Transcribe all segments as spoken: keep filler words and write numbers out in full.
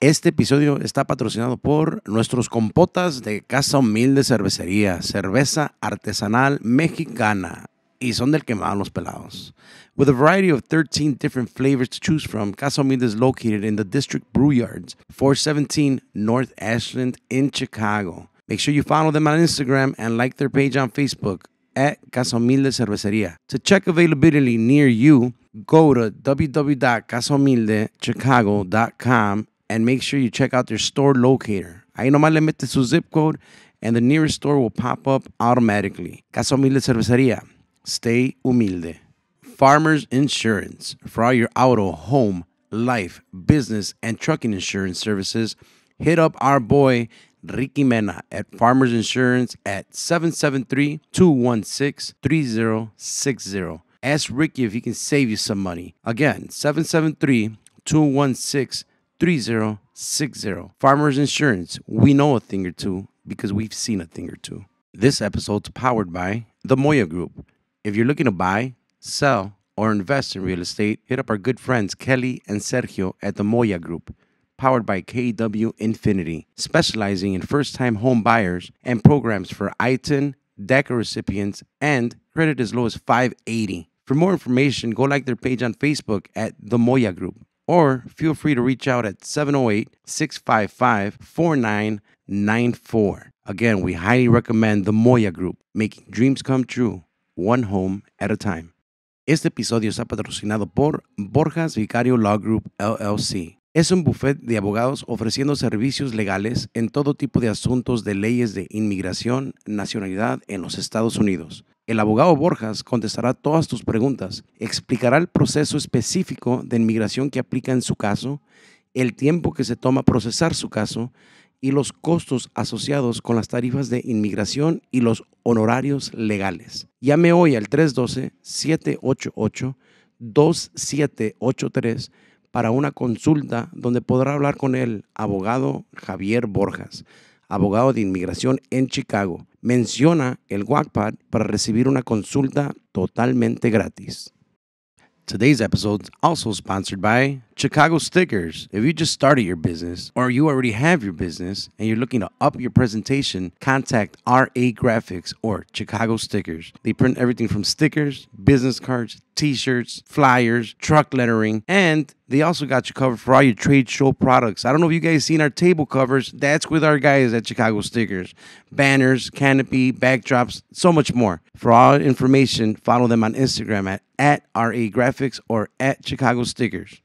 Este episodio está patrocinado por nuestros compotas de Casa Humilde Cervecería, cerveza artesanal mexicana, y son del que van los pelados. With a variety of thirteen different flavors to choose from, Casa Humilde is located in the District Brew Yards, four seventeen North Ashland in Chicago. Make sure you follow them on Instagram and like their page on Facebook at Casa Humilde Cervecería. To check availability near you, go to w w w dot casa humilde chicago dot com and make sure you check out their store locator. Ahí nomás le metes su zip code and the nearest store will pop up automatically. Casa Humilde Cervecería. Stay humilde. Farmers Insurance. For all your auto, home, life, business, and trucking insurance services, hit up our boy Ricky Mena at Farmers Insurance at seven seven three, two one six, three zero six zero. Ask Ricky if he can save you some money. Again, seven seven three, two one six, three zero six zero. Farmers Insurance, we know a thing or two because we've seen a thing or two. This episode's powered by the Moya Group. If you're looking to buy, sell, or invest in real estate, hit up our good friends Kelly and Sergio at the Moya Group, powered by K W Infinity, specializing in first-time home buyers and programs for I T I N, D E C A recipients, and credit as low as five eighty. For more information, go like their page on Facebook at the Moya Group, or feel free to reach out at seven oh eight, six five five, four nine nine four. Again, we highly recommend the Moya Group, making dreams come true, one home at a time. Este episodio está patrocinado por Borjas Vicario Law Group, L L C. Es un bufete de abogados ofreciendo servicios legales en todo tipo de asuntos de leyes de inmigración, nacionalidad en los Estados Unidos. El abogado Borjas contestará todas tus preguntas, explicará el proceso específico de inmigración que aplica en su caso, el tiempo que se toma procesar su caso y los costos asociados con las tarifas de inmigración y los honorarios legales. Llame hoy al tres uno dos, siete ocho ocho, dos siete ocho tres para una consulta donde podrá hablar con el abogado Javier Borjas, abogado de inmigración en Chicago. Menciona el WACPAD para recibir una consulta totalmente gratis. Today's episode is also sponsored by Chicago Stickers. If you just started your business or you already have your business and you're looking to up your presentation, contact R A Graphics or Chicago Stickers. They print everything from stickers, business cards, t-shirts, flyers, truck lettering, and they also got you covered for all your trade show products. I don't know if you guys seen our table covers. That's with our guys at Chicago Stickers. Banners, canopy, backdrops, so much more. For all information, follow them on Instagram at, at R A Graphics or at Chicago Stickers.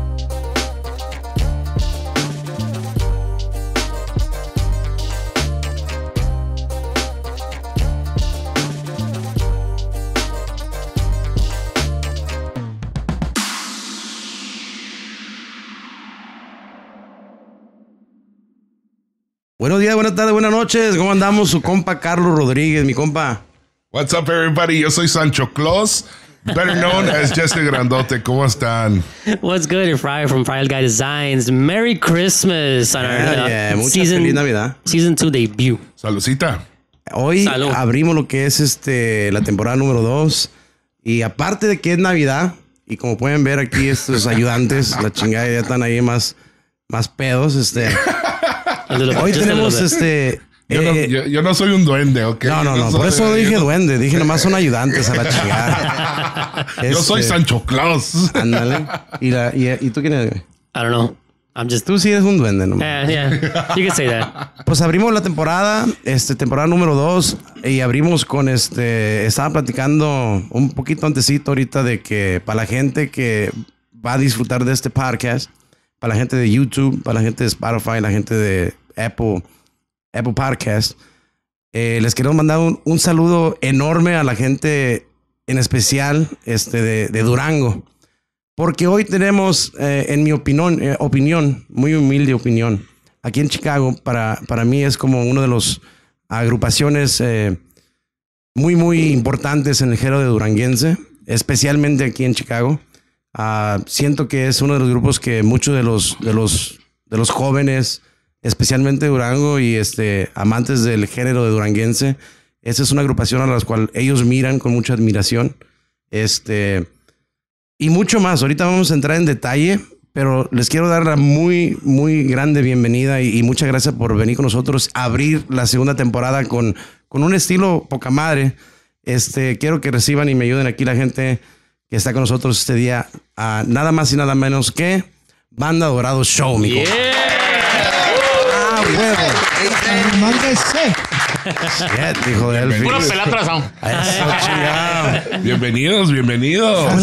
Buenos días, buenas tardes, buenas noches. ¿Cómo andamos? Su compa Carlos Rodríguez, mi compa. What's up, everybody? Yo soy Sancho Claus, better known as Jesse Grandote. ¿Cómo están? What's good? You're Friday from Friday Guy Designs. Merry Christmas on yeah, our uh, yeah. Mucha season, feliz Navidad. Season two debut. Saludcita. Hoy Salud. abrimos lo que es este la temporada número dos. Y aparte de que es Navidad, y como pueden ver aquí estos ayudantes, la chingada ya están ahí más, más pedos. Este, hoy tenemos este... Yo, eh, no, yo, yo no soy un duende, ¿ok? No, no, no, no por eso no dije no... duende. Dije nomás son ayudantes a la chingada. Yo este, soy Sancho Claus. Ándale. ¿Y, la, y, ¿Y tú quién eres? I don't know. I'm just... Tú sí eres un duende, ¿no? Yeah, yeah. You can say that. Pues abrimos la temporada, este, temporada número dos. Y abrimos con este... Estaba platicando un poquito antesito ahorita de que para la gente que va a disfrutar de este podcast, para la gente de YouTube, para la gente de Spotify, la gente de Apple... Apple Podcast, eh, les quiero mandar un, un saludo enorme a la gente, en especial este, de, de Durango, porque hoy tenemos, eh, en mi opinión, eh, opinión, muy humilde opinión, aquí en Chicago, para, para mí es como uno de los agrupaciones eh, muy, muy importantes en el género de duranguense, especialmente aquí en Chicago. Uh, siento que es uno de los grupos que muchos de los, de los, de los jóvenes, especialmente Durango y este, amantes del género de duranguense, esa es una agrupación a la cual ellos miran con mucha admiración. Este, y mucho más. Ahorita vamos a entrar en detalle, pero les quiero dar la muy, muy grande bienvenida y, y muchas gracias por venir con nosotros a abrir la segunda temporada con, con un estilo poca madre. Este, quiero que reciban y me ayuden aquí la gente que está con nosotros este día. Uh, nada más y nada menos que Banda Dorado Show, mi compa. ¡Ah, huevo! Mándese. Shit, hijo de Elfi. Puro pelado atrasado. Eso, chingado. Bienvenidos, bienvenidos.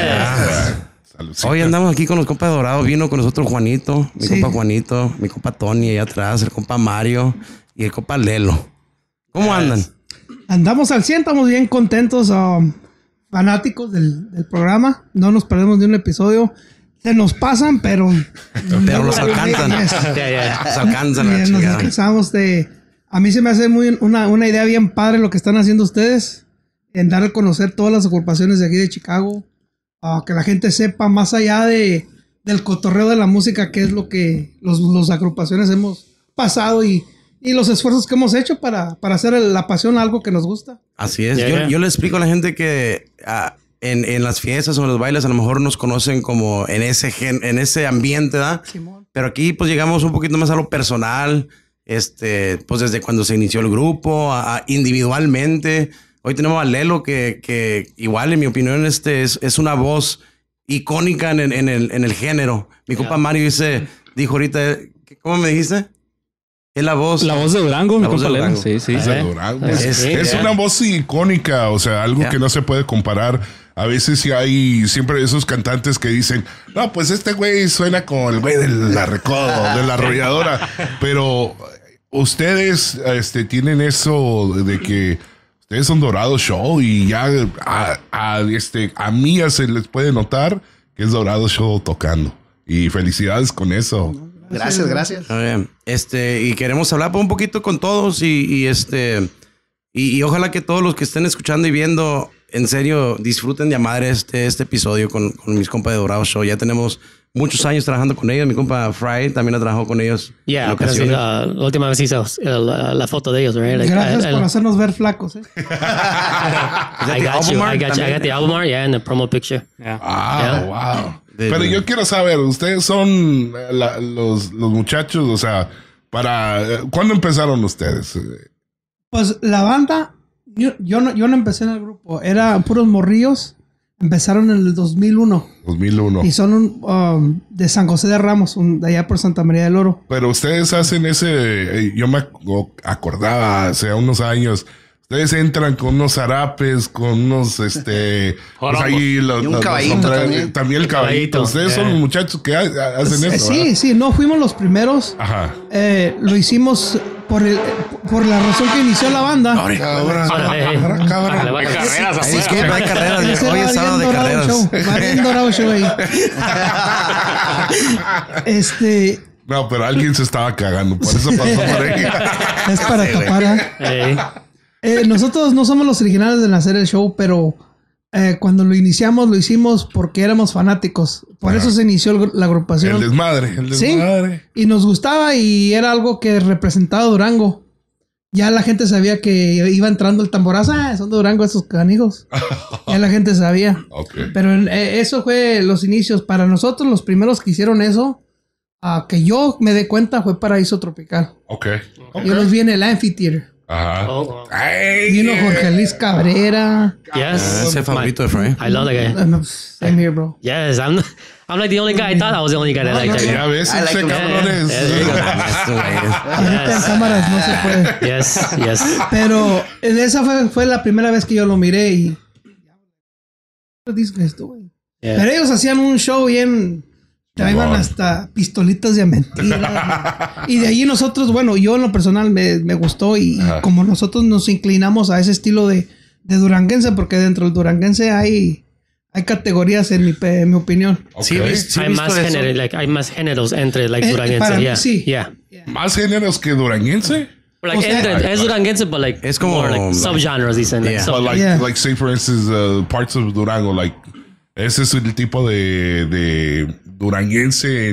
Hoy andamos aquí con los compas de Dorado. Vino con nosotros Juanito, mi Sí. compa Juanito, mi compa Tony allá atrás, el compa Mario y el compa Lelo. ¿Cómo andan? Andamos al cien, estamos bien contentos, um, fanáticos del, del programa. No nos perdemos de un episodio. Se nos pasan, pero... Pero los alcanzan. Yes. Yeah, yeah. Los alcanzan la Bien, nos chingada. alcanzamos de... A mí se me hace muy una, una idea bien padre lo que están haciendo ustedes. En dar a conocer todas las agrupaciones de aquí de Chicago. Uh, que la gente sepa más allá de, del cotorreo de la música, qué es lo que los, los agrupaciones hemos pasado y, y los esfuerzos que hemos hecho para, para hacer la pasión algo que nos gusta. Así es. Yeah, yo, yeah. yo le explico a la gente que ah, en, en las fiestas o en los bailes a lo mejor nos conocen como en ese, gen, en ese ambiente, ¿verdad? Simón. Pero aquí pues llegamos un poquito más a lo personal. Este, pues desde cuando se inició el grupo, a, a individualmente. Hoy tenemos a Lelo que, que igual en mi opinión este es, es una voz icónica en, en, el, en el género. Mi compa Mario dice, dijo ahorita, ¿cómo me dijiste? Es la voz. La voz de Durango, La mi voz de compa Lelo. Durango. Sí, sí. Es de Durango. Es- Es, sí, es yeah. una voz icónica, o sea, algo Yeah. que no se puede comparar. A veces sí hay siempre esos cantantes que dicen, no, pues este güey suena como el güey de la recodo, de la arrolladora. Pero ustedes este, tienen eso de que ustedes son Dorado Show y ya a, a, este, a mí ya se les puede notar que es Dorado Show tocando. Y felicidades con eso. Gracias, gracias. A ver, este, y queremos hablar pues, un poquito con todos y, y este, y, y ojalá que todos los que estén escuchando y viendo, en serio, disfruten de a madre este, este episodio con, con mis compas de Dorado Show. Ya tenemos muchos años trabajando con ellos. Mi compa Fry también ha trabajado con ellos. Yeah, en pero sí, ocasiones. uh, la última vez hizo uh, la, la foto de ellos, right? Like, Gracias I, I, por hacernos ver flacos. ¿eh? I the got album you. art I got you. I también? got the album art, yeah, and the promo picture. Yeah. Ah, Yeah. wow. De- Pero yo quiero saber, ustedes son la- los, los muchachos, o sea, para... ¿Cuándo empezaron ustedes? Pues la banda, yo, yo, no, yo no empecé en el grupo, eran puros morrillos. Empezaron en el dos mil uno dos mil uno. y son un, um, de San José de Ramos, un- de allá por Santa María del Oro. Pero ustedes hacen ese... eh, Yo me ac- acordaba hace unos años... Ustedes entran con unos zarapes, con unos, este... pues ahí los, Y un los- los caballito sombreros, también. también el caballito. Caballito, Ustedes son yeah. los muchachos que ha- hacen Eh, eso, sí, ¿verdad? sí, no fuimos los primeros. Ajá. Eh, lo hicimos por, el, por la razón que inició la banda. Cabrón, Órale, eh. cabrón, cabrón. Órale, vale. Carreras Ay, disculpa, afuera. hay carreras. Ese Hoy va es sábado de bien dorado carreras. show, va bien dorado show ahí. Este, No, pero alguien se estaba cagando, por eso pasó por ahí. es para tapar. ¿eh? Hey. Eh, nosotros no somos los originales de hacer el show, pero eh, cuando lo iniciamos, lo hicimos porque éramos fanáticos. Por Ajá. eso se inició el- la El agrupación. desmadre, el Sí, desmadre. y nos gustaba y era algo que representaba a Durango. Ya la gente sabía que iba entrando el tamborazo. Ah, son de Durango esos canijos. Ya la gente sabía. Ok. Pero eh, eso fue los inicios. Para nosotros, los primeros que hicieron eso, ah, que yo me dé cuenta, fue Paraíso Tropical. Ok. Ok. Yo los vi en el Amphitheater. Ajá. Oh, Ay, Vino Jorge Luis Cabrera. yes. Ah, ese es el favorito de Fry. I love that guy. Um, Same here, bro. Yes, I'm. I'm like the only guy. I thought I was the only guy that liked that Ya guy. ves, I like ese him. cabrón es- Yeah, yeah, Ah, Ahorita en cámaras no se puede. Yes, yes. Pero eh, esa fue, fue la primera vez que yo lo miré y... ¿Qué dices esto, güey? Yeah. Pero ellos hacían un show bien... Traían Wow. hasta pistolitas de mentira. Y de allí nosotros, bueno, yo en lo personal me, me gustó y, Ajá. como nosotros nos inclinamos a ese estilo de, de duranguense, porque dentro del duranguense hay, hay categorías en mi, pe- en mi opinión. Ok. Sí, ves- sí he hay visto más eso. géneros, like hay más géneros entre like Eh, duranguense. para mí, yeah, sí. yeah. ¿Más géneros que duranguense? Like O sea- entre, es duranguense, but like Es como- more like subgenres dicen. Like, Yeah. sub- But like, Yeah. like say for instance, uh, parts of Durango, like ese es el tipo de, de duranguense en,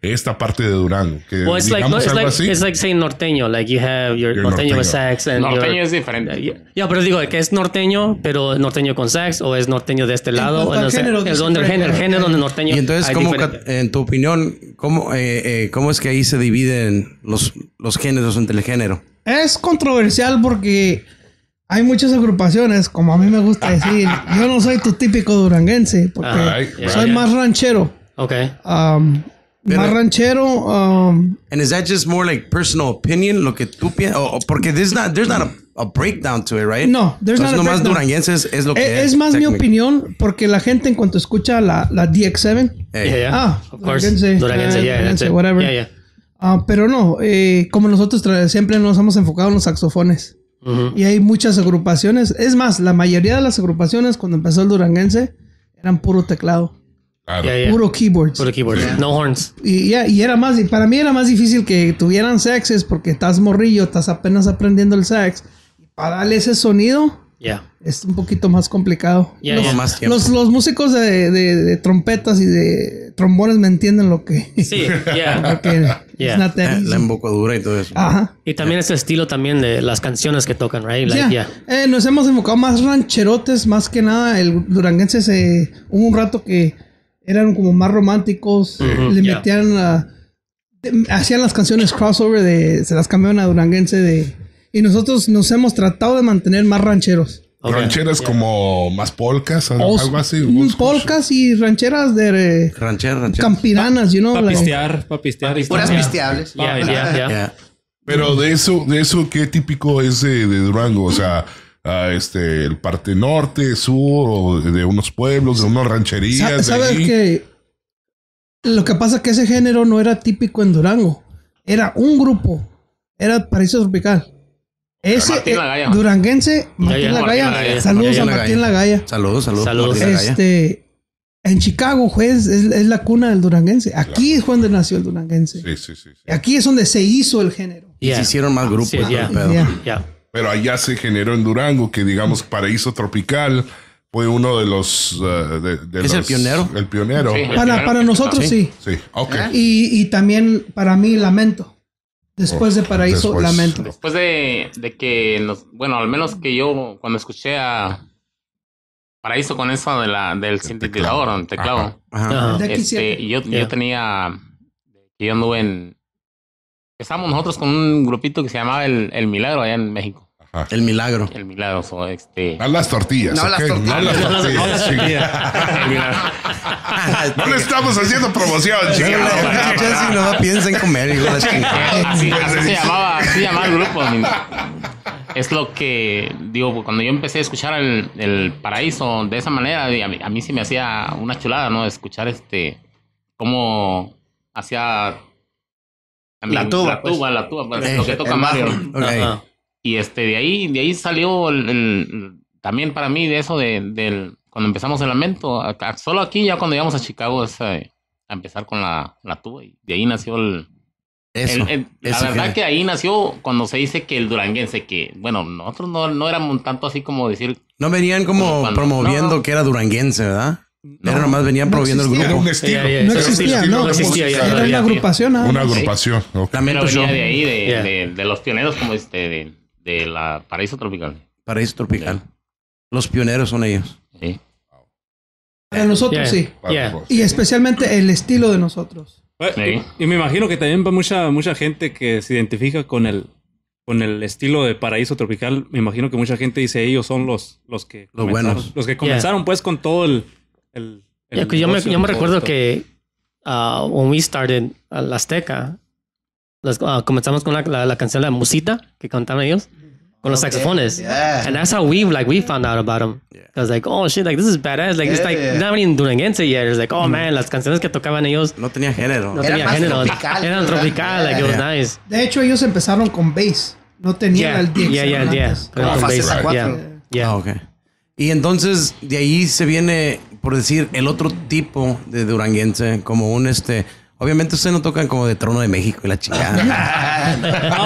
esta parte de Durango. Que Well, it's like, digamos no, it's algo like así. it's like saying norteño. Like you have your, Your norteño, norteño. with sax and Norteño your- es diferente. Yeah, yeah, pero digo que es norteño, pero norteño con sax o es norteño de este lado. cuanto o al no sé, género, el dice donde el Fred, género, el eh, género de norteño. Y entonces, hay ¿cómo, diferente. ca- en tu opinión, cómo, eh, eh, cómo es que ahí se dividen los, los géneros entre el género? Es controversial porque hay muchas agrupaciones, como a mí me gusta decir. Yo no soy tu típico duranguense, porque Ajá, yeah, soy yeah. más ranchero. Okay. Um, Pero- más ranchero. Um, And is that just more like personal opinion, lo que tú piensas? O- o porque there's not, there's not a, a breakdown to it, right? No, there's Entonces, not a nomás breakdown. duranguenses es lo que es, es. es más mi técnico. opinión, porque la gente en cuanto escucha la, la D X siete, Eh, Yeah, yeah. Ah, of course. Duranguense, Duranguense, eh, yeah, that's Duranguense, it. whatever. Yeah, yeah. ah, pero no, eh, como nosotros tra- siempre nos hemos enfocado en los saxofones. Mhm. Y hay muchas agrupaciones. Es más, la mayoría de las agrupaciones cuando empezó el duranguense eran puro teclado, Claro. Yeah, yeah. puro keyboards. Puro keyboard. No horns. Y, ya, y era más, y para mí era más difícil que tuvieran saxes porque estás morrillo, estás apenas aprendiendo el sax. Y para darle ese sonido Yeah. es un poquito más complicado. Yeah, los, yeah. Más tiempo. los, los músicos de, de- de trompetas y de trombones me entienden lo que... Sí, yeah. Porque Yeah. it's not that eh, easy. la embocadura y todo eso. Ajá. Y también ese estilo también de las canciones que tocan, right? Like, Ya. yeah. Eh, nos hemos enfocado más rancherotes, más que nada. El duranguense se... Hubo un rato que eran como más románticos. Le yeah. metían a... de- hacían las canciones crossover de... Se las cambiaban a duranguense de... Y nosotros nos hemos tratado de mantener más rancheros. Okay. Rancheras como más polcas, Os- algo así. mm, old school. polcas y rancheras de... Ranchera, ranchera. campiranas, you know. Para like- pistear, para pistear. y Puras todo. pisteables. Yeah, yeah, yeah. Yeah. Pero de eso, de eso, ¿qué típico es de, de Durango? O sea, ah, este, el parte norte, sur, o de, de unos pueblos, de unas Sa- rancherías. de ¿Sabes ahí. que lo que pasa es que ese género no era típico en Durango? Era un grupo. Era Paraíso Tropical. Ese Martín eh, Lagaya. duranguense, Martín ya, Lagaya. Martín Lagaya. Saludos Martín a Lagaya. Martín Lagaya. Saludos, saludos. Saludos. Martín Lagaya. Este, en Chicago, juez, es, es la cuna del duranguense. Aquí es donde nació el duranguense. Sí, sí, sí, sí. Aquí es donde se hizo el género. Y Yeah. se hicieron más grupos. Sí, y todo yeah. el pedo. Yeah. Yeah. Pero allá se generó en Durango, que digamos Paraíso Tropical fue uno de los... uh, de, de ¿Es el los- pionero? El pionero. Sí. Sí, Para, para nosotros sí. ok. Y, y también para mí Lamento. Después de Paraíso, Después. Lamento. Después de, de que, nos, bueno, al menos que yo cuando escuché a Paraíso con eso de la, del sintetizador, del teclado, Ajá. Ajá. De aquí este, siete. y yo, Yeah. yo tenía, que yo anduve en, empezamos nosotros con un grupito que se llamaba El, El Milagro allá en México. El milagro. El Milagro, so, este... No las tortillas. No ¿ok? las tortillas. No las No las- tortillas. no las sí. El Milagro. No le estamos haciendo promoción, chingado. Ya si no piensa en comer, hijo de la chingada. Sí, así se llamaba, así se llamaba el grupo. mi- Es lo que digo, cuando yo empecé a escuchar el, el Paraíso de esa manera, y a mí, a mí sí me hacía una chulada, ¿no? Escuchar este, cómo hacía también La tuba, la pues. tuba, la tuba, pues, Eh, lo que toca el Mario. bajo. Ok. Ajá. Y este, de ahí, de ahí salió el, el- también para mí de eso de, del, cuando empezamos el lamento, acá- solo aquí ya cuando llegamos a Chicago es eh, a empezar con la, la tuba y de ahí nació el, Eso. el- el- la Ese verdad género. que ahí nació cuando se dice que el duranguense, que bueno, nosotros no, no éramos tanto así como decir, No venían Como como cuando- promoviendo no. que era duranguense, ¿verdad? Era nomás venían no promoviendo el existía. Era grupo. un estilo. Yeah, yeah. No Era un existía, estilo no, de existía, música. ya, Era ya, una ya. agrupación. nada Una más. agrupación. ok. pero Lamento Show. venía de ahí, de, Yeah. de, de los pioneros como este, de, de la Paraíso Tropical. Paraíso Tropical. Los pioneros son ellos. Sí. Para nosotros Yeah. sí. Yeah. Y especialmente el estilo de nosotros. Eh, Y, y me imagino que también va mucha, mucha gente que se identifica con el, con el estilo de Paraíso Tropical. Me imagino que mucha gente dice ellos son los, los que Los comenzaron- buenos. Los que comenzaron pues con todo el... el, el Yeah, 'cause yo me, negocio, yo me todo recuerdo esto. que uh, when we started uh, la Azteca, las- uh, comenzamos con la, la, la canción La Musita que cantaban ellos con los saxofones. Yeah. And that's how we like we found out about them. I was like, oh shit, like this is badass. Like it's Yeah, like yeah. not even duranguense yet. It's like, oh man, las canciones que tocaban ellos No tenía género. no Era tenían más género. tropical, Eran ¿verdad? tropical, like it was Yeah. nice. De hecho, ellos empezaron con bass. No tenían Yeah, el D X yeah, yeah, yeah. antes. Pero Como con faceta bass, cuatro. yeah, yeah. Ah, ok. Y entonces de ahí se viene, por decir, el otro tipo de duranguense, como un este. Obviamente ustedes no tocan como de Trono de México y la chingada.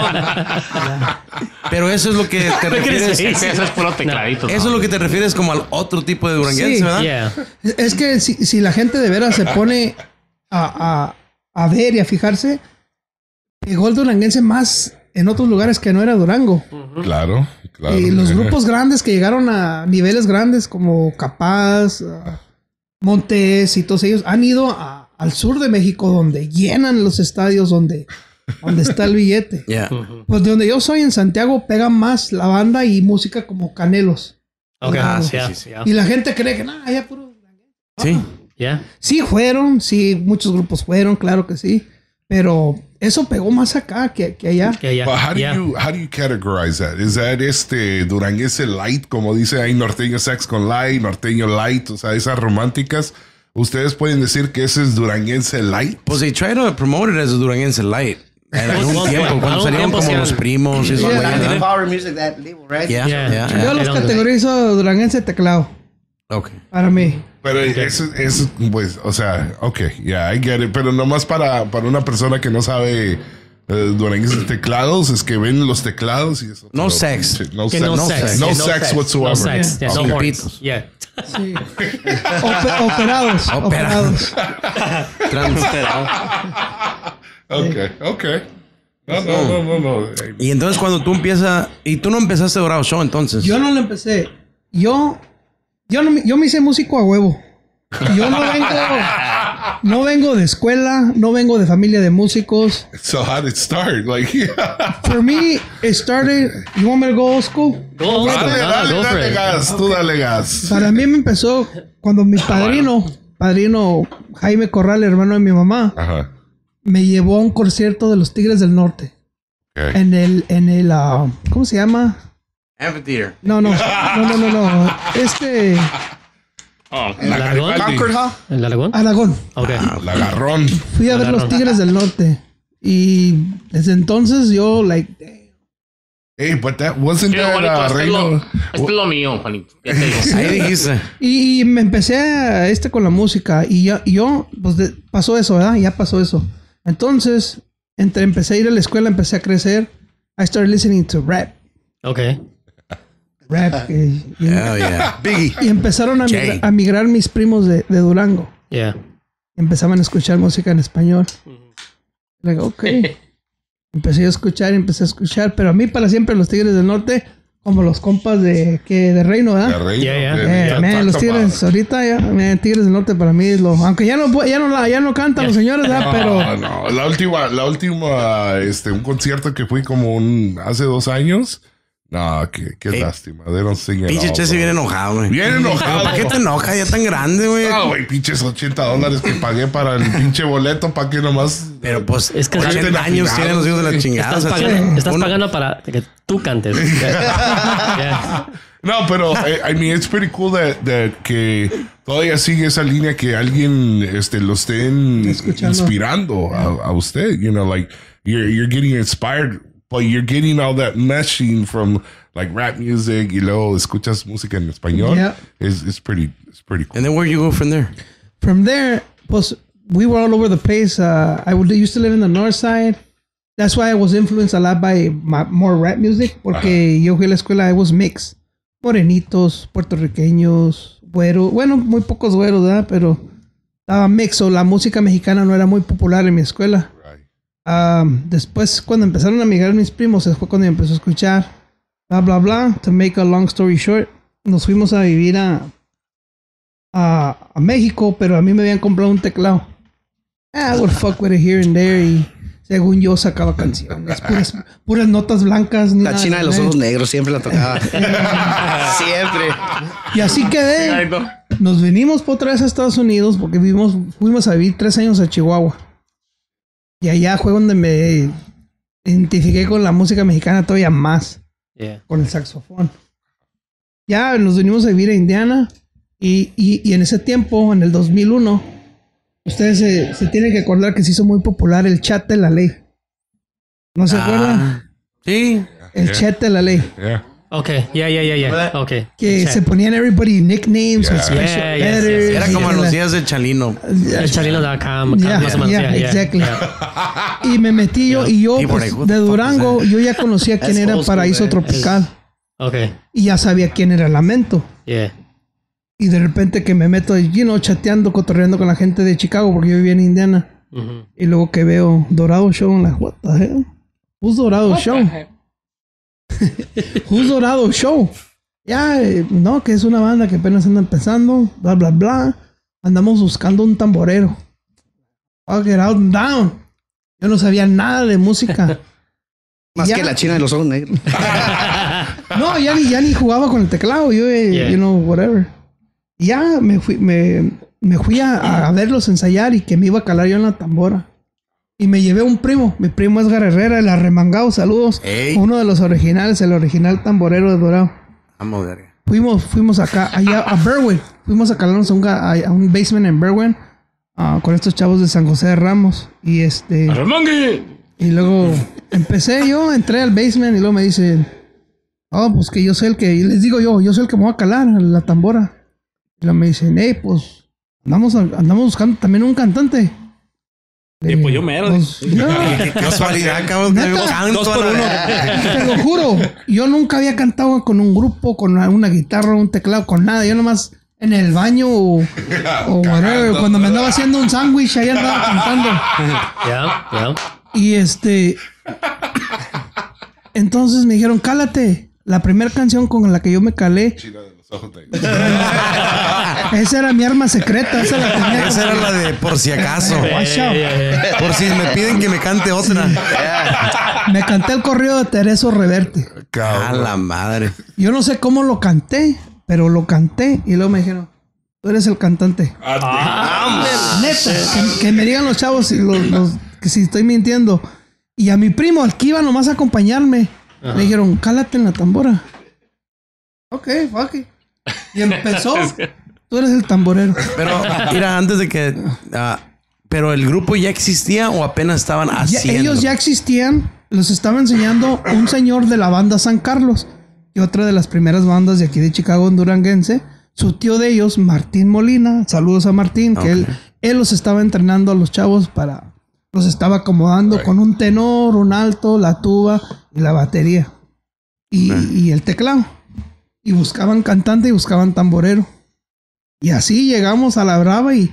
Pero eso es lo que te refieres. Sí, Ese, ese es puro tecladito. Eso es lo que te refieres como al otro tipo de duranguense, Sí. ¿verdad? Yeah. Es que si, si la gente de veras se pone a, a- a ver y a fijarse, pegó el duranguense más en otros lugares que no era Durango. Claro, claro. Y los grupos grandes que llegaron a niveles grandes como Capaz, uh, Montes y todos ellos han ido a- al sur de México donde llenan los estadios, donde, donde está el billete. Yeah. Pues de donde yo soy, en Santiago, pega más la banda y música como Canelos. Okay. Ah, sí, yeah, sí, sí. yeah. Y la gente cree que nada, ya puro... Sí. Yeah. Sí fueron, sí, muchos grupos fueron, claro que sí. Pero eso pegó más acá que, que allá. Yeah, yeah. But how do yeah. you how do you categorize that? Is that este duranguense light, como dice ahí norteño sex con light, norteño light, o sea, esas románticas? Ustedes pueden decir que ese es duranguense light. Pues they try to promote it as a duranguense light. En algún Well, tiempo, well, cuando algún salieron tiempo como sí los eran- primos y esos Yeah. güeyes, I think ¿verdad? Power Music, that label, right? Yeah, Yeah. yeah, Yo yeah. los Era un- categorizo duranguense teclado, Okay. para mí. Pero eso es, pues, o sea, ok, yeah, I get it. Pero nomás para, para una persona que no sabe eh, duranguense teclados, es que ven los teclados y eso. No pero, sex. sí, No Que sex. no No sex. sex. No No sex sex. whatsoever. No sex. Yeah, no Okay. horns. Yeah. Sí. Ope- operados. Operados. Operados. Trans. Ok, ok. No, no, no, no, no. Y entonces cuando tú empiezas... Y tú no empezaste Dorado Show entonces. Yo no lo empecé. Yo, yo, no, me- yo me hice músico a huevo. Yo no vengo, no vengo de escuela, no vengo de familia de músicos. So how did it start? Like, yeah. For me, it started. You want me to go old school? Go, Dale, dale, go for dale it. gas. Tú dale gas. Para mí me empezó cuando mi padrino, padrino Jaime Corral, hermano de mi mamá, Ajá. me llevó a un concierto de los Tigres del Norte. Ok. En el, en el, ah, ¿cómo se llama? Amphitheater. No, no, no, no, no, no. Este, Oh, ¿El Aragón? Concord Hall. ¿El Aragón? Aragón. Ok. La agarrón. Fui a ver los Tigres del Norte. Y desde entonces yo, like, Hey, but that wasn't Qué that bonito, uh, esto es lo, Reino. esto es lo mío, Juanito. Ya te digo. Ahí dijiste. y, y me empecé a este con la música. Y yo, y yo pues de- pasó eso, ¿verdad? Ya pasó eso. Entonces, entre empecé a ir a la escuela, empecé a crecer. I started listening to rap. Ok. Rap. y, y- Oh, yeah. Biggie. y empezaron a, Jay. migra- a migrar mis primos de, de Durango. Yeah. Empezaban a escuchar música en español. Like, ok. Empecé a escuchar, empecé a escuchar. Pero a mí, para siempre, los Tigres del Norte, como los compas de, que, de Reino, La ¿verdad? Reino. Yeah, yeah. Eh, Yeah, man, talk los about Tigres, it. ahorita ya, man, Tigres del Norte para mí es lo... Aunque ya no, pu- ya no, la- ya no cantan los señores, ¿verdad? No, Pero... no, la última, la última, este, un concierto que fui como un, hace dos años. No, qué, qué Hey. lástima. They don't sing it Pinche all, Chessy bro. viene enojado, güey. Bien enojado. ¿Para qué te enojas? Ya tan grande, güey. Ah, güey, pinches ochenta dólares que pagué para el pinche boleto, para que nomás. Pero pues, Es que ochenta están años afinados, tienen los hijos de la güey. chingada. Estás, o sea, pagando, estás uno- pagando para que tú cantes. Yeah. No, pero eh, I mean, it's pretty cool that, that que todavía sigue esa línea que alguien este, lo estén Escuchando. inspirando a, a usted. You know, like you're you're getting inspired, but you're getting all that meshing from like rap music. Y luego escuchas música en español. Yeah. It's, it's pretty it's pretty cool. And then where you go from there? From there, pues, we were all over the place. Uh, I would, used to live in the north side. That's why I was influenced a lot by my, more rap music. Porque yo fui a la escuela, I was mixed. Morenitos, puertorriqueños, güeros. Bueno, muy pocos güeros, ¿verdad? Pero estaba mixed. O la música mexicana no era muy popular en mi escuela. Right. Um, después, cuando empezaron a migrar mis primos, fue cuando yo empecé a escuchar bla, bla, bla. To make a long story short, nos fuimos a vivir a, a, a México, pero a mí me habían comprado un teclado. Ah, I would fuck with it here and there. Y según yo sacaba canciones, puras, puras notas blancas. ni La nada, china de los ¿eh? ojos negros siempre la tocaba. Siempre. Y así quedé. Nos vinimos por otra vez a Estados Unidos porque vivimos, fuimos a vivir tres años a Chihuahua. Y allá fue donde me identifiqué con la música mexicana todavía más, Yeah. con el saxofón. Ya nos vinimos a vivir a Indiana y, y, y en ese tiempo, en el dos mil uno, ustedes se, se tienen que acordar que se hizo muy popular el chat de la ley. ¿No se acuerdan? Ah, sí. El Yeah. chat de la ley. Yeah. Okay. Yeah, yeah, yeah, yeah. Okay. Que Check. se ponían everybody nicknames Yeah. and special Yeah, yes, yes, letters. yes. Era y como en la- los días de Chalino. El chalino punto com. Yeah, más o menos, yeah, yeah, yeah. exactly. Yeah. Y me metí yo, y yo People pues, like, what the de fuck is Durango, that? yo ya conocía quién That's era old school, Paraíso man. Tropical. Okay. Y ya sabía quién era Lamento. Yeah. Y de repente que me meto, you know, chateando, cotorreando con la gente de Chicago, porque yo vivía en Indiana. Ujú. Y luego que veo Dorado Show, en la what the hell? Who's Dorado Show? Who's Dorado Show? Ya, eh, no, que es una banda que apenas anda empezando, bla, bla, bla. Andamos buscando un tamborero. Fuck it out and down. Yo no sabía nada de música. Más Ya. que la china de los ojos negros. No, ya ni, ya ni jugaba con el teclado. Yo, eh, Yeah. you know, whatever. Y ya me fui, me, me fui a, a verlos ensayar y que me iba a calar yo en la tambora. Y me llevé un primo. Mi primo es Herrera, el arremangado. Saludos. Ey. Uno de los originales, el original tamborero de Dorado. Vamos, verga. Fuimos, fuimos acá, allá a Berwyn. Fuimos a calarnos a un, ga- a un basement en Berwyn ah, con estos chavos de San José de Ramos. Y este. ¡Arremangue! Y luego empecé yo, entré al basement y luego me dicen, oh, pues que yo soy el que, y les digo yo, yo soy el que me voy a calar la tambora. Y luego me dicen, hey, pues andamos, andamos buscando también un cantante. Y pues yo mero. Pues, no, Qué casualidad, cabrón. que ¿Neta? canto Dos a por la uno. verga. te lo juro, yo nunca había cantado con un grupo, con una, una guitarra, un teclado, con nada. Yo nomás en el baño o, o whatever, cuando me andaba haciendo un sándwich, ahí andaba cantando. Yeah, yeah. Y este. Entonces me dijeron, cálate. La primera canción con la que yo me calé, China de los ojos negros. esa era mi arma secreta. Esa la tenía. Esa era la de por si acaso. Watch out. Yeah, yeah, yeah. Por si me piden que me cante otra. Me canté el corrido de Tereso Reverte. A Cabrón. la madre. Yo no sé cómo lo canté, pero lo canté. Y luego me dijeron, tú eres el cantante. Neta, que, que me digan los chavos si los, los- que si estoy mintiendo. Y a mi primo, al que iba nomás a acompañarme, le dijeron, cálate en la tambora. Ok, fuck it. Y empezó. Tú eres el tamborero. Pero, mira, antes de que... ah, ¿pero el grupo ya existía o apenas estaban Ya- haciendo? ellos ya existían. Los estaba enseñando un señor de la banda San Carlos. Y otra de las primeras bandas de aquí de Chicago, duranguense. Su tío de ellos, Martín Molina. Saludos a Martín. Que Ok. él, él los estaba entrenando a los chavos para... Los estaba acomodando con un tenor, un alto, la tuba y la batería. Y, y el teclado. Y buscaban cantante y buscaban tamborero. Y así llegamos a la brava y...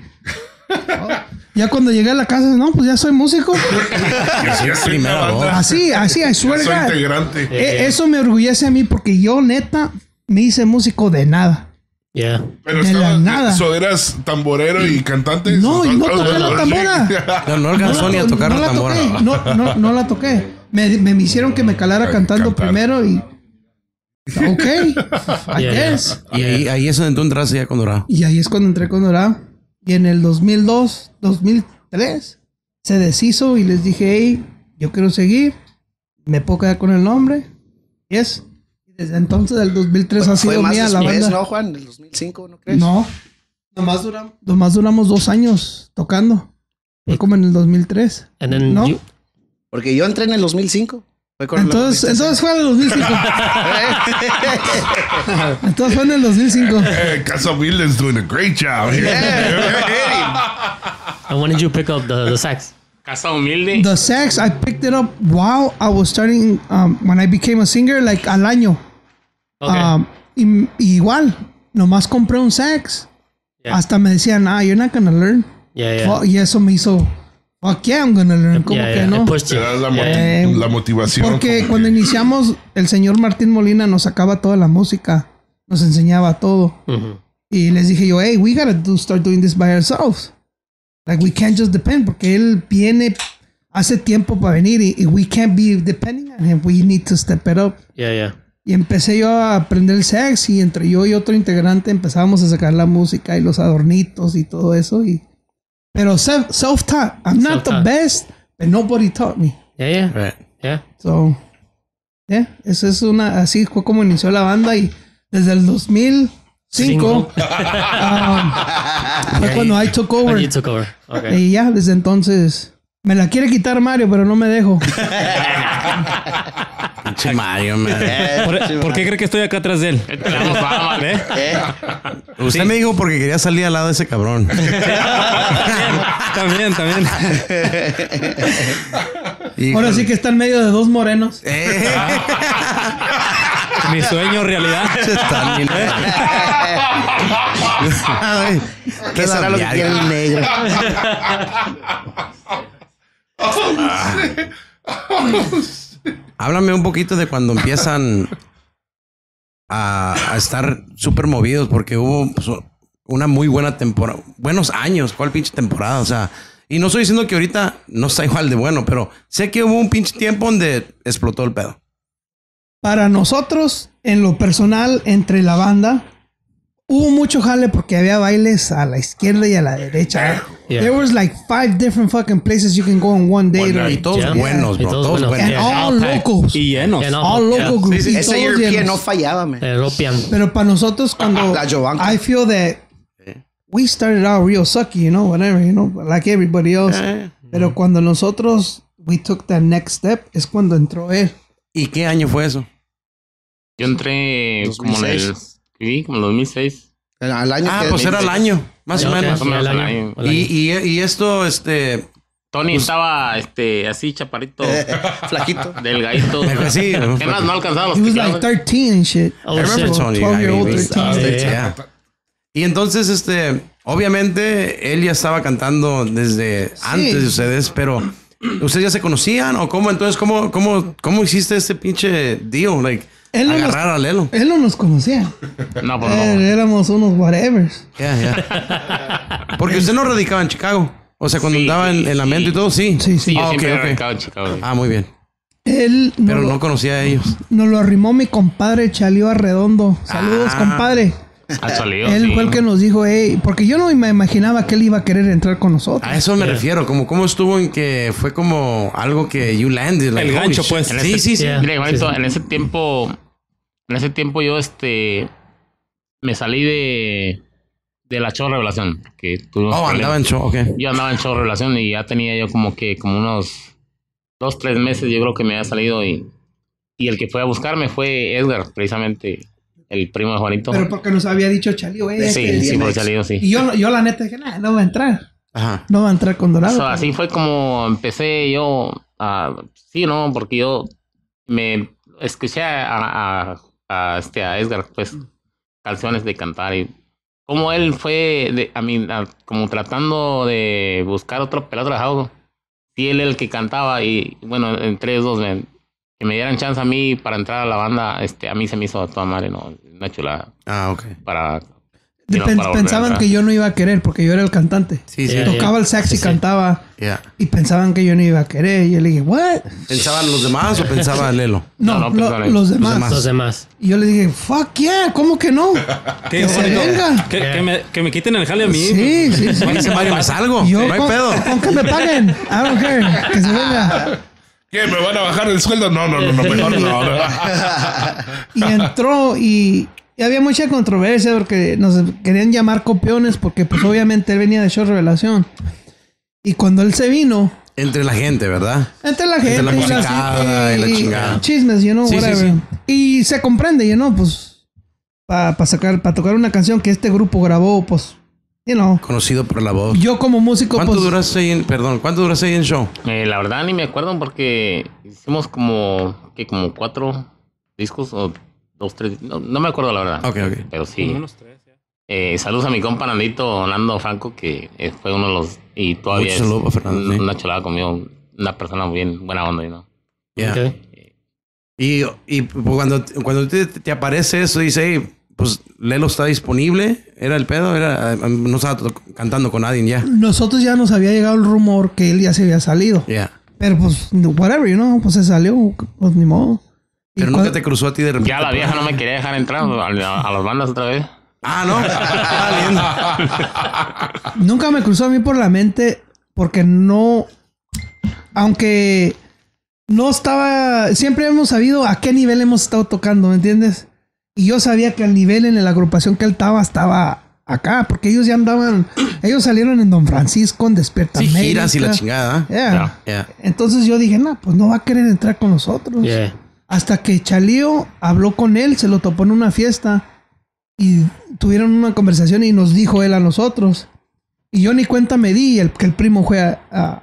Ya cuando llegué a la casa, no, pues ya soy músico. Sí, es Primera voz. Así, así, I swear to Soy God. integrante. E- Eso me orgullece a mí porque yo, neta, me hice músico de nada. Yeah. Pero de la estabas- nada. ¿so eras tamborero y cantante? No, y no toqué la tambora. No, no alcanzó ni a tocar no la la tambora. toqué, no, no, no la toqué. Me, me hicieron que me calara Ay, cantando cantar. primero y... Ok, I Yeah, guess. Y ahí, ahí es donde tú entraste ya con Dorado. Y ahí es cuando entré con Dorado. Y en el dos mil dos, dos mil tres, se deshizo y les dije, hey, yo quiero seguir. Me puedo quedar con el nombre. Yes. Y desde entonces, del dos mil tres, ha Fue sido más mía la después, banda. ¿no, Juan? ¿Del dos mil cinco, no crees? No. Nomás duramos, nomás duramos dos años tocando. Fue como en el dos mil tres. And then ¿No? you, Porque yo entré en el dos mil cinco. Fue con Entonces, la- entonces fue en el dos mil cinco. Entonces fue en el dos mil cinco. Eh, Casa Humilde is doing a great job here. and when did you pick up the, the sax? Casa Humilde. The sax, I picked it up while I was starting, um, when I became a singer, like al año. Okay. Um, y, y igual, nomás compré un sax. Yeah. Hasta me decían, ah, you're not gonna learn. yeah, yeah. Fuck, y eso me hizo, fuck yeah, I'm gonna learn. ¿Cómo yeah, que yeah. no? It pushed Te you. das la, moti- Eh, la motivación. Porque como cuando que- iniciamos, el señor Martín Molina nos sacaba toda la música, nos enseñaba todo. Mhm. Y les dije yo, hey, we gotta do, start doing this by ourselves. Like, we can't just depend, porque él viene, hace tiempo para venir y, y we can't be depending on him. We need to step it up. Yeah, yeah. Y empecé yo a aprender el sax y entre yo y otro integrante empezábamos a sacar la música y los adornitos y todo eso. Y... Pero self- self-taught. I'm not the Self-taught. best, but nobody taught me. Yeah, yeah. Right. Yeah. So, yeah, eso es una, así fue como inició la banda y desde el dos mil cinco um, fue cuando I took When over. you took over. Okay. Y ya, desde entonces, me la quiere quitar Mario, pero no me dejo. Pinche Mario, man. ¿Por, por qué cree que estoy acá atrás de él? Tenemos fama. ¿Eh? Usted me dijo porque quería salir al lado de ese cabrón. También, también. Ahora sí que está en medio de dos morenos. Eh, Mi sueño, realidad. está bien. ¿Qué será lo que quiere el negro? Háblame un poquito de cuando empiezan a, a estar súper movidos, porque hubo pues, una muy buena temporada, buenos años. ¿Cuál pinche temporada? O sea, y no estoy diciendo que ahorita no está igual de bueno, pero sé que hubo un pinche tiempo donde explotó el pedo. Para nosotros, en lo personal, entre la banda, hubo mucho jale porque había bailes a la izquierda y a la derecha. Yeah. There was like five different fucking places you can go in one day. Bueno, like, y todos Yeah. buenos, bro. Y todos Todos buenos. buenos. and all Yeah. locals. Y llenos. Yeah, no. All Yeah. local groups. y Ese todos European llenos. no fallaba, man. European. Pero para nosotros, cuando La Jovanka. I feel that we started out real sucky, you know, whatever, you know, like everybody else. Eh. Pero cuando nosotros we took that next step es cuando entró él. ¿Y qué año fue eso? Yo entré como en el... Sí, como en el dos mil seis. El, al año Ah, que- pues era el año, más o Ok, menos. Más o menos el el año, año. el año. Y, y, y esto, este... Tony estaba este, así, chaparrito, Flaquito. delgadito. Sí, ¿Qué más? No alcanzaba los He was teclados. like thirteen and shit. Oh, I remember shit. Tony. twelve year old, I mean, thirteen. uh, Yeah. yeah. Y entonces, este, obviamente, él ya estaba cantando desde antes de ustedes, pero ¿ustedes ya se conocían o cómo? Entonces, ¿cómo, cómo, cómo hiciste este pinche deal? Like, Él no agarrar a Lelo. Él no nos conocía. No, pues Eh, no. éramos unos whatever. Yeah, yeah. Porque usted no radicaba en Chicago. O sea, cuando Sí, andaba en, en la mente y todo, sí. Sí, sí. Sí, yo Ah, ok, siempre he ok. radicado en Chicago. Ah, muy bien. Él Pero nos, no conocía a ellos. nos lo arrimó mi compadre Chalío Arredondo. Saludos, Ah. compadre. Ha salido, Él sí. fue el que nos dijo, hey, porque yo no me imaginaba que él iba a querer entrar con nosotros. A eso me refiero. Como cómo estuvo en que fue como algo que you landed. Like, El holy gancho, shit. pues. Sí, sí, sí. Yeah. Mire, Juanito, Sí, sí. en ese tiempo, en ese tiempo yo, este, me salí de, de la show Revelación. Que tuvimos Oh, problemas. andaba en show, ok. Yo andaba en show Revelación y ya tenía yo como que, como unos dos, tres meses, yo creo que me había salido y, y el que fue a buscarme fue Edgar, precisamente, el primo de Juanito. Pero porque nos había dicho Chalío, hey, sí, este- sí, por salido, sí. Y yo, yo la neta dije, nah, no va a entrar. Ajá. No va a entrar con Dorado. So, así fue como empecé yo a... Sí, ¿no? Porque yo me escuché a, a, a, este, a Edgar, pues, canciones de cantar y como él fue, de, a mí, a- como tratando de buscar otro pelado trabajado. Sí, él era el que cantaba y, bueno, entre ellos dos, me, que me dieran chance a mí para entrar a la banda, este, a mí se me hizo a toda madre, ¿no? Una chulada Ah, ok. para... De- no, pen- para volver a pensaban entrar. que yo no iba a querer porque yo era el cantante. Sí, sí. Yeah. Tocaba el sax y Sí, sí. cantaba Yeah. y pensaban que yo no iba a querer. Y yo le dije, ¿what? ¿Pensaban los demás o pensaba Lelo? No, No, no, lo- pensaban los, ellos. demás. demás. Los demás. Y yo le dije, fuck yeah, ¿cómo que no? ¿Qué, Que se Juanito? venga. Que, que me, que me quiten el jale a mí. Sí, sí, sí. Dice Mario, me salgo. Yo no hay con, pedo. con que me paguen. I don't care. Que se venga. ¿Qué? ¿Me van a bajar el sueldo? No, no, no, no mejor no. no. Y entró y, y había mucha controversia porque nos querían llamar copiones porque pues obviamente él venía de Show Revelación. Y cuando él se vino, Entre la gente, ¿verdad? entre la gente la y, musicada y la chingada. chismes, you know, Sí, sí, whatever. sí. Y se comprende, you know, pues para sacar, para tocar una canción que este grupo grabó, pues, you know, Conocido por la voz. yo como músico, ¿Cuánto pues, duraste ahí en, perdón, cuánto duraste ahí en show? Eh, la verdad ni me acuerdo porque hicimos como, que como cuatro discos o dos, tres, no, no me acuerdo la verdad. Ok, ok. Pero sí. Como unos tres, ya. Eh, saludos a mi compa Nandito, Nando Franco, que eh, fue uno de los, y todavía Mucho es saludo para Fernando, un- sí. una chulada conmigo, una persona bien buena onda, ¿no? Yeah. Ok. Y, y cuando, cuando te, te aparece eso, dice, hey, pues Lelo está disponible. ¿Era el pedo? Era, eh, no estaba to- cantando con nadie ya. nosotros ya nos había llegado el rumor que él ya se había salido. Yeah. Pero pues, whatever, you know, pues se salió, pues ni modo. Y Pero cua- nunca te cruzó a ti de repente. Ya la vieja no me quería dejar entrar a, a- a las bandas otra vez. Ah, no. Ah, Nunca me cruzó a mí por la mente porque no, aunque no estaba, siempre hemos sabido a qué nivel hemos estado tocando, ¿me entiendes? Y yo sabía que el nivel en la agrupación que él estaba estaba acá, porque ellos ya andaban, ellos salieron en Don Francisco, en Despierta sí, América. giras y la chingada. Yeah. Ya. Yeah. Entonces yo dije, no, pues no va a querer entrar con nosotros. Yeah. Hasta que Chalío habló con él, se lo topó en una fiesta y tuvieron una conversación y nos dijo él a nosotros. Y yo ni cuenta me di el, que el primo fue a, a,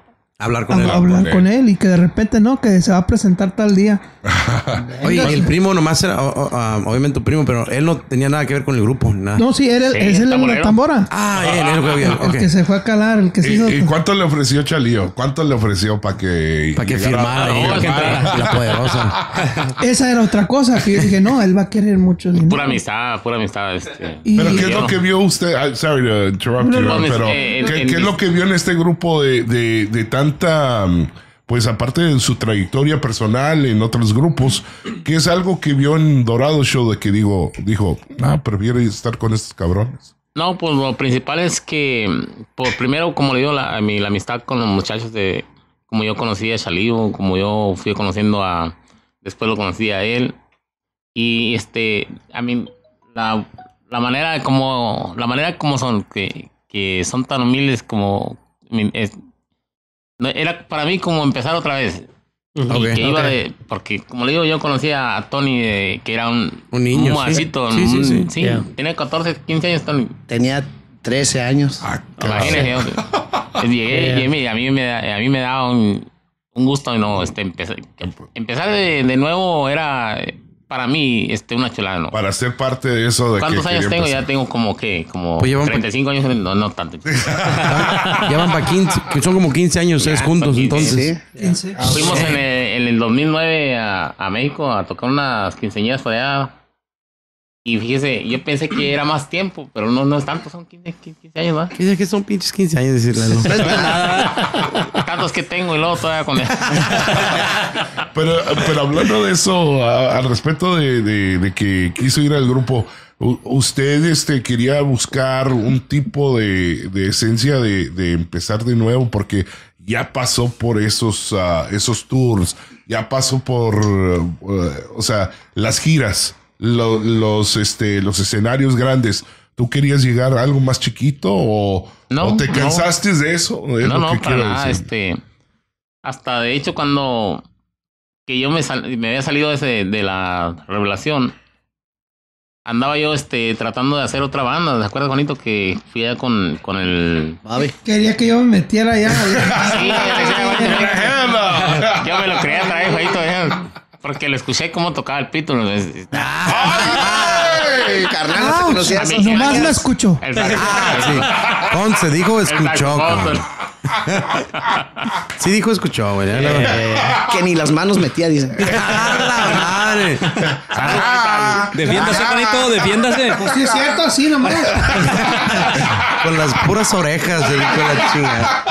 Hablar con a- él. hablar con él y que de repente no, que se va a presentar tal día. Oye, y el primo nomás era, o- o- ah, obviamente tu primo, pero él no tenía nada que ver con el grupo, nada. No, sí, era, Sí, es el de la tamborero. tambora. Ah, bien, él fue bien, El ok. que se fue a calar, el que se hizo. ¿Y, y cuánto le ofreció Chalío? ¿Cuánto le ofreció para que... Para que llegara? firmara ahí, para que entrara. la poderosa. Esa era otra cosa que yo dije, no, él va a querer mucho dinero. Pura amistad, pura amistad. Este. Y- Pero ¿qué es yo lo no. que vio usted? Ah, sorry to interrupt you, No, man, no, pero eh, en- ¿qué, en qué es mis- lo que vio en este grupo de, de, de tanta, mm, pues aparte de su trayectoria personal en otros grupos, que es algo que vio en Dorado Show de que digo, dijo, ah, prefiero estar con estos cabrones? No, pues lo principal es que, por primero, como le digo, la, mi, la amistad con los muchachos de, como yo conocí a Chalío, como yo fui conociendo a, después lo conocí a él, y este, a mí, la, la manera como, la manera como son, que, que son tan humildes como, I mean, es, no, era para mí como empezar otra vez. Ujú. Y Ok. que iba Ok. de, porque como le digo, yo conocí a Tony, de- que era un, Un niño, sí. muchachito, Sí, sí, sí. sí, Yeah. tenía catorce, quince años, Tony. Tenía trece años. Ah, Imagínese, yo- llegué, Yeah. y a mí, a mí me da, a mí me da un, un gusto, no, este, empezar, empezar de, de nuevo era eh, para mí este una chulada, ¿no? para ser parte de eso de ¿Cuántos que años quería tengo? empezar. Ya tengo como que, como Pues llevan pa- treinta y cinco años, no, no tanto. Ya van para quince, que son como quince años ustedes Ya, juntos, son quince, entonces. Sí. quince. Fuimos en el, en el dos mil nueve a, a México a tocar unas quinceañeras por allá. Y fíjese, yo pensé que era más tiempo, pero no, no es tanto, son quince, quince años, ¿verdad? ¿Qué que son pinches quince años decirle? ¿No? Tantos que tengo y luego todavía con él. Pero, pero hablando de eso, a- al respecto de, de- de que quiso ir al grupo, u- usted este, quería buscar un tipo de, de esencia de, de empezar de nuevo porque ya pasó por esos, ah, esos tours, ya pasó por, uh, o sea, las giras, lo- los, este, los escenarios grandes. ¿Tú querías llegar a algo más chiquito o, No, o te no. cansaste de eso? Es No, lo no, que para quiero nada. decir. Este, hasta de hecho, cuando que yo me, sal- me había salido ese, de la revelación, andaba yo este, tratando de hacer otra banda. ¿Te acuerdas, Juanito? Que fui allá con, con el. Babi. Quería que yo me metiera allá. Sí, yo me lo quería traer, Juanito, ya, porque le escuché cómo tocaba el pito. Ay, carnal, no te Ah, conocías. a mí- nomás me escucho. El saxofón. Sí. Conce dijo El escuchó. saxofón. cabrón. Sí dijo escuchó, güey. Eh, Que ni las manos metía, dicen. ¡Ah, la madre! Defiéndase, Juanito, defiéndase. Pues sí, es cierto, así nomás. Con las puras orejas, se dijo la chinga.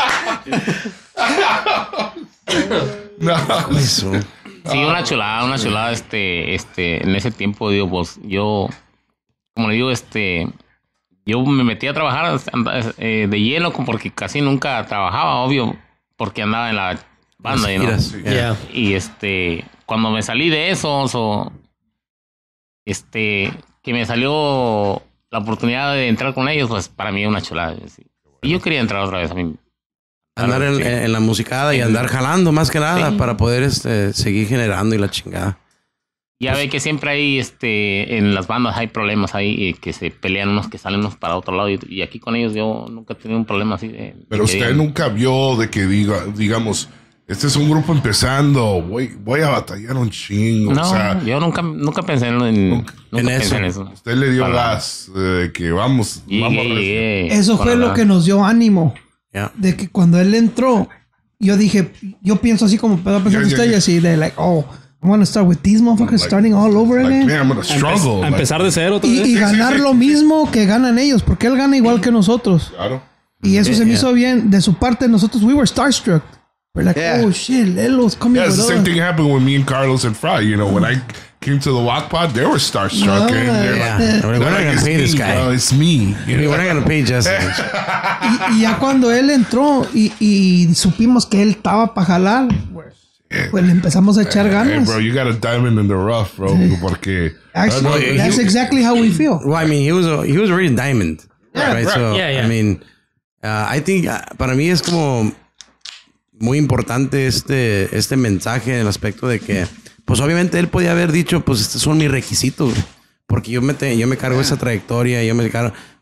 No. Eso. Sí, una chulada, una chulada, este, este, en ese tiempo, digo, pues, yo, como le digo, este, yo me metí a trabajar anda- eh, de lleno, como porque casi nunca trabajaba, obvio, porque andaba en la banda, Las ¿no? giras, yeah. yeah. Y este, cuando me salí de eso, so, este, que me salió la oportunidad de entrar con ellos, pues, para mí es una chulada. Sí. Y yo quería entrar otra vez a mí. Andar en, Sí. en la musicada y andar jalando más que nada Sí. para poder este, seguir generando y la chingada. Ya ve que siempre hay, este, en las bandas hay problemas ahí, eh, que se pelean unos que salen unos para otro lado. Y, y aquí con ellos yo nunca he tenido un problema así. De, Pero de que usted digan, nunca vio de que diga, digamos, este es un grupo empezando, voy, voy a batallar un chingo. No, o sea, yo nunca, nunca pensé en, en- Nunca- nunca en pensé eso. en eso. usted le dio Para- gas eh, de que vamos, Llegué, vamos a llegué Eso con fue la- lo que nos dio ánimo. Yeah. De que cuando él entró, yo dije, yo pienso así como puedo pensar Yeah, yeah, usted, y yeah. así de like, oh, I'm gonna start with these motherfuckers Like- starting all over like, again. man, I'm gonna struggle. A like, empezar de cero otra Y, vez. y sí, ganar sí. lo mismo que ganan ellos, porque él gana igual que nosotros. claro. Y eso Yeah, se me yeah. hizo bien. De su parte, nosotros, we were starstruck. We're like, Yeah. oh shit, Lelo's coming Yeah, it's with the same us. thing happened with me and Carlos and Fry. You know, when I came to the Walk Pod, they were starstruck. No, and they're Yeah. like, We're not they're like, gonna it's pay this me, guy. bro, it's me. You We're know? not gonna pay Jesse. Y, y ya cuando él entró y, y supimos que él estaba para jalar, pues le empezamos a echar Hey, ganas. bro, you got a diamond in the rough, bro. Porque Actually, No, no, that's he- exactly how we feel. Well, I mean, he was a, he was already a diamond, Yeah, right? right. So, Yeah, yeah. I mean, uh, I think uh, para mí es como muy importante este este mensaje en el aspecto de que, pues obviamente él podía haber dicho, pues estos son mis requisitos, güey, porque yo me te- yo me cargo esa trayectoria, yo me cargo,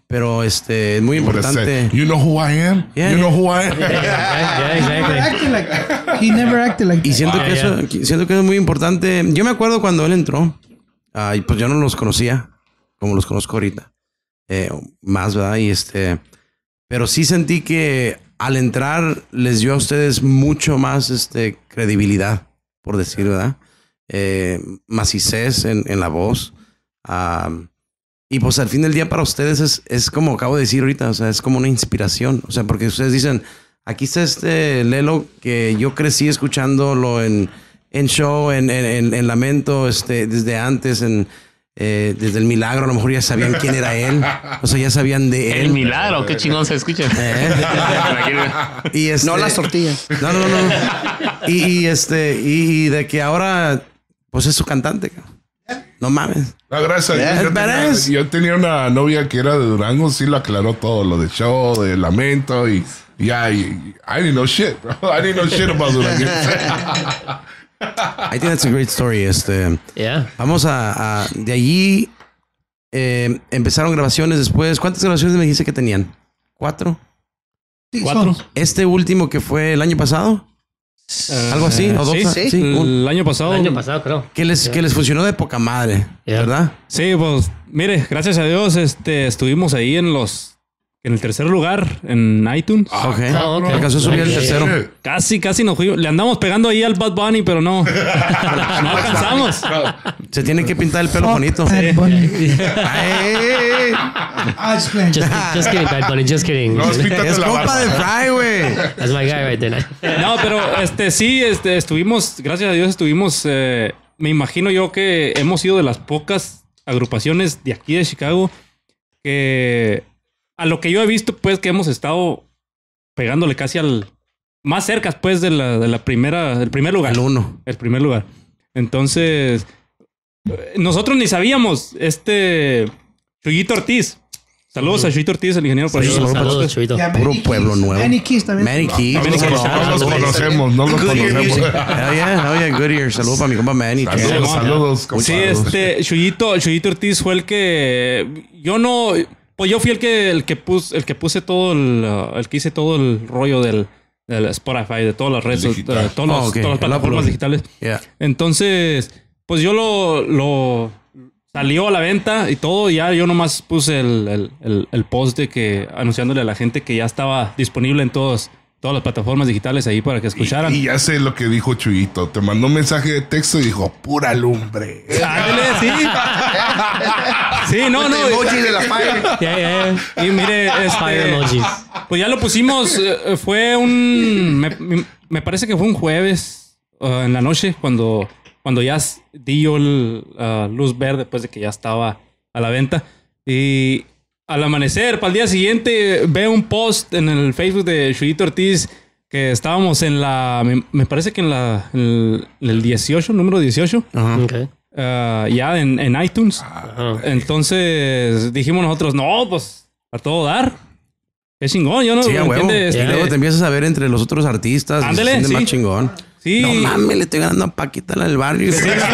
pero este es muy Would have importante. said, you know who I am? Yeah, you yeah. know who I am? Yeah, yeah, He never exactly. acted like that. He never acted like Y that. siento Ah, que ya. eso, que- siento que es muy importante. Yo me acuerdo cuando él entró, ah, y pues yo no los conocía como los conozco ahorita, eh, más, ¿verdad? Y este, pero sí sentí que al entrar les dio a ustedes mucho más este, credibilidad, por decir, ¿verdad? Eh, macicez en, en la voz. Ah, y pues al fin del día para ustedes es, es como acabo de decir ahorita, o sea, es como una inspiración. O sea, porque ustedes dicen, aquí está este Lelo que yo crecí escuchándolo en, en show, en, en, en, en Lamento, este, desde antes, en, eh, desde El Milagro, a lo mejor ya sabían quién era él. O sea, ya sabían de él. El milagro, qué chingón se escucha. Eh. Y este, No las tortillas. No, no, no. Y, y este, y, y de que ahora, pues es su cantante. No mames. No, gracias. Yeah. Yo, tenía, Badass. yo tenía una novia que era de Durango, sí lo aclaró todo, lo de show, de Lamento y ya, y, y- I didn't know shit, bro. I didn't know shit about Durango. I think that's a great story. Este, Yeah. vamos a, a- de allí eh, empezaron grabaciones después. ¿Cuántas grabaciones me dijiste que tenían? ¿Cuatro? Sí, ¿Cuatro? son- Este último que fue el año pasado. Algo así, Eh, o dos. sí, sí. un- El año pasado. El año pasado, creo. que les, que les funcionó de poca madre, Yeah. ¿verdad? Sí, pues, mire, gracias a Dios, este, estuvimos ahí en los, en el tercer lugar en iTunes. Ok. Ah, ok. Alcanzó a subir el tercero. Shit. Casi, casi nos fuimos. Le andamos pegando ahí al Bad Bunny, pero no. No alcanzamos. Se tiene que pintar el pelo Fuck bonito. Bad Bunny. Ay, I'll explain. Just, just kidding, Bad Bunny, just kidding. No, píntate es la compa barba. de Fry, güey. That's my guy right there. No, pero este sí, este, estuvimos, gracias a Dios, estuvimos. eh, me imagino yo que hemos sido de las pocas agrupaciones de aquí de Chicago que, a lo que yo he visto, pues, que hemos estado pegándole casi al más cerca, pues, de la, de la primera, del primer lugar. El uno. El primer lugar. Entonces, eh, nosotros ni sabíamos, este, Chuyito Ortiz. Saludos a Chuyito Ortiz, el ingeniero por ahí. Saludos, saludos, Chuito. Yeah, Puro Manny pueblo Keys. nuevo. Manny Keys también. Manny Keys. No, Manny los- Keys. no los Saludos. conocemos, no los Goodyear conocemos. Music. Oh yeah, oh yeah, Goodyear. Saludos para mi compa Manny. Saludos, Chido. saludos. Sí, compadres. este, Chuyito, Chuyito Ortiz fue el que yo no, pues yo fui el que el que puse, el que puse todo el, uh, el que hice todo el rollo del, del Spotify, de todas las redes, Digital. uh, todos los- Oh, ok. todas las El plataformas upload. digitales. Yeah. Entonces, pues yo lo, lo salió a la venta y todo, y ya yo nomás puse el, el, el, el post de que anunciándole a la gente que ya estaba disponible en todos, todas las plataformas digitales ahí para que escucharan. Y, y ya sé lo que dijo Chuyito. Te mandó un mensaje de texto y dijo, pura lumbre. Ándale, sí. Sí, no, no. Emoji de la fire. Yeah, yeah, yeah. Y mire, Fire este, emojis. pues ya lo pusimos. eh, Fue un. Me, me- me parece que fue un jueves uh, en la noche cuando, cuando ya s- di yo el, uh, luz verde, después de que ya estaba a la venta. Y al amanecer, para el día siguiente, veo un post en el Facebook de Chuyito Ortiz que estábamos en la. Me, me parece que en la. En el, en el dieciocho, número dieciocho. Ajá. Okay. uh, ya en, en iTunes. Ajá. Entonces dijimos nosotros, no, pues a todo dar. Qué chingón, yo no Sí, a huevo. entiende, Y este, luego te empiezas a ver entre los otros artistas. y se Ándale, siente sí. más chingón. Sí. No mames, le estoy ganando a Paquita la del barrio.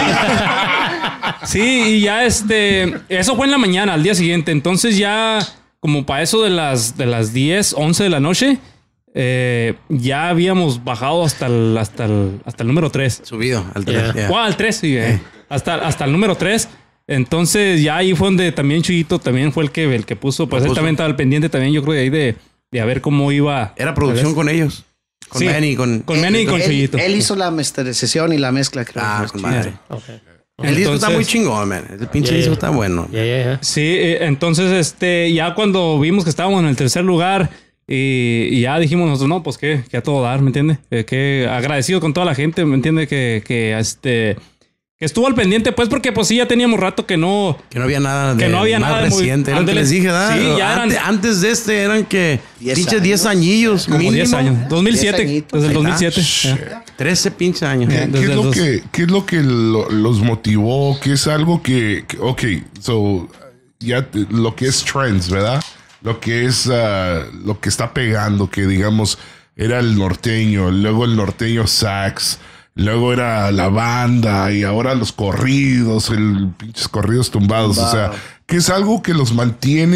Sí, y ya este, eso fue en la mañana, al día siguiente. Entonces ya como para eso de las de las diez, once de la noche, eh, ya habíamos bajado hasta el hasta el hasta el número tres. Subido al tres. Yeah. yeah. ¿Cuál? Al tres, sí, eh. hasta hasta el número tres. Entonces ya ahí fue donde también Chuyito también fue el que el que puso, pues Lo él puso. también estaba al pendiente también, yo creo de ahí de, de a ver cómo iba. Era producción con ellos. Con Sí, Manny, con... con Manny y con Él, Chuyito. él hizo la masterización y la mezcla, creo. Ah, con madre. Okay. El disco está Entonces- muy chingón, man. El pinche Yeah, disco yeah. está bueno. Yeah, yeah, yeah. Sí, eh, entonces este, ya cuando vimos que estábamos en el tercer lugar y, y ya dijimos nosotros, no, pues que, que a todo dar, ¿me entiende? Eh, que agradecido con toda la gente, ¿me entiende? Que, que este que estuvo al pendiente, pues, porque pues sí, ya teníamos rato que no. Que no había nada de Que no había más nada de muy- reciente. Era lo que ándale. les dije, ¿verdad? Sí, ya antes, eran- antes de este eran que Diez pinches diez años. añillos. Como mínimo. diez años. dos mil siete. diez añitos. Desde el Ahí dos mil está. siete. ya. trece pinches años. ¿Qué, qué desde es el lo dos. que, ¿Qué es lo que lo- los motivó? ¿Qué es algo que, que- ok, so, ya te- lo que es trends, ¿verdad? Lo que es ah, lo que está pegando, que digamos era el norteño, luego el norteño sax, luego era la banda y ahora los corridos, el pinches corridos tumbados. O sea, que es algo que los mantiene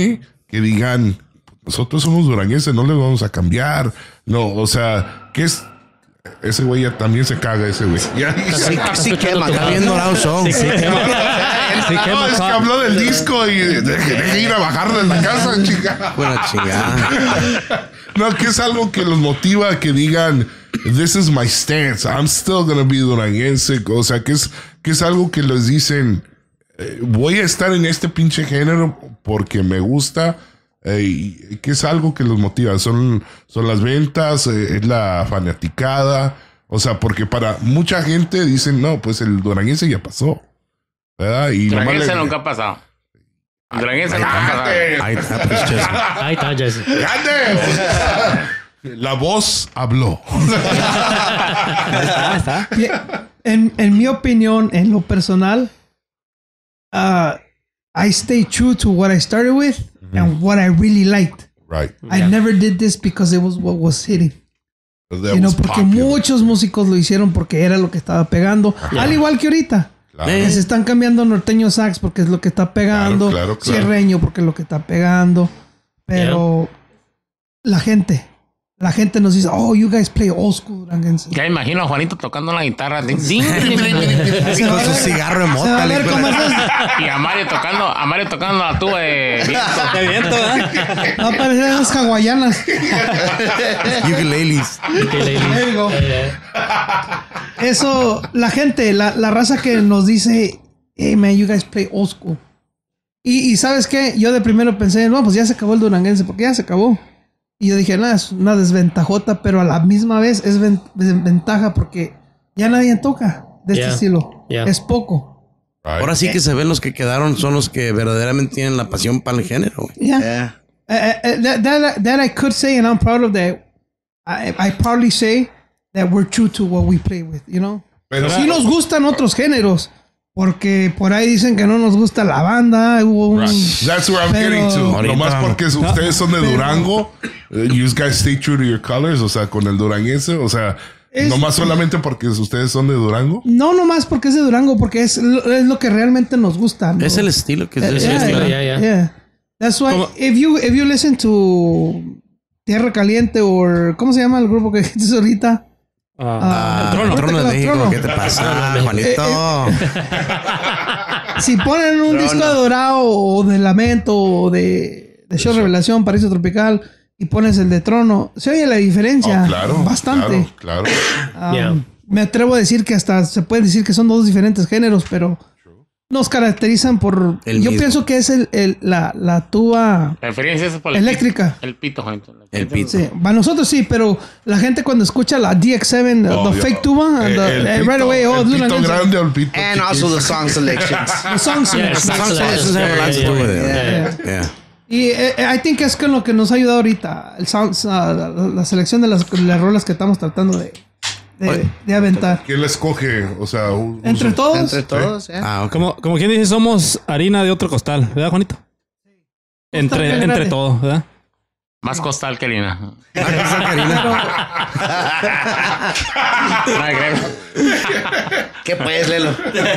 que digan, nosotros somos duranguenses, no les vamos a cambiar. No, o sea, ¿qué es? Ese güey ya también se caga, ese güey. Ya, Sí, sí quema, Está bien dorado son. Sí, quema. Sí, no, quema. es que habló del disco y deje, deje ir a bajarle en la casa, chica. Buena chingada. No, que es algo que los motiva a que digan, this is my stance, I'm still gonna be duranguense. O sea, que es, que es algo que les dicen, eh, voy a estar en este pinche género porque me gusta. Eh, y que es algo que los motiva. Son, son las ventas, eh, es la fanaticada. O sea, porque para mucha gente dicen, no, pues el duranguense ya pasó. ¿Verdad? Y nomás Duranguense le- nunca ha pasado. Duranguense nunca ha pasado. ¡Cállate! Ahí está, pues, Jesse. Ahí está, Jesse. ¡Cállate! La voz habló. Está, está. En, en mi opinión, en lo personal, uh, I stay true to what I started with and what I really liked. Right. I never did this because it was what was hitting. That You know, was porque popular. muchos músicos lo hicieron porque era lo que estaba pegando. Al igual que ahorita. Claro. Que se están cambiando norteño sax porque es lo que está pegando. Claro, claro, claro. Sierreño porque es lo que está pegando. Pero la gente, la gente nos dice, oh, you guys play old school duranguense. Ya imagino a Juanito tocando la guitarra. Así con su cigarro de Se va mota. a ver le- cómo es eso. Y a Mario tocando, a Mario tocando la tuba de viento. De viento, ¿verdad? Va a parecer esas hawaianas. Ukuleles. There you go. Eso, la gente, la, la raza que nos dice, hey man, you guys play old school. Y, y ¿sabes qué? Yo de primero pensé, no, pues ya se acabó el duranguense, porque ya se acabó. Y yo dije, nada, es una desventajota, pero a la misma vez es ven- desventaja porque ya nadie toca de este Yeah. estilo. Yeah. Es poco. Right. Ahora sí que se ven los que quedaron, son los que verdaderamente tienen la pasión para el género. güey. Yeah. Yeah. Uh, uh, that, that, that I could say, and I'm proud of that. I, I proudly say that we're true to what we play with, you know? Pero Sí nos gustan otros géneros, porque por ahí dicen que no nos gusta la banda. Hubo un... Right. That's where I'm Pero- getting to. Ahorita- Nomás porque ustedes son de Durango, uh, you guys stay true to your colors, o sea, con el duranguense, o sea, Es- nomás solamente porque ustedes son de Durango. No nomás porque es de Durango, porque es lo, es lo que realmente nos gusta. ¿no? Es el estilo que Eh, es yeah, estilo. yeah, yeah. yeah. That's why Como- if you if you listen to Tierra Caliente o ¿cómo se llama el grupo que dijiste ahorita? Ah, Ah, el trono. Trono de Trono. México, ¿qué te pasa, Juanito? Si ponen un disco de Dorado o de Lamento o de, de Show Revelación, Paraíso Tropical y pones el de Trono, se oye la diferencia Oh, claro. bastante. Claro, claro. Um, Yeah. Me atrevo a decir que hasta se puede decir que son dos diferentes géneros, pero nos caracterizan por... El yo mismo. pienso que es el, el- la, la tuba La referencia es por el eléctrica. pito. El pito, Juanito. El pito. Sí, para nosotros sí, pero la gente cuando escucha la D X siete, Oh, the yeah. fake tuba, and Eh, the- el eh, pito- right away, oh, el Duranguense. pito grande o el pito And also chiquito. the song selections. The songs Yeah, selection. songs Eso se Yeah, habla yeah, tú, güey. yeah, Yeah. Y eh, eh, I think es con lo que nos ha ayudado ahorita, el sound- ah, la, la selección de las, las rolas que estamos tratando de, de, de aventar. ¿Quién la escoge? O sea, un- Entre un- todos, Entre todos, yeah. Ah, ok. Como, como quien dice, somos harina de otro costal, ¿verdad, Juanito? Entre, bien entre grande. todo, ¿verdad? Más costal que harina. ¿Qué pues, Lelo?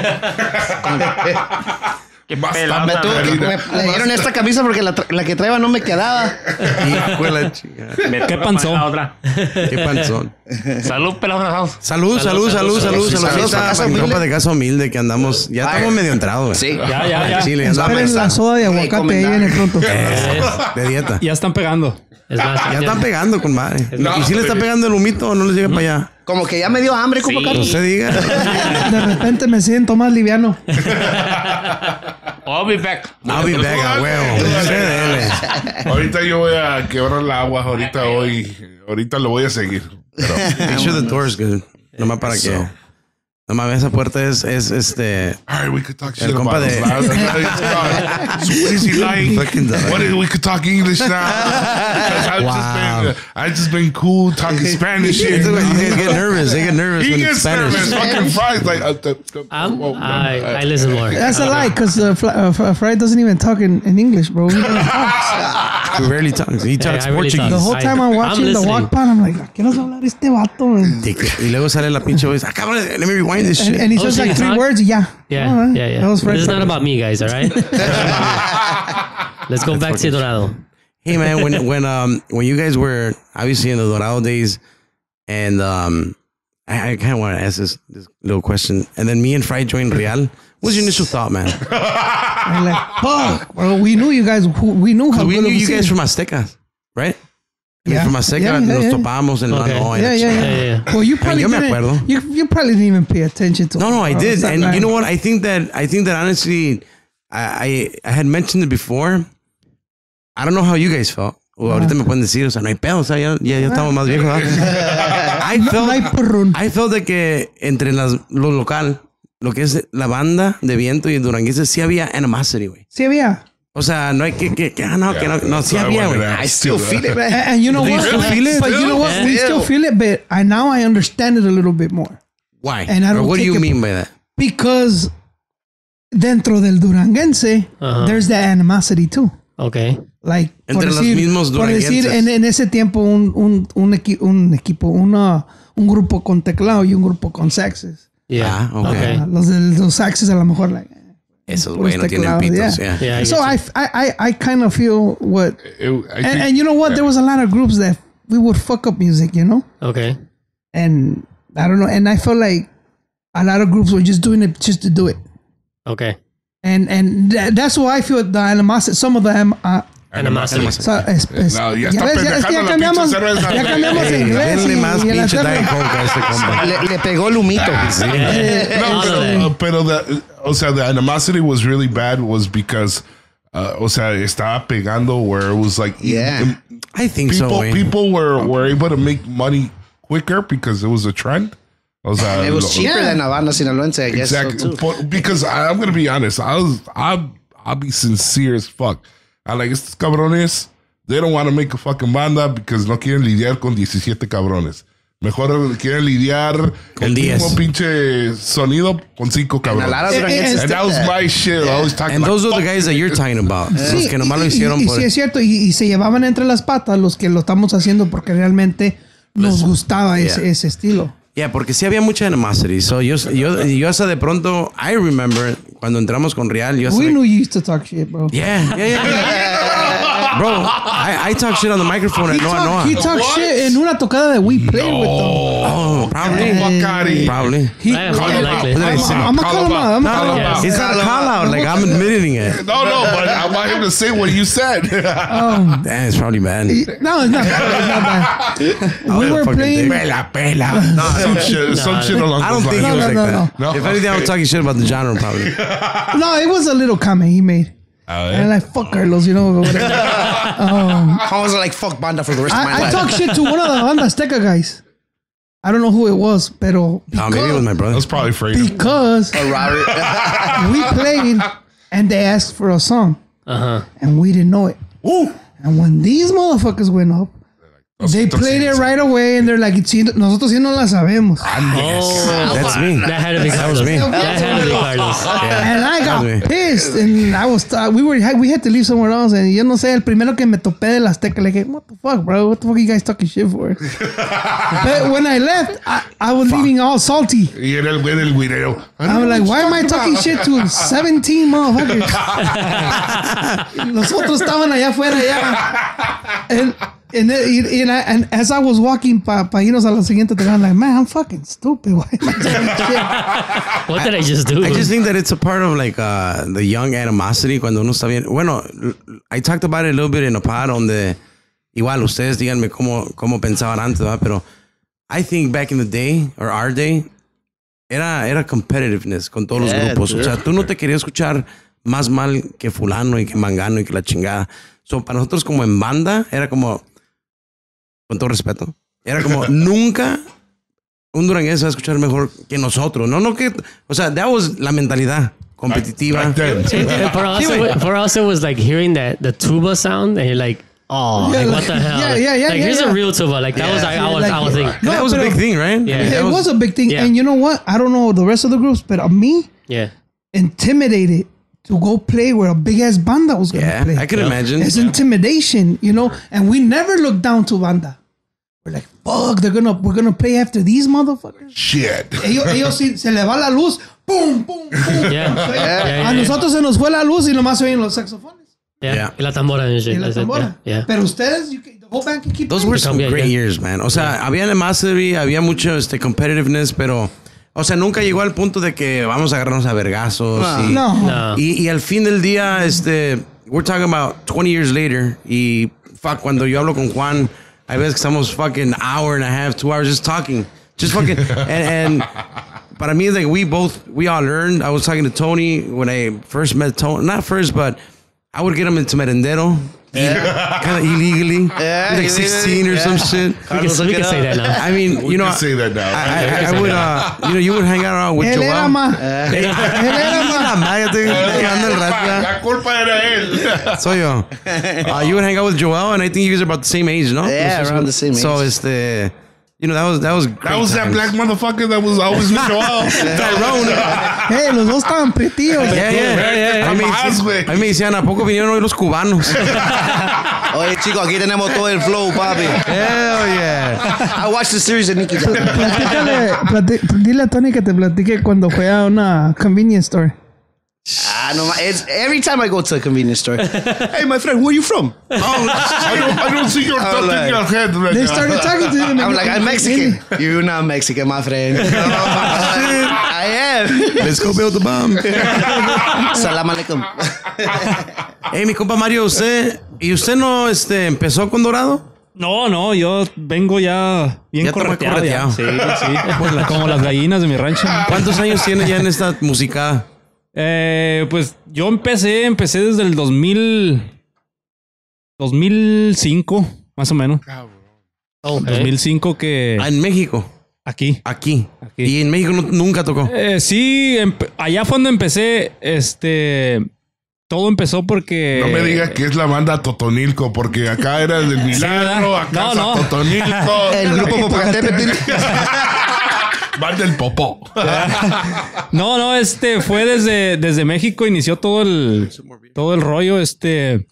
Qué Más pelada. Me, tuve que- me- me dieron esta camisa porque la, tra- la que traía no me quedaba. Hijo de la chingada. Me ¿Qué toca panzón? poner la otra. Qué panzón. Salud, pelado. Salud, salud, salud, salud, salud. Saludos Salud a Casa a mi Humilde. compa de Casa Humilde que andamos. Ya Ay. estamos medio entrados, güey. Sí. Ya, ya, ya. Chile, esperen la soda de aguacate, ahí viene pronto. de dieta. Ya están pegando. Es más, Ya están pegando con madre. No, ¿Y si le está pegando el humito o no les llega para allá? Como que ya me dio hambre, como Sí. Carlos. No se diga. De repente me siento más liviano. I'll be back. I'll be back a huevo. Se dele. Ahorita yo voy a quebrar el agua. Ahorita hoy. Ahorita lo voy a seguir. Pero, Make sure the door is good. Nomás para que. Eso. Nomás esa puerta es, es este. all right, we could talk shit El compa about de- us. So what is he like? Fucking dumb. What is, we could talk English now. 'Cause I've Wow. just been, I've just been cool talking Spanish. They shit. get nervous. They get nervous He when gets it's Spanish. nervous. Fucking fries like. Uh, the, the, I'm, oh, I, I listen more. That's a lie, because uh, Fla- uh, F- Fry doesn't even talk in, in English, bro. He doesn't talk. He rarely talks. He talks I really Portuguese. The whole I- time I'm I'm watching the listening. walk pan, I'm like, ¿qué nos va a hablar este vato? man?" Y luego sale la pinche voz. Acaba de. Let me rewind this And, shit. and he Oh, says so like you three talk? words, y ya. Yeah, All right. yeah, yeah. That was Fry This is not Fry. about me, guys, all right? Let's go back to Dorado. Hey man, when when um when you guys were obviously in the Dorado days, and um I, I kind of want to ask this this little question, and then me and Fry joined Real. What's your initial thought, man? I'm like, fuck, bro. We knew you guys. Who, we knew how We good knew of a you guys singer. from Azteca, right? I mean, Yeah. from Azteca Yeah, yeah, nos yeah. topamos en Okay. la no, Yeah, yeah, yeah. Yeah, yeah. Well, you probably yo me didn't. acuerdo. You, you probably didn't even pay attention to. No, no, I bro. did, It's not and like- you know what? I think that I think that honestly, I I, I had mentioned it before. I don't know how you guys felt. O ahorita me pueden decir, o sea, no hay pedo, o sea, ya, ya, ya estamos más viejos. ¿verdad? I felt, no hay perrón. I felt de que entre las, lo local, lo que es la banda de viento y duranguense, sí había animosity, güey. Sí había. O sea, no hay que, que, que ah, no, que no, no, sí That's había, why I güey. wanted to I ask still you feel that. it, man. And, and you know Do you what? still feel it? But you know what? We Yeah. still feel it, but I now I understand it a little bit more. Why? And I Or don't what do take you it- mean by that? Because dentro del duranguense, Ajá. there's that animosity too. Okay. Like, Entre por los decir, mismos por decir duranguenses. en, en ese tiempo un, un, un, equi- un equipo, una, un grupo con teclado y un grupo con saxes. Yeah. Ah, okay. Ah, los de los saxes a lo mejor like, Esos puros güey no tienen teclados, pitos, yeah. yeah. Yeah. I so get I, I, I, I kind of feel what, It- I and, think- and you know what? yeah. There was a lot of groups that we would fuck up music, you know? you. Okay. And I don't know. And I felt like a lot of groups were just doing it just to do it. Okay. And and tha- that's why I feel the animosity, some of them, uh, Animosity. so, es, es, No, ya ya está ves, ya, es que ya pendejando la cambiamos, pinche cerveza. ya cambiamos Hey, en inglés. denle y- más y el pinche hacerlo- Diet Coke a este compa. Le, le pegó el humito. No, All pero, of that. uh, pero the, o sea, the animosity was really bad was because, uh, o sea, estaba pegando where it was like, Yeah. I think so, people, güey. people were, were able to make money quicker because it was a trend. O sea, It was lo- cheaper Yeah. than Havana Sinaloense, I guess. Exactly. So too. But- because I, I'm gonna be honest, I was I'll I'll be sincere as fuck. I like estos cabrones, they don't want to make a fucking banda because no quieren lidiar con diecisiete cabrones. Mejor quieren lidiar Con el diez. mismo pinche sonido con cinco And a lot of cabrones. Duranguenses And did that was that. my shit. I was talking And those are like, the guys that you're talking about. Los Sí, que nomás lo y- y- hicieron y, por... sí es cierto, y, y se llevaban entre las patas los que lo estamos haciendo porque realmente nos gustaba ese, yeah. ese estilo. Yeah, porque sí había mucha animosity. So yo, yo, yo hasta de pronto, I remember cuando entramos con Real, yo hasta We de- knew you used to talk shit, bro. Yeah, yeah, yeah. yeah. Bro, I, I talk shit on the microphone He at Noah talked he Noah. talked What? shit en una tocada de We Play with them. Oh, probably. fuck out of here. Probably. He, I am Call him out. likely. What did I say? I'm gonna call him out. I'm gonna call him Yeah. out. It's not a call out. Like, I'm admitting it. No, no, but I want him to say what you said. Um, Damn, it's probably bad. no, it's not. It's not bad. We were Fucking playing. dick. Pela, pela. No, some shit, some shit along I don't those think he lines. was no, like no, that. no. If anything, I was talking shit about the genre, probably. No, it was a little comment he made. Oh, And yeah? like, fuck Carlos, you know. Whatever. um, I was like, fuck banda for the rest of my I, I life. talked shit to one of the Banda Azteca guys. I don't know who it was, pero Oh, maybe it was my brother. That's probably Fredo. because Oh, Robert. we played and they asked for a song Uh huh. and we didn't know it. Ooh. And when these motherfuckers went up, they played it right away and they're like, "Sí, nosotros sí no la sabemos." Oh, That's me. that had to be That was Carlos. me. That had to be Carlos. And I got That's me. pissed, and I was uh, we were we had to leave somewhere else, and yo no sé, el primero que me topé de la Azteca, like, what the fuck, bro? What the fuck are you guys talking shit for? But when I left, I, I was leaving all salty. Y era el güey del güireo. I was like, why am I talking shit to seventeen motherfuckers? Los otros estaban allá afuera ya. And, and, and, I, and as I was walking para pa irnos a la siguiente, I'm like, man, I'm fucking stupid. Why am I talking shit? What did I just do? I just think that it's a part of like uh, the young animosity cuando uno está bien. Bueno, I talked about it a little bit in a pod donde igual ustedes díganme cómo, cómo pensaban antes, ¿verdad? Pero I think back in the day, or our day, era, era competitiveness con todos Yeah, los grupos. O sea, sure. tú no te querías escuchar más mal que fulano y que mangano y que la chingada. So, para nosotros como en banda, era como, con todo respeto, era como nunca un duranguense va a escuchar mejor que nosotros. No, no que, o sea, that was la mentalidad competitiva. Back then. It- it- for, us, Sí, it, güey. wa- for us, it was like hearing that the tuba sound, and you're like, oh, Yeah, like, like- what the hell? yeah, yeah, yeah, Like, yeah, here's yeah. a real tuba. Like, that was, like, I was, I was thinking, No, that was a pero- big thing, right? Yeah. That It was a big thing. Yeah. And you know what? I don't know the rest of the groups, but me yeah. intimidated to go play where a big ass banda was going to Yeah, play. I can Yeah. imagine. It's intimidation, you know, and we never look down to banda. We're like, fuck, they're gonna, we're gonna play after these motherfuckers. Shit. Ellos, ellos sí, se le va la luz, pum, pum, pum. Yeah. Yeah, yeah, A yeah. nosotros se nos fue la luz y nomás se oyen los saxofones. Yeah. Yeah. Y la tambora. and shit. Y la That's it, tambora. Yeah. yeah. Pero ustedes, you can- the whole band can keep Those playing. were some Cambia, great yeah. years, man. O sea, había animosity, había mucho este, competitiveness, pero... O sea, nunca llegó al punto de que vamos a agarrarnos a vergazos. No. y, No. No. Y, y al fin del día, este... We're talking about twenty years later. Y, fuck, cuando yo hablo con Juan, hay veces que estamos fucking hour and a half, two hours just talking. Just fucking... and, and para mí, like, we both... We all learned. I was talking to Tony when I first met Tony. Not first, but... I would get him into merendero. Kind of illegally. Yeah, He's like sixteen or some shit. We can, we can say that now. I mean, We you know, can say that now. I, I, I would, uh, you know, you would hang out with Él Joel. era más. Él era más. Mágate, llegando el rato. La culpa era él. Soy yo. Uh, you would hang out with Joel, and I think you guys are about the same age, no? Yeah, around the same So, age. este, you know, that was, that was great That was that times. black motherfucker that was always with Joel. Tyrone. Hey, los dos estaban pretillos. Yeah, yeah. A mí me Jamás, decían- güey. a mí me decían, ¿a poco vinieron hoy los cubanos? Oye, chicos, aquí tenemos todo el flow, papi. Hell yeah. I watched the series de Nicky Jam. Platícale, plati- dile a Tony que te platique cuando fue a una convenience store. Ah, no, it's every time I go to a convenience store. Hey, my friend, where are you from? Oh, I don't, I don't see your I'm thought like- in your head right They now. started talking to him. I'm like, I'm Mexican. You're not Mexican, my friend. I am. Let's go build the bomb. Salam alaikum. Hey, mi compa Mario, usted, ¿y usted no este, empezó con Dorado? No, no, yo vengo ya bien Ya te voy correteado. ya. correteado. Sí, sí. Como las gallinas de mi rancho. ¿Cuántos años tiene ya en esta música? Eh, pues yo empecé, empecé desde el dos mil, dos mil cinco, más o menos. Okay. dos mil cinco que Ah, en México, aquí. aquí. Aquí. Y en México no- nunca tocó. Eh, sí, empe- allá fue donde empecé, este, todo empezó porque... No me digas que es la banda Totonilco, porque acá era del Milagro, ¿verdad? acá No, es no. Totonilco. El grupo Popocatépetl. Banda del Popó. No, no, este fue desde, desde México, inició todo el, todo el rollo. Este,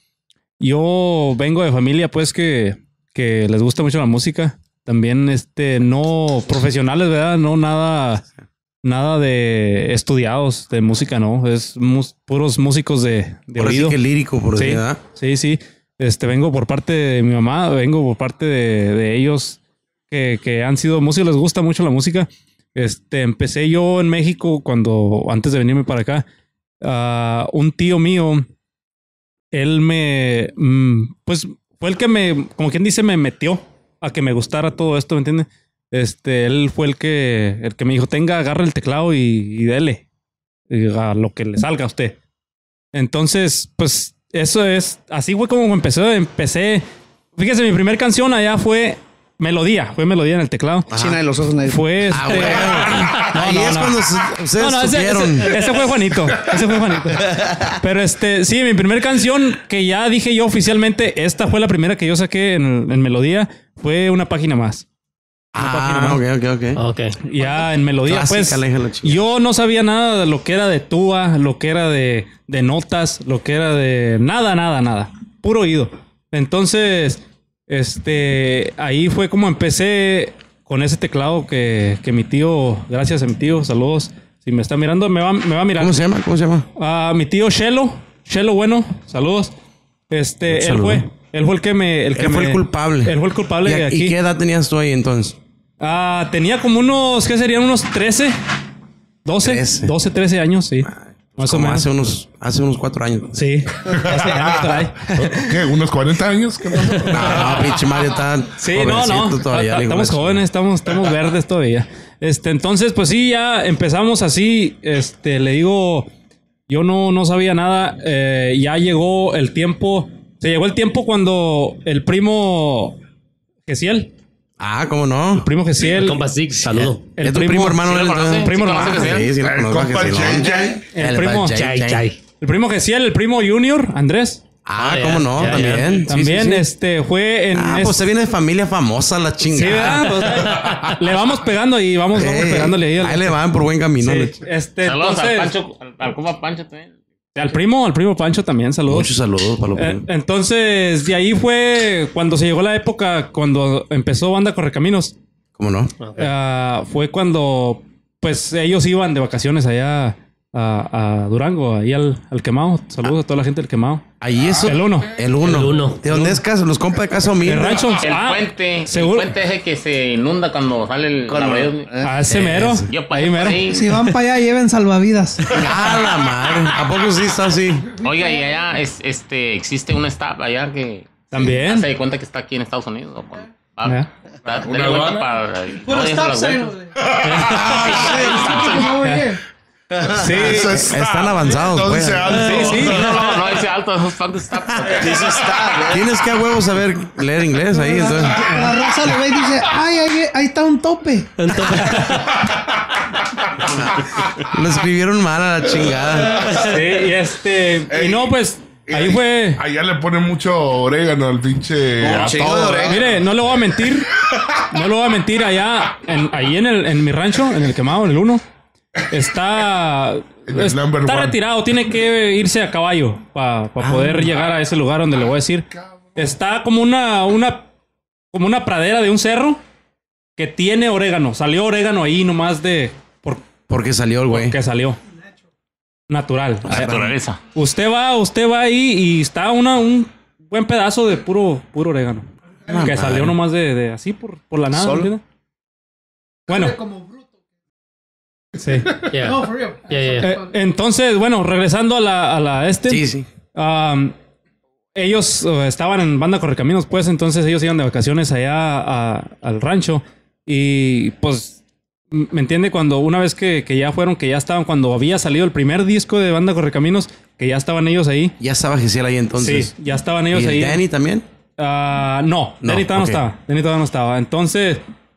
yo vengo de familia, pues, que, que les gusta mucho la música. También, este, no profesionales, ¿verdad? No nada, nada de estudiados de música, no. Es mus- puros músicos de, de Ahora sí oído. que lírico, por Sí, decir, ¿verdad? sí, sí. Este, vengo por parte de mi mamá, vengo por parte de, de ellos que, que han sido músicos, les gusta mucho la música. Este, empecé yo en México cuando, antes de venirme para acá, ah, un tío mío, él me, mm, pues fue el que me, como quien dice, me metió a que me gustara todo esto, ¿me entiendes? Este, él fue el que, el que me dijo, tenga, agarra el teclado y, y dele y a lo que le salga a usted. Entonces, pues eso es, así fue como empecé, empecé, fíjese, mi primer canción allá fue melodía, fue melodía en el teclado. China de los ojos negros. Fue este... Ah, bueno. Ahí es cuando se- ustedes No, no, ese, supieron. ese- ese fue Juanito. Ese fue Juanito. Pero este, sí, mi primer canción que ya dije yo oficialmente, esta fue la primera que yo saqué en, en melodía, fue Una Página Más. Ah, ok, ok, ok. Ok. Ya en melodía, Clásica, pues. la hija de la chica. Yo no sabía nada de lo que era de tuba, lo que era de, de notas, lo que era de nada, nada, nada. Puro oído. Entonces, este, ahí fue como empecé con ese teclado que, que mi tío, gracias a mi tío, saludos. Si me está mirando, me va, me va a mirar. ¿Cómo se llama? ¿Cómo se llama? A mi tío Shelo, Shelo Bueno, saludos. Este, Un él saludo. fue, él fue el que me, el que Él fue me- el culpable. Él fue el culpable ¿Y, a- de aquí. ¿Y qué edad tenías tú ahí entonces? Ah, tenía como unos, ¿qué serían? Unos trece, doce, trece. doce, trece años, sí. Más o Como menos. hace unos, hace unos cuatro años. Sí. Hace años por ahí. ¿Qué? ¿Unos cuarenta años? ¿Qué pasó? No, pinche Mario está Sí, no, no. jovencito todavía, Ta- hijo Estamos de la jóvenes, estamos, estamos verdes todavía. Este, entonces, pues sí, ya empezamos así. Este, le digo, yo no, no sabía nada. Eh, ya llegó el tiempo. Se llegó el tiempo cuando el primo Gesiel, Ah, ¿cómo no? primo Gesiel, Compa Zig, saludo. el ¿Es tu primo hermano? ¿Sí lo él, conoce? entonces? primo ¿Sí hermano. conoce que Sí, sí, lo El conozco. compa que sí, Jay ¿no? Jay. el El primo, Jay, Chay, Jay. chay. el primo Gesiel, el primo Junior, Andrés. Ah, Ah, ya, ¿cómo no? ya, ya. También. Sí, También, sí, sí. este, fue en... Ah, es- pues se viene de familia famosa la Sí, chingada. ¿verdad? Pues, le vamos pegando y vamos, vamos Ey, pegándole ahí. al- ahí le van por buen camino. Sí, le- este, Saludos entonces, al Pancho, al, al compa Pancho también. al primo, al primo Pancho también, saludos. Muchos saludos para los Eh, primos. entonces, de ahí fue cuando se llegó la época, cuando empezó Banda Correcaminos. ¿Cómo no? Ah, fue cuando, pues, ellos iban de vacaciones allá a, a Durango, ahí al, al Quemado. Saludos a toda la gente del Quemado. Ahí eso. El uno. El uno. El uno. ¿De dónde es casa? Los compas de Casa Humilde. El rancho. El Ah, puente, seguro. el puente ese que se inunda cuando sale el Cuando- la- eh. A ese mero. Yo pasé Ahí por mero. ahí. Si van para allá, lleven salvavidas. Ah, la madre. ¿A poco sí está así? Oiga, y allá es, este, existe un staff allá que También. se da cuenta que está aquí en Estados Unidos. ¿O bueno, ah, Ya. da- dale ¿Una vuelta aduana? para- Puro no, stop las sign. vueltas. No, oye. Sí. Eso es- Están avanzados, Entonces, pues. alto. Sí, no, no, no, ese alto, esos fuck the stop. This is stop, Tienes que a huevo saber leer inglés ahí, entonces. La raza lo ve y dice, ay, ahí, ahí está un tope. Entonces, Lo escribieron mal a la chingada. Sí, y este. Y no, pues. Ahí fue. Allá le ponen mucho orégano al pinche. Un a chingo todo. de orégano. Mire, no le voy a mentir. No le voy a mentir. Allá, en, ahí en, el, en mi rancho, en el Quemado, en el uno, está. En el number Está one. retirado. Tiene que irse a caballo para poder llegar a ese lugar donde le voy a decir. Está como una, una. Como una pradera de un cerro que tiene orégano. Salió orégano ahí nomás de. Por, Porque salió el güey. que salió. Natural. Naturaleza. Usted va, usted va ahí y está una, un buen pedazo de puro, puro orégano. Ah, que madre. salió nomás de, de así por, por la nada. ¿Solo? ¿Entiendes? Bueno, Como bruto. sí. yeah. No, for real. Yeah, yeah. Eh, entonces, bueno, regresando a la, a la este. Sí, sí. um, ellos uh, estaban en Banda Correcaminos, pues entonces ellos iban de vacaciones allá a- al rancho. Y pues, m- ¿me entiende? Cuando una vez que, que ya fueron, que ya estaban, cuando había salido el primer disco de Banda Correcaminos, que ya estaban ellos ahí. Ya estaba Gisiel ahí entonces. Sí, ya estaban ellos ¿Y el ahí. Danny también? Ah, no, No, Danny todavía ok. no estaba. Danny todavía no estaba. Entonces,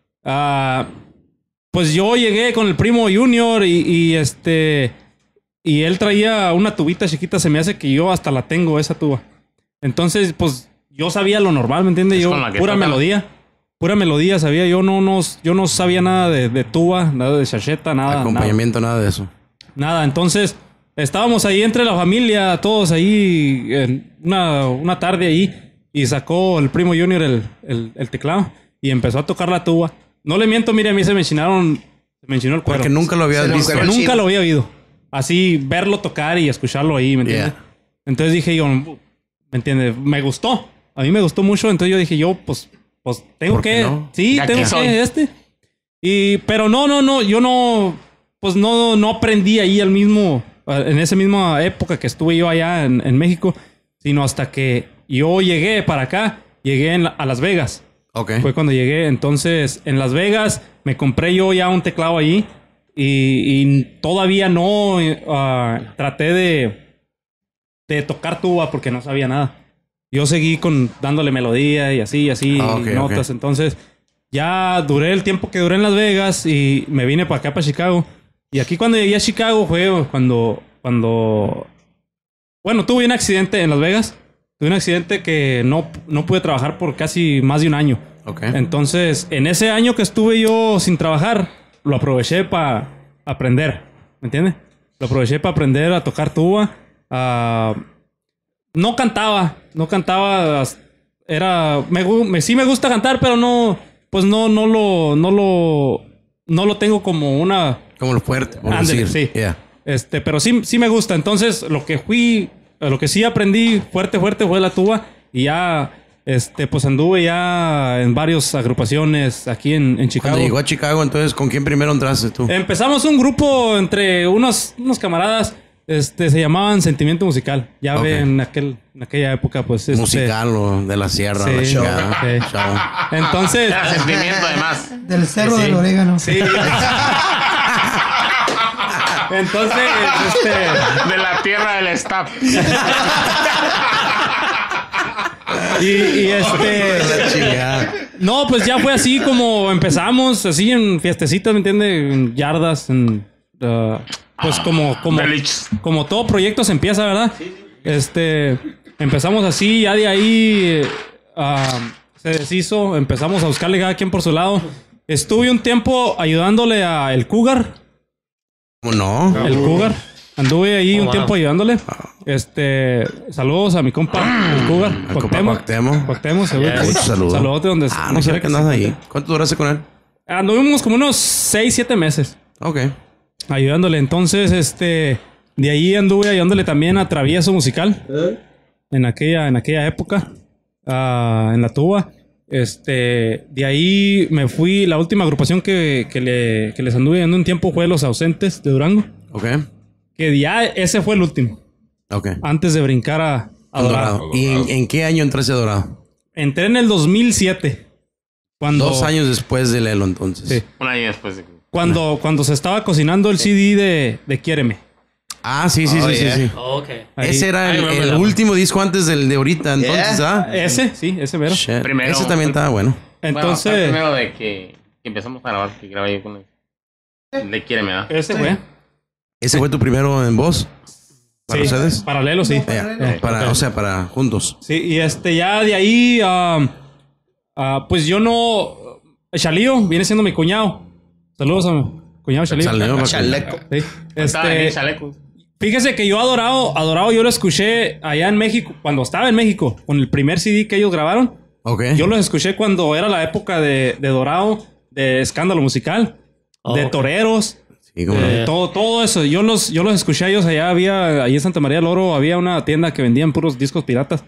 ah, pues yo llegué con el primo Junior y, y este. Y él traía una tubita chiquita. Se me hace que yo hasta la tengo, esa tuba. Entonces, pues yo sabía lo normal, ¿me entiendes? Es Yo, con la que pura tocan. melodía. Pura melodía sabía. Yo no, no, yo no sabía nada de, de tuba, nada de chacheta, nada. nada. Acompañamiento, nada de eso. Nada, entonces estábamos ahí entre la familia, todos ahí, en una, una tarde ahí, y sacó el primo Junior el, el, el teclado y empezó a tocar la tuba. No le miento, mire, a mí se me enchinaron, se me enchinó el cuero. Porque nunca lo había Se le visto. encueró el Nunca chino. lo había oído. Así, verlo tocar y escucharlo ahí, ¿me entiendes? Yeah. Entonces dije yo, ¿me entiendes? Me gustó. A mí me gustó mucho, entonces yo dije yo, pues, pues tengo ¿Por qué que... no? Sí, Ya tengo que que soy. este. Y, pero no, no, no, yo no... Pues no, no aprendí ahí al mismo... En esa misma época que estuve yo allá en, en México, sino hasta que yo llegué para acá, llegué en la- a Las Vegas. Ok. Fue cuando llegué. Entonces, en Las Vegas me compré yo ya un teclado allí y, y todavía no ah, traté de, de tocar tuba porque no sabía nada. Yo seguí con dándole melodía y así, y así, Ah, ok, notas. ok. Entonces, ya duré el tiempo que duré en Las Vegas y me vine para acá, para Chicago. Y aquí cuando llegué a Chicago fue cuando, cuando... Bueno, tuve un accidente en Las Vegas. Tuve un accidente que no, no pude trabajar por casi más de un año. Ok. Entonces, en ese año que estuve yo sin trabajar, lo aproveché para aprender. ¿Me entiendes? Lo aproveché para aprender a tocar tuba. Ah, no cantaba. No cantaba. Era. Me, gu- me- sí me gusta cantar, pero no. Pues no, no lo. No lo. No lo tengo como una. Como lo fuerte, por Ándale, decir. sí. Yeah. Este, pero sí, sí me gusta. Entonces, lo que fui, lo que sí aprendí fuerte, fuerte fue la tuba. Y ya, este, pues anduve ya en varias agrupaciones aquí en, en Chicago. Cuando llegó a Chicago, entonces, ¿con quién primero entraste tú? Empezamos un grupo entre unos, unos camaradas, este, se llamaban Sentimiento Musical. Ya Ok. ve, en aquel, en aquella época, pues, este, Musical o de la sierra, Sí, la chingada. sí. Chao. Entonces, Era sentimiento además. Del cerro Sí. del orégano. sí. Entonces, este, De la tierra del staff. y, y este, La chingada. no, pues ya fue así como empezamos, así en fiestecitas, ¿me entiendes? En yardas, en, uh, pues como, como, Belich. como todo proyecto se empieza, ¿verdad? Este, empezamos así, ya de ahí eh, ah, se deshizo, empezamos a buscarle cada quien por su lado. Estuve un tiempo ayudándole a El Cougar, ¿Cómo no? el Cougar. Anduve ahí Oh, un wow. tiempo ayudándole. Este, saludos a mi compa, el Cougar. Al compa Cuauhtémoc. Cuauhtémoc, seguro. Yes. que sí. Muchos saludos. Saludos de donde Ah, no no sé sé que andas ahí. ¿Cuánto duraste con él? Anduvimos como unos seis, siete meses. Ok. ayudándole. Entonces, este, de ahí anduve ayudándole también a Travieso Musical. En aquella, en aquella época. Uh, en la tuba. Este, de ahí me fui. La última agrupación que, que, le, que les anduve ayudando un tiempo fue Los Ausentes de Durango. Ok. Que ya ese fue el último. Ok. Antes de brincar a, a Dorado. Dorado. ¿Y en, en qué año entraste a Dorado? Entré en el dos mil siete. Cuando, Dos años después de Lelo, entonces. Sí. Un año después de... Cuando, cuando se estaba cocinando el C D de, de Quiéreme. Ah, sí, sí, Oh, sí, yeah. sí, sí. Oh, ok. Ahí. Ese era I el, remember el that one. último disco antes del de ahorita, entonces, Yeah. ¿ah? Ese, sí, ese mero. Shit. Primero- Ese también estaba bueno. Entonces, Bueno, fue el primero de que, que empezamos a grabar, que grabé yo con él. Le quiere, me da. ese fue. ¿Ese fue tu primero en voz? ¿Para Sí, ustedes? paralelo, sí. Eh, para, o sea, para juntos. Sí, y este, ya de ahí, ah, ah, pues yo no. Chalío viene siendo mi cuñado. Saludos a mi cuñado Chalío. Salió para- Chaleco. Sí. Estaba en Este, el chaleco. fíjese que yo adorado, adorado, yo lo escuché allá en México, cuando estaba en México, con el primer C D que ellos grabaron. Ok. Yo los escuché cuando era la época de, de Dorado, de escándalo musical, Oh, de ok. toreros. Sí, cómo no. Eh, todo, todo eso. Yo los, yo los escuché a ellos allá. Había, ahí en Santa María del Oro, había una tienda que vendían puros discos piratas.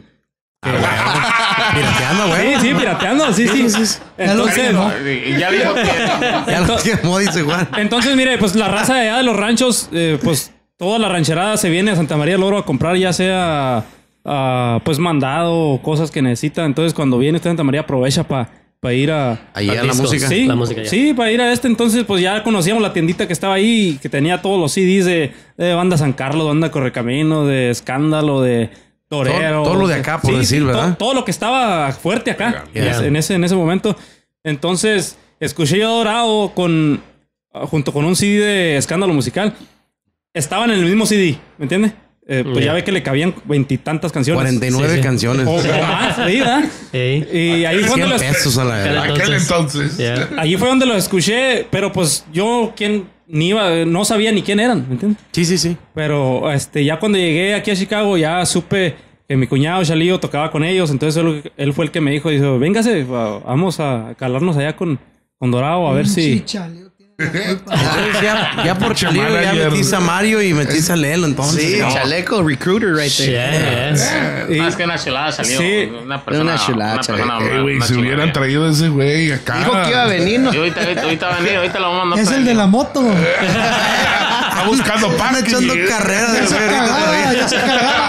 Pirateando, güey. Sí, sí, pirateando. Sí, sí. Entonces, Y ya dijo que... Ya lo quemó, dice Juan. entonces, mire, pues la raza de allá de los ranchos, eh, pues toda la rancherada se viene a Santa María del Oro a comprar, ya sea ah, pues mandado o cosas que necesita. Entonces, cuando viene usted a Santa María, aprovecha para ir a. Ahí Al a la disco. música. Sí, La música ya. sí, para ir a este. Entonces, pues ya conocíamos la tiendita que estaba ahí, que tenía todos los C Ds de, de Banda San Carlos, Banda Correcamino, de Escándalo, de Torero. Todo- todo lo de acá, por decir, to- ¿verdad? Todo, lo que estaba fuerte acá, Yeah. en, ese, en ese momento. Entonces, escuché yo a Dorado con, junto con un C D de Escándalo Musical. Estaban en el mismo C D, ¿me entiendes? Eh, pues Yeah. ya ve que le cabían veintitantas canciones. cuarenta y nueve Sí, sí. canciones. O, o más, sí, ¿verdad? Ey. Y ahí fue cien donde los, pesos a la Cada- verga. Aquel Entonces- entonces. Yeah. allí fue donde los escuché, pero pues yo quién ni iba, no sabía ni quién eran, ¿me entiendes? Sí, sí, sí. Pero este, ya cuando llegué aquí a Chicago ya supe que mi cuñado Chalío tocaba con ellos, entonces él, él fue el que me dijo, dice, véngase, va- vamos a calarnos allá con, con Dorado a ver si... Sí, chale. Entonces, ya, ya por Chalío ya manager. metiste a Mario y metiste a Lelo, entonces. Sí, No. chaleco, recruiter right there. Yeah, yes. y- Más que una chulada salió. Sí. Una persona. Una chulada, Una persona. Eh, güey, una si hubieran chingonería. traído ese güey acá. Dijo que iba a venir, ¿no? Y ahorita, ahorita, ahorita va a venir, ahorita lo vamos a mandar. Es el de la moto. Está buscando Están parking. echando eh. carreras de Ya se güey, ahorita cagaba, todavía. ya se cagaba.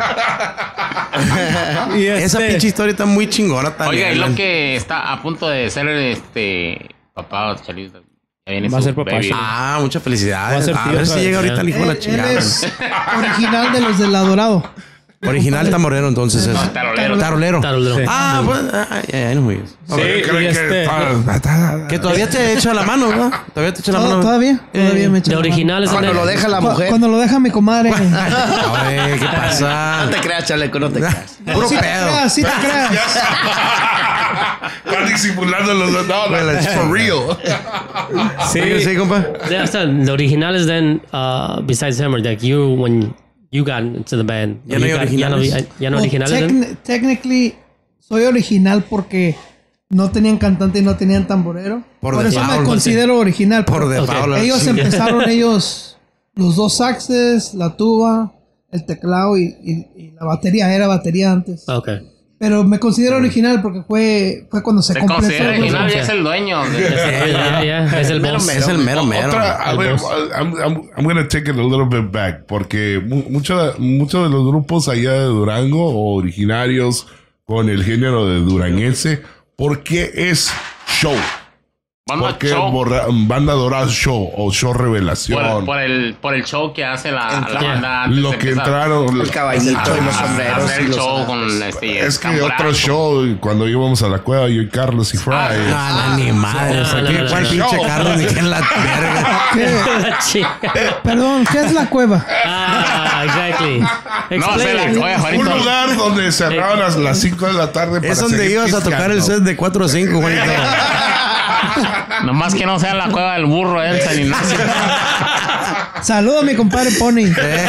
y Esa este- pinche historia está muy chingona también. Oiga, y lo que está a punto de ser este papá Chalito. Ya viene Va a su ser papá, baby. sí. Ah, muchas Va felicidades. a ser A tío ver si otra llega vez, ahorita el hijo de Él, la él chingada. es original de los del Adorado. Original tamorero, entonces es. Tarolero. Tarolero. Sí. Tarolero. Ah, pues, ay, ay, ay, no me digas. Sí, ¿Creen y que este- está- Que todavía te echa la mano, ¿no? Todavía te echa la Todo- mano. Todavía, todavía me echa De la mano. originales. Cuando lo deja la Cu- mujer. Cuando lo deja mi comadre. Oye, ¿qué pasa? No te creas, chaleco, no te creas. Puro Sí te pedo. creas, sí te creas. Están disimulando los dos. No, no, it's for real. Sí, Sí, sí, compa. Yeah, so the originales then, uh, besides him, or like you, when you got into the band. Ya no you hay got- Ya no, originales. ya no Well, originales then? techni- technically, soy original porque no tenían cantante y no tenían tamborero. Por Por, eso default, me considero original. Por porque default. ellos empezaron, ellos, los dos saxes, la tuba, el teclado y, y- y la batería. Era batería antes. Okay. Pero me considero original porque fue, fue cuando se Se completó. considera los- original y es el dueño. de- Yeah, yeah, es el boss. Es el mero mero. Otra, a ver, I'm, I'm, I'm gonna take it a little bit back porque mu- mucho- muchos de los grupos allá de Durango o originarios con el género de duranguense, ¿por qué es show? Banda ¿Por qué show. borra- banda dorada show o show revelación? Por, por el, por el show que hace la, la banda. antes Lo de que empezar entraron. El caballito y los Ah, sombreros hacer y el los show zapatos. con este. Es que tamborazo. otro show, cuando íbamos a la cueva, yo y Carlos y Fry. No, no, ni madre. O sea, No, ¿qué- no, no, ¿cuál no. pinche carro ni qué en la verga? ¿Qué? Chica. Perdón, ¿qué es la cueva? Ah, exactly. No, Explain se la- it. oye, Un Juanito. lugar donde cerraban a las cinco de la tarde. para Es donde seguir ibas a tocar el pisteando. set de cuatro a cinco, Juanito. Nomás que no sea la cueva del burro de San Ignacio. Saludo a mi compadre Pony.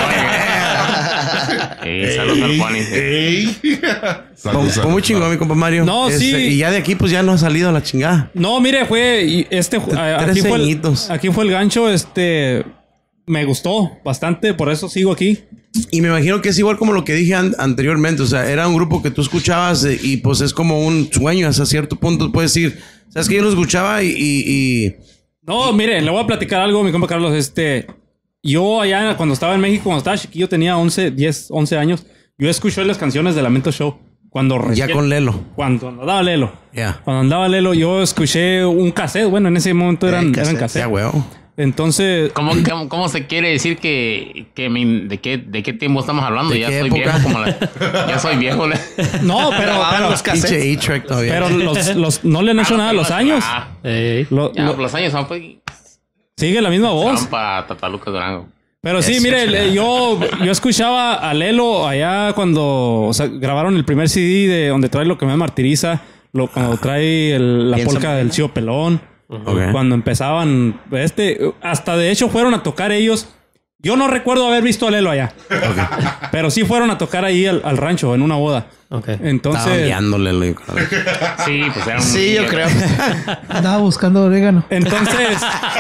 Sí, saludos al Pony. Ey. Salud, Fue salud, muy chingón, mi compa Mario. No, Este, sí. Y ya de aquí, pues ya no ha salido a la chingada. no, mire, fue y este a- aquí Tres fue, el, añitos. aquí fue el gancho, este me gustó bastante, por eso sigo aquí. Y me imagino que es igual como lo que dije an- anteriormente, o sea, era un grupo que tú escuchabas eh, y pues es como un sueño hasta cierto punto, puedes decir, sabes que yo lo escuchaba y... y, y... No, mire, le voy a platicar algo, mi compa Carlos. Este, yo allá cuando estaba en México, cuando estaba chiquillo, tenía once, diez, once años. Yo escuché las canciones de Lamento Show. Cuando Ya recién- con Lelo. Cuando andaba Lelo. Ya. Cuando andaba Lelo, yo escuché un cassette. Bueno, en ese momento eran, cassette. eran Ya, cassette. huevo. Entonces, ¿Cómo, cómo, cómo se quiere decir que, que mi- de, qué, de qué tiempo estamos hablando? ¿De Ya qué soy época? viejo. Como la, ya soy viejo. le- no, pero, Grababan pero, los cassettes. Pinche A-Track todavía. pero los, los, no le han hecho Ah, nada a no, los no, años. ah, Ey. Lo- ya, lo- los años van, pues, sigue la misma voz. van para Tataluca Durango. Pero sí, Eso, mire, chingada. le- yo, yo escuchaba a Lelo allá cuando o sea, grabaron el primer C D de donde trae Lo que me martiriza, lo, cuando trae el- la Piensa polca bien. del Chío Pelón, Ok. cuando empezaban, este, hasta de hecho fueron a tocar ellos. Yo no recuerdo haber visto a Lelo allá, pero sí fueron a tocar ahí al, al rancho en una boda. Ok. Estaba Entonces, guiándole, Lelo. Sí, pues era un... Sí, yo creo. Andaba buscando orégano. entonces,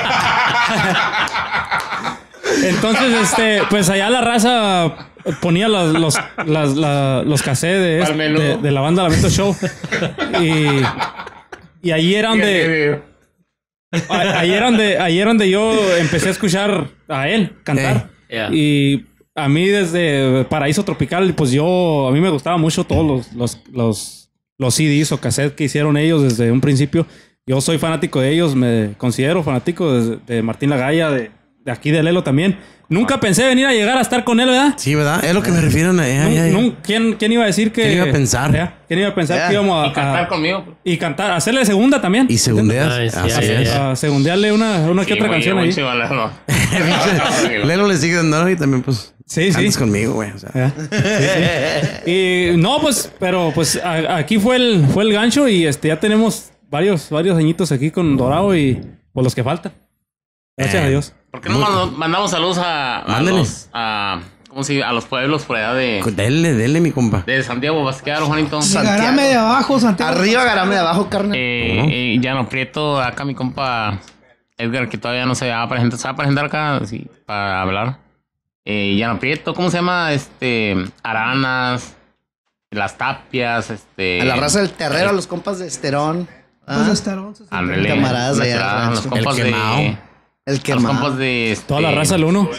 entonces, este, pues allá la raza ponía los, los, las- la- los cassettes de, este- Palmelo. de, de la banda Lamento Show. Y, y ahí era donde, a- ahí era donde, ahí era donde yo empecé a escuchar a él cantar. Eh, yeah. Y a mí desde Paraíso Tropical, pues yo, a mí me gustaba mucho todos los, los, los, los C Ds o cassettes que hicieron ellos desde un principio. Yo soy fanático de ellos, me considero fanático de, de Martín Lagalla, de, de aquí de Lelo también. Nunca pensé venir a llegar a estar con él, ¿verdad? Sí, ¿verdad? Es lo que me refieren a... ya, Nun- ya, ya. nun- ¿quién, ¿Quién iba a decir que...? ¿Quién iba a pensar? ¿Ya? ¿Quién iba a pensar Ya. que íbamos a... Y cantar a- conmigo. y cantar, hacerle segunda también. Y segundeas. Nice, Así ya, ya, es. ya. A segundearle una, una que Sí, otra güey, canción muy ahí. chido, Lelo. Lelo le sigue dando y también, pues... Sí, sí. cantas conmigo, güey. O sea. Ya. Sí, sí. Y no, pues, pero pues a- aquí fue el, fue el gancho y este ya tenemos varios, varios añitos aquí con Dorado y por los que faltan. Gracias Eh. a Dios. ¿Por qué no mando- mandamos saludos a, a Mándale. los... A, ¿cómo se dice? A los pueblos por allá de... Dele, dele, mi compa. De Santiago Basquearo, Juanito. Santiago. Garame de abajo, Santiago. Arriba, garame de abajo, carne. Eh, eh, Llano Prieto, acá mi compa Edgar, que todavía no se va a presentar, se va a presentar acá sí, para hablar. Eh, Llano Prieto, ¿cómo se llama? Este, Aranas, Las Tapias, este... A la raza del terrero, a los compas de Esterón. Los Ah, Esterones. Ándale, camaradas la de allá chulada, del los rancho. compas El de... quemao. el a los quemado. compas de... Este, Toda la raza del uno.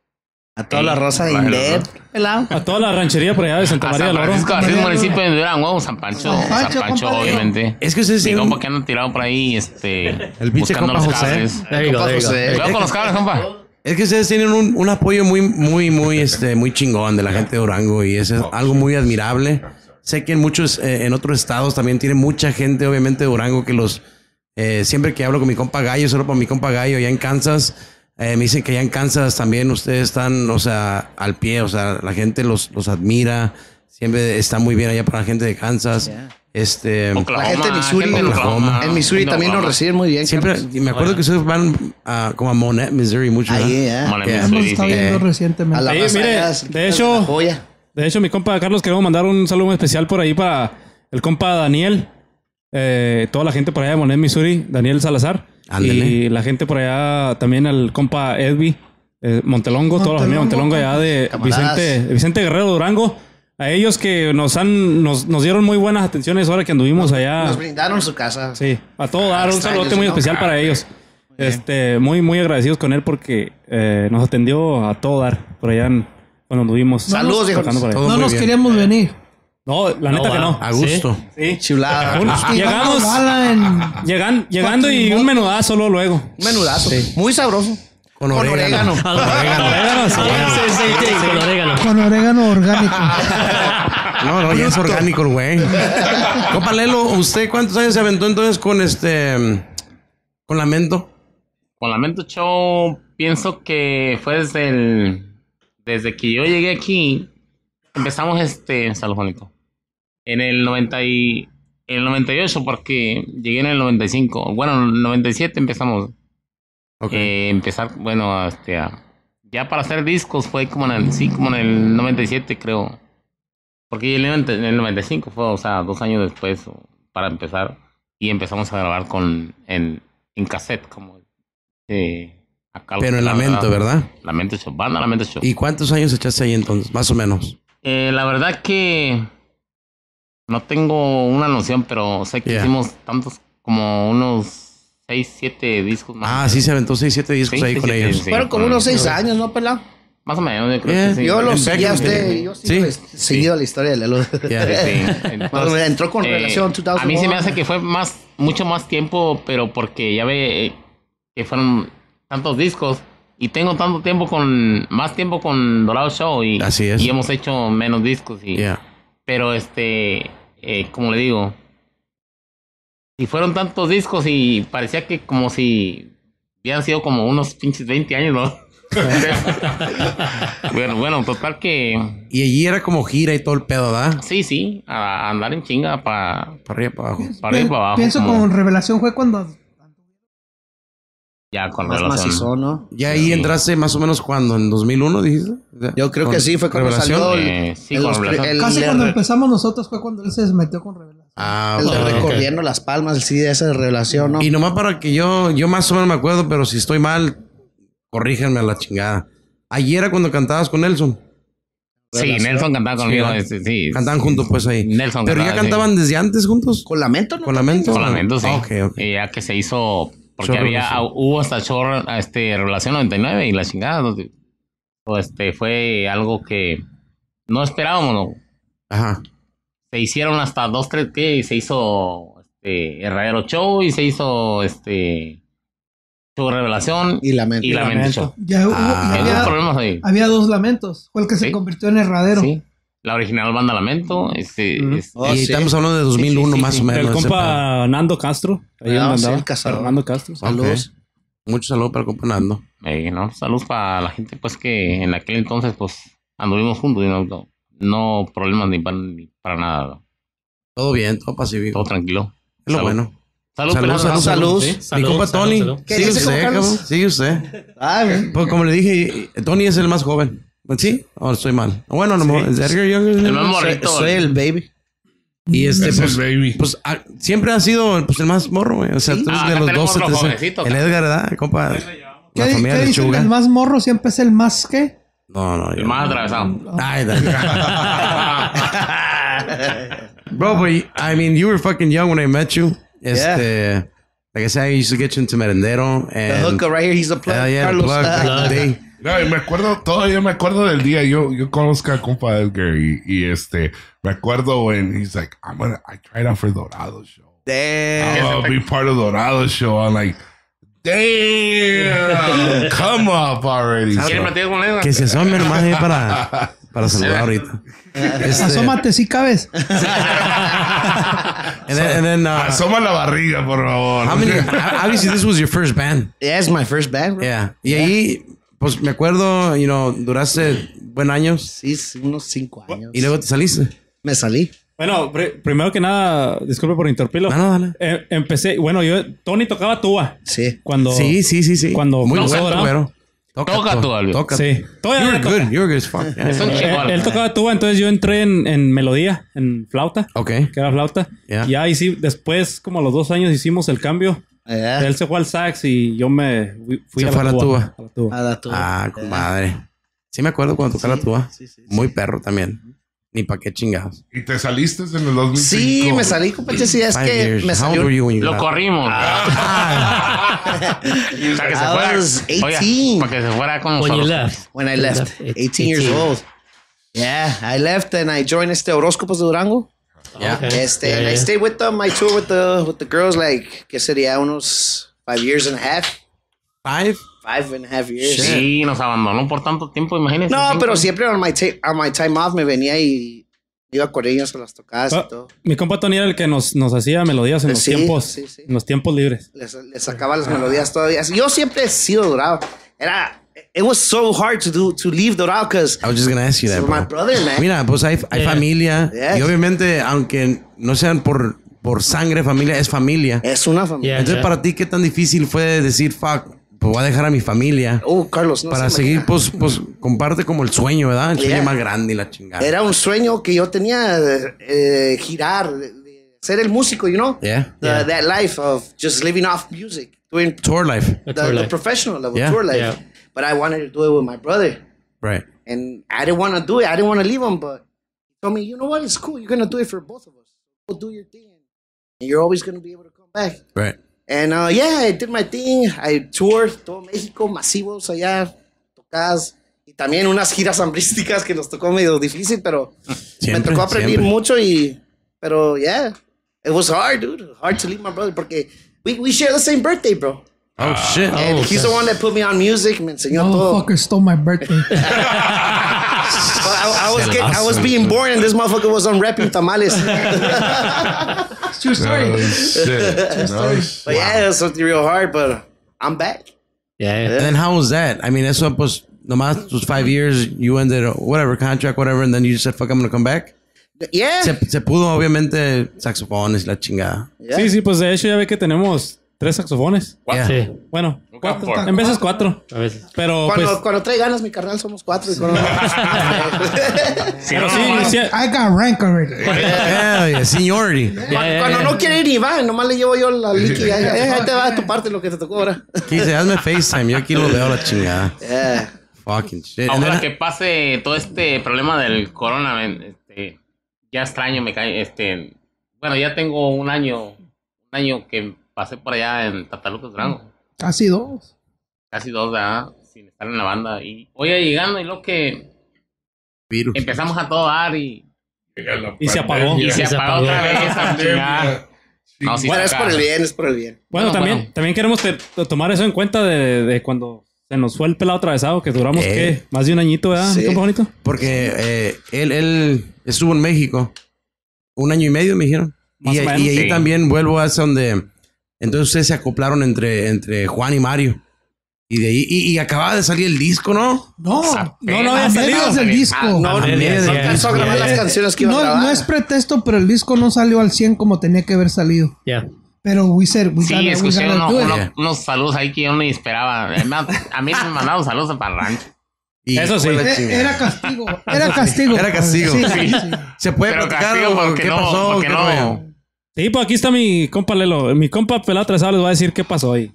A toda la raza de Baja el Indep. uno. Pelado. A toda la ranchería por allá de Santa A María San del Oro. Francisco, así es municipio de Durango, San Pancho, San Pancho, San Pancho, compadre. obviamente. Es que ustedes Mi tienen... compa que andan tirado por ahí, este... El pinche buscando compa los José. cables. There you go, Compa there you go. José. Cuidado con los cables, compa. Es que ustedes tienen un, un apoyo muy, muy, muy, este, muy chingón de la gente de Durango y eso es algo muy admirable. Sé que en muchos, eh, en otros estados también tiene mucha gente, obviamente, de Durango que los, eh, siempre que hablo con mi compa Gallo, solo para mi compa Gallo, allá en Kansas, eh, me dicen que allá en Kansas también ustedes están, o sea, al pie, o sea, la gente los, los admira, siempre está muy bien allá para la gente de Kansas. Yeah. Este, Oklahoma, La gente de Missouri. gente de Oklahoma. En Missouri gente de también nos Oklahoma. reciben muy bien. siempre, carnal. y me acuerdo que ustedes van a, como a Monette, Missouri, mucho. ¿verdad? Ahí, ya. Bueno, en Yeah. Hemos Missouri, estado sí. viendo Eh, recientemente. A la Ahí, raza mire, allá, de cerquita hecho- la joya. De hecho, mi compa Carlos, queremos mandar un saludo muy especial por ahí para el compa Daniel. Eh, toda la gente por allá de Monet, Missouri, Daniel Salazar. Ándele. Y la gente por allá también, el compa Edby, eh, Montelongo, toda la familia Montelongo, Montelongo allá de camaradas. Vicente, de Vicente Guerrero Durango. A ellos que nos han nos, nos dieron muy buenas atenciones ahora que anduvimos allá. Nos brindaron su casa. Sí, a todo dar un Extraños, saludote muy ¿no? especial para ellos. Este, muy, muy agradecidos con él porque eh, nos atendió a todo dar por allá en- cuando anduvimos. Saludos, hijos. tocando por ahí. Todo No muy nos bien. queríamos venir. No, la neta No, que wow. no. A gusto. Sí. Chulada. Un- Un llegamos, Bala en... llegan, llegando y un menudazo luego. luego. menudazo. Sí. Muy sabroso. Con Con orégano. orégano. Orégano, sí. Sí, sí, sí, con orégano. Con orégano orgánico. No, no, ya es orgánico el güey. Compa Lelo, ¿usted cuántos años se aventó entonces con este... con Lamento? Con Lamento Show, pienso que fue desde el... Desde que yo llegué aquí, empezamos este... Salud, Juanito. En el noventa y... En el noventa y ocho, porque llegué en el noventa y cinco. Bueno, en el noventa y siete empezamos. Ok. Eh, empezar, bueno, este... a- ya para hacer discos fue como en el... Sí, como en el noventa y siete, creo. Porque en el, en el noventa y cinco fue, o sea, dos años después o- para empezar. Y empezamos a grabar con... En, en cassette, como... Eh, Acá Pero en la Lamento, ¿verdad? Lamento Show, banda Lamento Show. ¿Y cuántos años echaste ahí entonces? Más o menos. Eh, la verdad que no tengo una noción, pero sé que Yeah. hicimos tantos como unos seis, siete discos más. Ah, sí, se aventó seis, siete discos Sí, ahí sí, con sí, ellos. sí, sí. Fueron como con- unos seis años, ¿no, pelado? Más o menos, yo creo Yeah. que sí. Yo lo En seguí a Beckman, usted. sí. Yo sí, Sí. lo he seguido la historia de Lelo. Yeah. Sí, Cuando entonces, entró con eh, Revelación dos mil uno. A mí se me hace que fue más, mucho más tiempo, pero porque ya ve eh, que fueron tantos discos y tengo tanto tiempo con, más tiempo con Dorado Show y, Así es. y hemos hecho menos discos. Y, Yeah. Pero este, eh, como le digo, si fueron tantos discos y parecía que como si hubieran sido como unos pinches veinte años, ¿no? bueno, bueno, total que Y allí era como gira y todo el pedo, ¿verdad? sí, sí, a, a andar en chinga para Para arriba, para abajo. para arriba y para abajo. Pienso como con Revelación fue cuando ya con Más relación. macizo, ¿no? ¿Y ahí Sí. entraste más o menos cuando? ¿En dos mil uno dijiste? Yo creo ¿Con que sí, fue cuando Revelación? salió el, Eh, sí, el- con los- Revelación. el- casi el- cuando el- empezamos nosotros fue cuando él se metió con Revelación. Ah, el ok, de ok. Recorriendo las Palmas, el C D ese de Revelación, ¿no? Y nomás para que yo, yo más o menos me acuerdo, pero si estoy mal, corríjanme a la chingada. Ayer era cuando cantabas con Nelson. Sí, Nelson cantaba conmigo. Sí, este, sí, Cantaban juntos pues ahí. Nelson Pero ya cantaba, sí. cantaban desde antes juntos. Con Lamento, ¿no? Con Lamento. Con Lamento, sí. Ah, ok, ok. Y ya que se hizo, porque Show había, Revelación. hubo hasta show, este, Revelación noventa y nueve y la chingada. donde- o este, fue algo que no esperábamos, ¿no? Ajá. Se hicieron hasta dos, tres, que y se hizo este, Herradero Show y se hizo este Show Revelación Y Lamento. y Lamento Lamento. Show. Ya hubo, Ah. ya Hubo había, problemas ahí. había dos lamentos. Fue el que se Sí. convirtió en Herradero. Sí. La original banda Lamento. Este, Ujú. este, Oh, y sí. estamos hablando de dos mil uno Sí, sí, sí, más sí. o menos. El ese compa Nando Castro. Ahí Ah, donde sí, andaba. el cazador. Nando Castro. pedo. Ok. Saludos. Mucho saludo para el compa Nando. Eh, no, salud para la gente, pues que en aquel entonces, pues anduvimos juntos y no, no, no problemas ni para, ni para nada, ¿no? Todo bien, todo pacífico. Todo tranquilo. Es lo Salud. bueno. Salud, Salud, pelado. salud, salud. Sí. Mi Salud, compa salud, Tony. salud. ¿Qué Sigue dice, usted, compa Carlos? cabrón. Sigue usted. Ah, güey. Pues como le dije, Tony es el más joven. ¿Sí? ¿O estoy mal? Bueno, no, ¿es Edgar Younger? El más Soy, morrito. soy el baby. Y este, Es el pues, baby. pues ah, siempre ha sido pues, el más morro, güey. O sea, tú eres Ah, de acá los tenemos doce, otro trece. jovencito, El Edgar, ¿verdad? Compa. ¿Qué, La di- familia qué de dicen? Chuga. El más morro siempre es el más qué. No, no. El yo- más atravesado. Ay, that- Bro, but I mean, you were fucking young when I met you. Este, like I said, I used to get you into Merendero. The And, hooker right here, he's the plug. Hell yeah, the Carlos. plug back in the day. No, y me acuerdo, todavía me acuerdo del día. Yo, yo conozco a compa Edgar y, y este, me acuerdo when he's like, I'm gonna, I tried out for Dorado Show. Damn. I'll be part of Dorado Show. I'm like, damn, come up already. ¿Quieren So, platicar con él? Que se asome nomás ahí para, para saludar ahorita. Este, Asómate si cabes. and then, and then uh, asoma la barriga, por favor. how many, obviously this was your first band. Yeah, it's my first band, bro. Yeah. Y ahí, pues me acuerdo, you know, duraste buen años Sí, sí, unos cinco años. y luego te saliste. Me salí. Bueno, pri- primero que nada, disculpe por interrumpirlo. No, no, dale. Eh, empecé, bueno, yo, Tony tocaba tuba. Sí. Cuando. Sí, sí, sí, sí. Cuando Muy comenzó, bueno, ¿no? pero. Toca tú, Alvin. Toca. Sí. Todavía You were toca. good. You were good as fuck. Yeah. Es un Eh, chingón. él tocaba tuba, entonces yo entré en, en melodía, en flauta, Ok. que era flauta. Yeah. Y ahí sí, después, como a los dos años, hicimos el cambio. Yeah. Él se fue al sax y yo me fui, fui Se a, fue la a la tuba, tuba. a la tuba. Ah, la tuba. Ah, comadre. Sí me acuerdo cuando tocaba la tuba. Sí, sí, sí. Muy perro también. Ni pa' qué chingados. Y te saliste en el dos mil cinco. Sí, me salí, compadre. Sí, es Five que years. me How salió. old were you when you Lo got- corrimos. Ah, O sea, que se I fuera. was Oiga, eighteen. para que se fuera con When you nosotros. left. When I You left, left, eighteen years old. Yeah, I left and I joined este Horóscopos de Durango. yeah. Okay. Este, Yeah, and I yeah. stayed with them. I toured with the with the girls like que sería unos five years and a half, Five? five and a half years. Sí, nos abandonó por tanto tiempo, imagínense. No, Cinco. pero siempre on my ta- on my time off me venía y iba con ellos a las tocadas Ah, y todo. mi compa Tony era el que nos, nos hacía melodías en los Sí, tiempos, sí, sí. en los tiempos libres. Les, les sacaba las melodías todavía. Yo siempre he sido Dorado. Era it was so hard to do to leave Dorado because I was just gonna ask you that, my bro. brother, man. Mira, pues hay, hay Yeah. familia. Yes. Y obviamente, aunque no sean por, por sangre, familia, es familia. Es una familia. Yeah, Entonces, yeah. para ti, ¿qué tan difícil fue decir, fuck, pues voy a dejar a mi familia? Oh, Carlos, no para se seguir, imagina. pues, pues, comparte como el sueño, ¿verdad? El sueño Yeah. más grande y la chingada. Era un sueño que yo tenía, eh, girar, de- de ser el músico, you know? Yeah. The, Yeah. That life of just living off music, doing Tour life. the, tour the life. professional level, Yeah. tour life. Yeah. But I wanted to do it with my brother. Right. And I didn't want to do it. I didn't want to leave him, but he told me, you know what? It's cool. You're going to do it for both of us. Go do your thing. And you're always going to be able to come back. Right. And uh, yeah, I did my thing. I toured todo México, masivos allá, tocadas. Y también unas giras hambrísticas que nos tocó medio difícil, pero Siempre, me tocó aprender siempre. mucho y... Pero yeah, it was hard, dude. Hard to leave my brother porque we, we share the same birthday, bro. Oh, shit. And he's the one that put me on music. Me enseñó todo. Motherfucker stole my birthday. But I, I, was get, I was being born and this motherfucker was unwrapping tamales. It's true story. Oh, shit. No, But yeah, it was something real hard, but I'm back. Yeah. And then how was that? I mean, eso pues nomás tus five years, you ended whatever contract, whatever, and then you just said, fuck, I'm gonna come back. Yeah. Se, se pudo, obviamente, saxofones y la chingada. Yeah. Sí, sí, pues de hecho ya ve que tenemos tres saxofones. Yeah. Sí. Bueno, Nunca cuatro. por- En veces cuatro. A veces. Pero Cuando, pues... cuando trae ganas mi carnal somos cuatro. Y cuando- Si Pero no, sí, nomás- sí, I got rank already. Hell yeah, seniority. cuando, yeah, cuando yeah. no quiere ir ni va, nomás le llevo yo la liqui. Ahí, ahí- ahí te va tu parte lo que te tocó ahora. Dice, hazme FaceTime, yo aquí lo veo la chingada. Yeah. Fucking shit. And Ahora then- que pase todo este problema del corona, men, este, ya extraño, me cae, este, bueno, ya tengo un año, un año que pasé por allá en Tatalucas, Durango, Casi dos. casi dos, ¿verdad? Sin estar en la banda, y voy a llegando y lo que virus. empezamos a todo dar y, Y se apagó. y se se apagó apagó. otra vez a chingar. No, sí, Bueno, es saca. por el bien, es por el bien. Bueno, Bueno, también, bueno. también queremos te- te- tomar eso en cuenta de, de cuando se nos fue el pelado atravesado, que duramos, Eh. ¿qué? Más de un añito, ¿verdad? Sí. ¿Mi compa bonito? Porque eh, él, él estuvo en México un año y medio, me dijeron. Más Y, o menos, y ahí sí. también vuelvo a ese donde... Entonces ustedes se acoplaron entre, entre Juan y Mario. Y de ahí... Y, y acababa de salir el disco, ¿no? No. No, no A había salido. medias del disco. Ah, no, A no, medias no del alcanzó a disco. grabar las canciones que iba a No, grabar. no es pretexto, pero el disco no salió al cien como tenía que haber salido. Yeah. Pero we said, we Sí, gotta, we escuché gotta uno- do it. uno- Yeah. unos saludos ahí que yo no esperaba. Es más, a mí me mandaron saludos para el rancho. Y Eso sí. fue la Eh, chingada. Era castigo. Era castigo. Era castigo. Sí, sí, sí. ¿Se puede Pero platicar castigo o porque qué no, pasó? porque ¿Qué no. rollo? Sí, pues aquí está mi compa Lelo. Mi compa pelado atravesado les va a decir qué pasó ahí.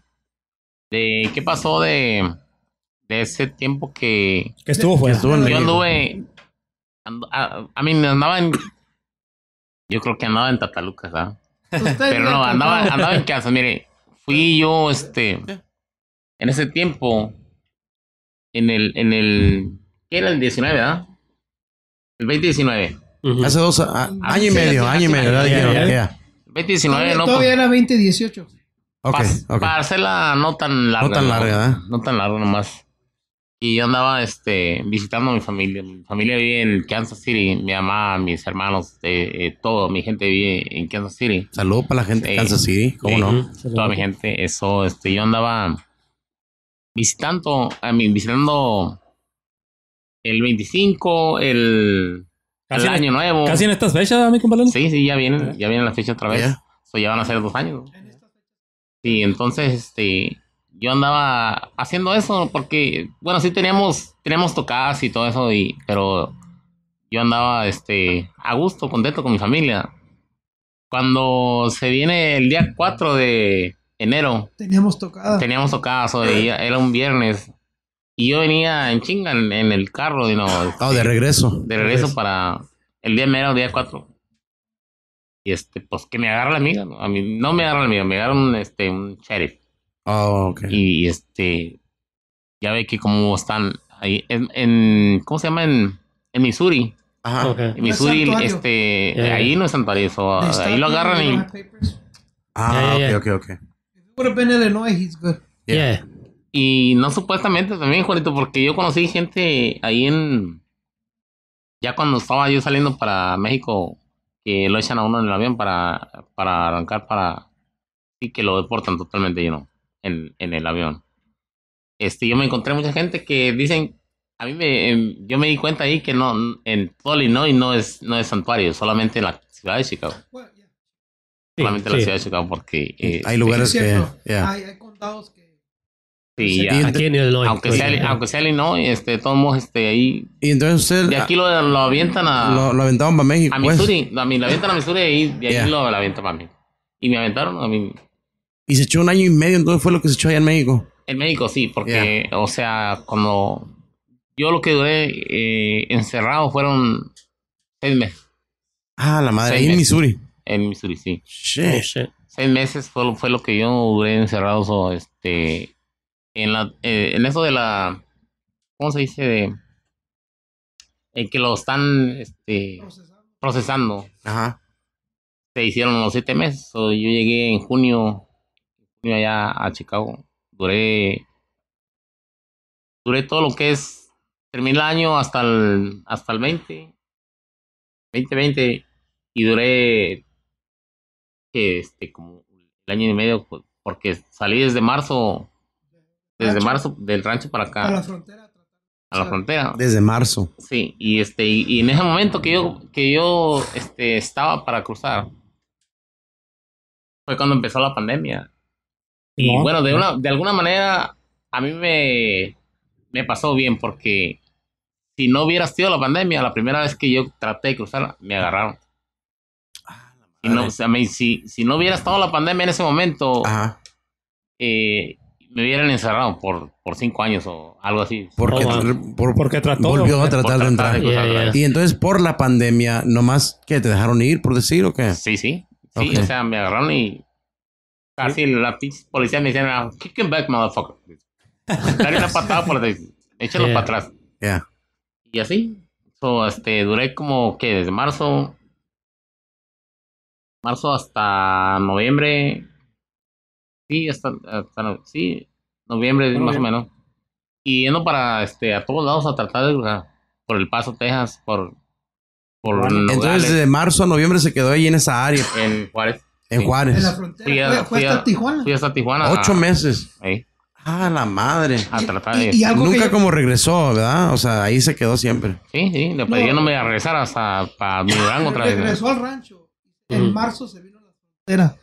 De, ¿Qué pasó de, de ese tiempo que Que estuvo fuera. Estuvo en yo México. anduve? ando- a, a mí me andaba en. Yo creo que andaba en Tatalucas, ¿verdad? Usted Pero le no, andaba, tocó. andaba en casa. Mire, fui yo, este. En ese tiempo, en el. En el ¿qué era el diecinueve, verdad? El veinte diecinueve. Ujú. Hace dos... a- año y sí, medio, hace- año y hace- medio. ¿verdad? ya, Dijeron, ya. yeah. El veinte diecinueve, Todavía, no. todavía pues, era veinte dieciocho. Ok, pa- ok. Para hacerla no tan larga. No tan larga, ¿verdad? No tan larga nomás. Y yo andaba este, visitando a mi familia. Mi familia vive en Kansas City. Mi mamá, mis hermanos, eh, eh, todo. Mi gente vive en Kansas City. Saludos para la gente de Sí. Kansas City. ¿Cómo Sí. no? Ujú. Toda mi gente. Eso, este, yo andaba visitando, a mí, visitando el veinticinco, el, Casi el en- año nuevo. Casi en estas fechas, mi compa Lelo. Sí, sí, ya vienen, ya vienen la fecha otra vez. Ya. So, ya van a ser dos años. Sí, entonces, este, yo andaba haciendo eso porque, bueno, sí teníamos, teníamos tocadas y todo eso, y, pero yo andaba, este, a gusto, contento con mi familia. Cuando se viene el día cuatro de enero, Teníamos tocada. teníamos tocadas, o de- era un viernes, y yo venía en chinga en, en el carro, you know, Oh, de regreso. de regreso para el día mero, día cuatro. Y este, pues que me agarra la amiga, ¿no? A mí no me agarra la amiga, me agarra un, este, un sheriff. Oh, ok. Y este, ya ve que como están ahí, en, en ¿cómo se llama? En, en Missouri. Ajá. Ok. En Missouri, santuario. este, Ya, ya. ahí no es santuario, so, ahí lo agarran y, Ah, Ya, ya, ya. ok, ok, ok. Would have been Illinois, he's good. Yeah. y no supuestamente también, Juanito, porque yo conocí gente ahí en, ya cuando estaba yo saliendo para México, que lo echan a uno en el avión para, para arrancar para, y que lo deportan totalmente, you know, en, en el avión. Este, yo me encontré mucha gente que dicen, a mí me, em, yo me di cuenta ahí que no, en todo Illinois no es, no es santuario, solamente en la ciudad de Chicago. Well, yeah. Solamente en sí. la ciudad de Chicago porque... eh, Hay lugares Sí, que... cierto. yeah. Hay, hay condados que Sí, ya. Aquí en Illinois. Aunque pues, sea, ya. aunque sea Illinois, este, todos modos, este, ahí. Y entonces usted De aquí lo, lo avientan a. lo, lo aventaban para México, a pues. Missouri. A mí lo avientan a Missouri y ahí, de ahí Yeah. lo, lo avientan para mí. Y me aventaron a mí. Y se echó un año y medio, entonces fue lo que se echó allá en México. En México sí, porque, o sea, cuando. Yo lo que duré eh, encerrado fueron seis meses. Ah, la madre, Seis ahí en meses. Missouri. En Missouri, sí. Shit. Oh, shit. Seis meses fue, lo- fue lo que yo duré encerrado. So, este. En, la, eh, en eso de la. ¿Cómo se dice? De, en que lo están este, procesando. Ajá. Se hicieron los siete meses. So, yo llegué en junio, junio allá a Chicago. Duré. Duré todo lo que es. Terminé el año hasta el, hasta el veinte. veinte veinte. Y duré. Que este, como el año y medio. pues, Porque salí desde marzo. Desde Rancho. marzo del rancho para acá. A la frontera. A la frontera. Desde marzo. Sí, y este, y, y en ese momento que yo, que yo este, estaba para cruzar, fue cuando empezó la pandemia. Y No, bueno, de no. una, de alguna manera, a mí me, me pasó bien, porque si no hubiera sido la pandemia, la primera vez que yo traté de cruzar, me agarraron. Y no, o sea, me- si, si no hubiera estado la pandemia en ese momento, Ajá. eh, me hubieran encerrado por, por cinco años o algo así. Porque, Oh, wow. por- Porque trató. volvió a Por tratar de entrar. cruzar Yeah, otra vez. Y entonces por la pandemia, nomás que te dejaron ir, por decir, ¿o qué? Sí, sí. Sí, Ok. o sea, me agarraron y casi la pinche policía me decían, "Ah, kick him back, motherfucker." Darle una patada por la échalo Yeah. para atrás. Ya. Y así. So, este, duré como que desde marzo. Marzo hasta noviembre. Sí, hasta, hasta no- sí, noviembre Bueno, más bien. o menos. Y yendo para este a todos lados a tratar de cruzar. Por El Paso, Texas, por por Bueno, Entonces Nogales, de marzo a noviembre se quedó ahí en esa área, en Juárez. en Sí. Juárez. En la frontera. Fui a- fue fue fui a- hasta Tijuana. Fui hasta Tijuana. a- Ocho meses. ahí, Ah, la madre. a tratar de. Y, y algo Nunca que yo- como regresó, ¿verdad? O sea, ahí se quedó siempre. Sí, sí, le pedí que no me regresara hasta para mi Durango otra vez. ¿no? regresó al rancho. En Mm. marzo se vino a la frontera.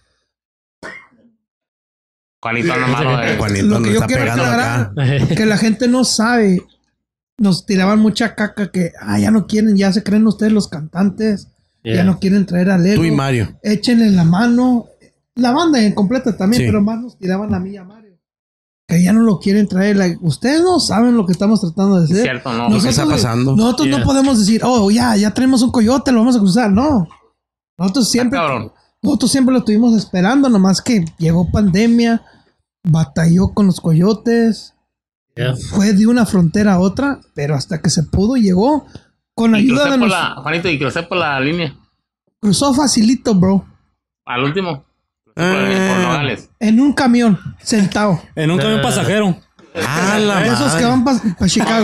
Juanito anda malo. eh. Juanito Lo que nos yo está quiero pegando aclarar- acá. Que la gente no sabe. Nos tiraban mucha caca que ah, ya no quieren, ya se creen ustedes los cantantes, ya Yeah. no quieren traer a Lego. Tú y Mario. Échenle la mano. La banda en completa también, Sí. pero más nos tiraban a mí y a Mario. Que ya no lo quieren traer. like, ustedes no saben lo que estamos tratando de Es hacer. cierto, no. Lo que está pasando. Nosotros Yeah. no podemos decir, oh, ya, ya tenemos un coyote, lo vamos a cruzar. No. Nosotros siempre, Ah, cabrón. nosotros siempre lo estuvimos esperando, nomás que llegó pandemia, batalló con los coyotes, Yeah. fue de una frontera a otra, pero hasta que se pudo llegó con Y ayuda crucé de por los... la, Juanito, y crucé por la línea. Cruzó facilito, bro. Al último. Por, Ah. por Nogales. En un camión, sentado. En un camión pasajero. Ah, la Esos madre. que van para Chicago.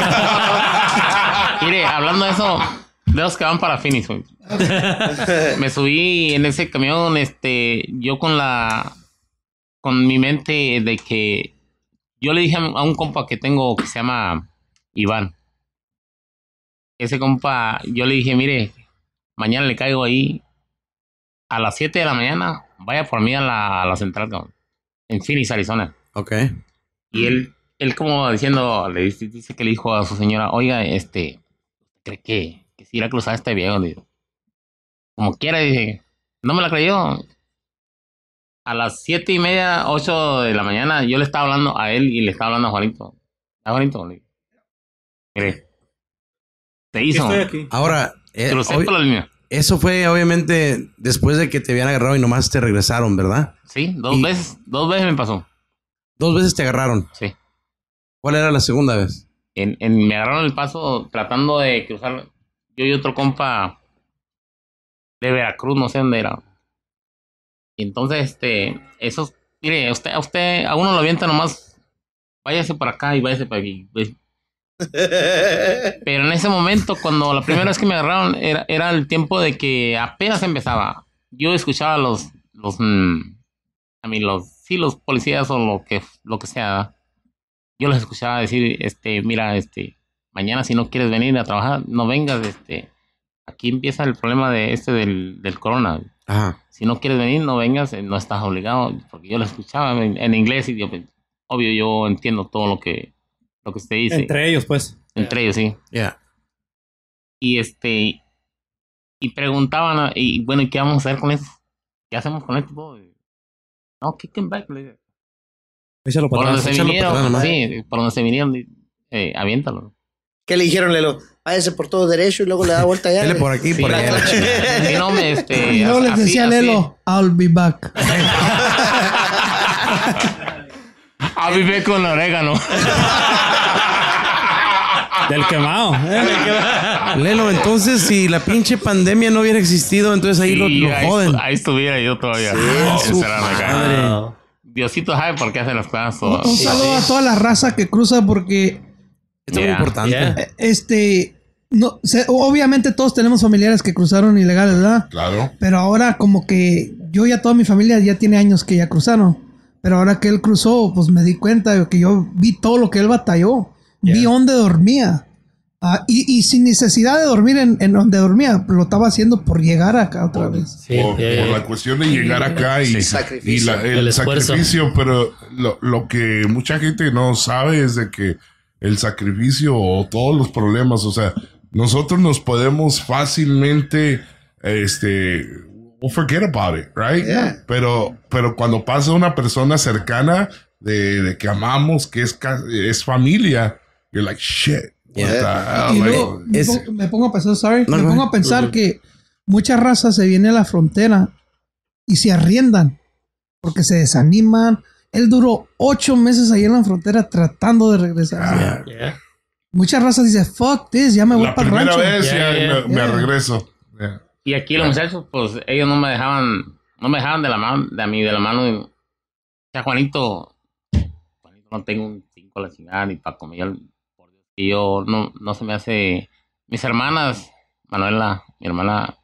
Mire, hablando de eso, de los que van para Phoenix, güey. Me subí en ese camión, este, yo con la, con mi mente de que, yo le dije a a un compa que tengo que se llama Iván. Ese compa, yo le dije, mire, mañana le caigo ahí a las siete de la mañana, vaya por mí a la, a la central, cabrón, en Phoenix, Arizona. Ok. Y él, él como diciendo, le dice, dice que le dijo a su señora, oiga, este, ¿cree que, que si irá a cruzar este viejo? Le digo, como quiera, dije, no me la creyó. A las siete y media, ocho de la mañana, yo le estaba hablando a él y le estaba hablando a Juanito. A Juanito, le digo, mire, se Aquí hizo. estoy aquí. Ahora, eh, Crucé ob- por la línea. eso fue obviamente después de que te habían agarrado y nomás te regresaron, ¿verdad? Sí, dos Y- veces, dos veces me pasó. Dos veces te agarraron. Sí. ¿Cuál era la segunda vez? En, en- me agarraron el paso tratando de cruzar. Yo y otro compa de Veracruz, no sé dónde era. Y entonces, este, esos, mire, usted, a usted, a uno lo avienta nomás, váyase para acá y váyase para aquí. Pues. Pero en ese momento, cuando la primera vez que me agarraron, era, era el tiempo de que apenas empezaba. Yo escuchaba a los, los, mm, a mí los, sí, los policías o lo que, lo que sea. Yo les escuchaba decir, este, mira, este, mañana si no quieres venir a trabajar, no vengas, este, aquí empieza el problema de este del, del corona. Ajá. Si no quieres venir, no vengas, eh, no estás obligado, porque yo lo escuchaba en, en inglés y yo, pues, obvio, yo entiendo todo lo que, lo que usted dice. Entre ellos, pues. Entre ellos, sí. Yeah. Y este, y preguntaban, y bueno, ¿y qué vamos a hacer con esto? ¿Qué hacemos con esto? No, kick him back. Le dije. Échalo Por para donde atrás. se échalo para vinieron, atrás nomás. sí, por donde se vinieron, eh, aviéntalo. ¿Qué le dijeron, Lelo? Váyase por todo derecho y luego le da vuelta allá. Dele por aquí, Sí, por la- allá. Sí, no, me, este, Y luego les así- decía así- Lelo, I'll be back. A vive con orégano. Del quemado. ¿eh? Lelo, entonces si la pinche pandemia no hubiera existido, entonces ahí lo, Sí, lo ahí, joden. estu- ahí estuviera yo todavía. su Encerrado acá. madre. Diosito sabe por qué hace las cosas. Un, o- un saludo a toda la raza que cruza porque Esto es muy Yeah. importante. Yeah. eh, este no se- obviamente todos tenemos familiares que cruzaron ilegales, ¿verdad? Claro. Pero ahora como que yo ya toda mi familia ya tiene años que ya cruzaron. Pero ahora que él cruzó, pues me di cuenta de que yo vi todo lo que él batalló. Vi dónde dormía. Ah, y, y sin necesidad de dormir en, en donde dormía, lo estaba haciendo por llegar acá otra vez. Sí, por, yeah, por yeah. la cuestión de llegar acá y, Sacrificio. y la- el, El esfuerzo. sacrificio, pero lo, lo que mucha gente no sabe es de que el sacrificio o todos los problemas, o sea, nosotros nos podemos fácilmente, este, we'll forget about it, right? Yeah. Pero, pero cuando pasa una persona cercana de, de que amamos, que es, ca- es familia, you're like, shit. what Yeah. the hell, Y like- luego me, es- pongo, me pongo a pensar, sorry, No, me no, pongo no. a pensar que mucha raza se viene a la frontera y se arriendan porque se desaniman. Él duró ocho meses ahí en la frontera tratando de regresar. Yeah. Yeah. Mucha raza dice, fuck this, ya me voy la para el primera rancho. vez Yeah, ya yeah, me, me yeah. regreso. Yeah. Y aquí los muchachos, pues ellos no me dejaban, no me dejaban de la mano, de a mí, de la mano. de- O sea, Juanito, Juanito, no tengo un cinco a la chingada ni para comer. Por Dios, y yo no, no se me hace. Mis hermanas, Manuela, mi hermana,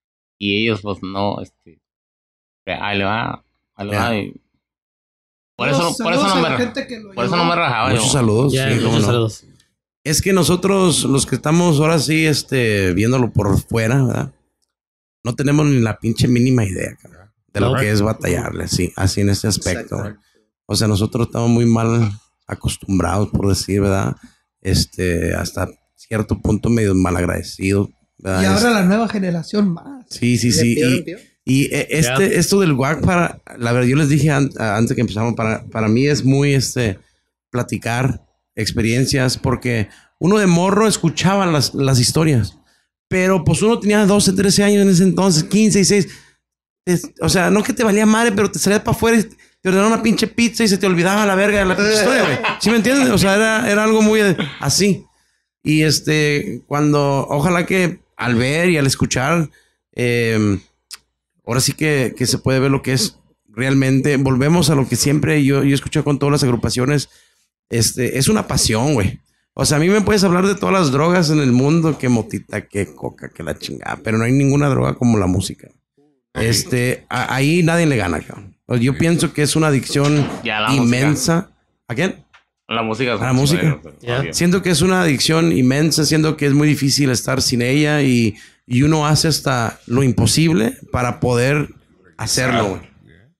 y ellos, pues no, este. Ahí le va, ahí le va. Yeah. y- por eso, Todos por eso no saludos a me, la ra- gente que lo por eso llevó. no me rajaba Muchos yo. saludos. Yeah, sí, cómo muchos no. saludos. Es que nosotros, los que estamos ahora sí, este, viéndolo por fuera, ¿verdad? No tenemos ni la pinche mínima idea, cabrón, de lo No. que es batallarle, sí, así en este aspecto. Exacto. O sea, nosotros estamos muy mal acostumbrados, por decir, ¿verdad? Este, hasta cierto punto medio mal agradecidos, ¿verdad? Y ahora Es- la nueva generación más. sí, sí, De sí. peor en Y, peor. y, eh, este, esto del W A C para, la verdad, yo les dije an- antes que empezamos, para, para mí es muy, este, platicar experiencias, porque uno de morro escuchaba las, las historias, pero pues uno tenía doce, trece años en ese entonces, quince y seis. Es- o sea, no que te valía madre, pero te salías para afuera y te ordenaron una pinche pizza y se te olvidaba la verga de la pinche historia, güey. ¿Sí me entiendes? O sea, era, era algo muy eh, así. Y este, cuando, ojalá que al ver y al escuchar, eh, ahora sí que, que se puede ver lo que es realmente. Volvemos a lo que siempre yo, yo escucho con todas las agrupaciones. Este, es una pasión, güey. O sea, a mí me puedes hablar de todas las drogas en el mundo, que motita, que coca, que la chingada, pero no hay ninguna droga como la música. Este, a- ahí nadie le gana, cabrón. Yo pienso que es una adicción Ya, la inmensa. ¿A quién? La música. es ¿A la un música? chingadero, pero Yeah. obvio. Siento que es una adicción inmensa, siento que es muy difícil estar sin ella y, y uno hace hasta lo imposible para poder hacerlo, güey.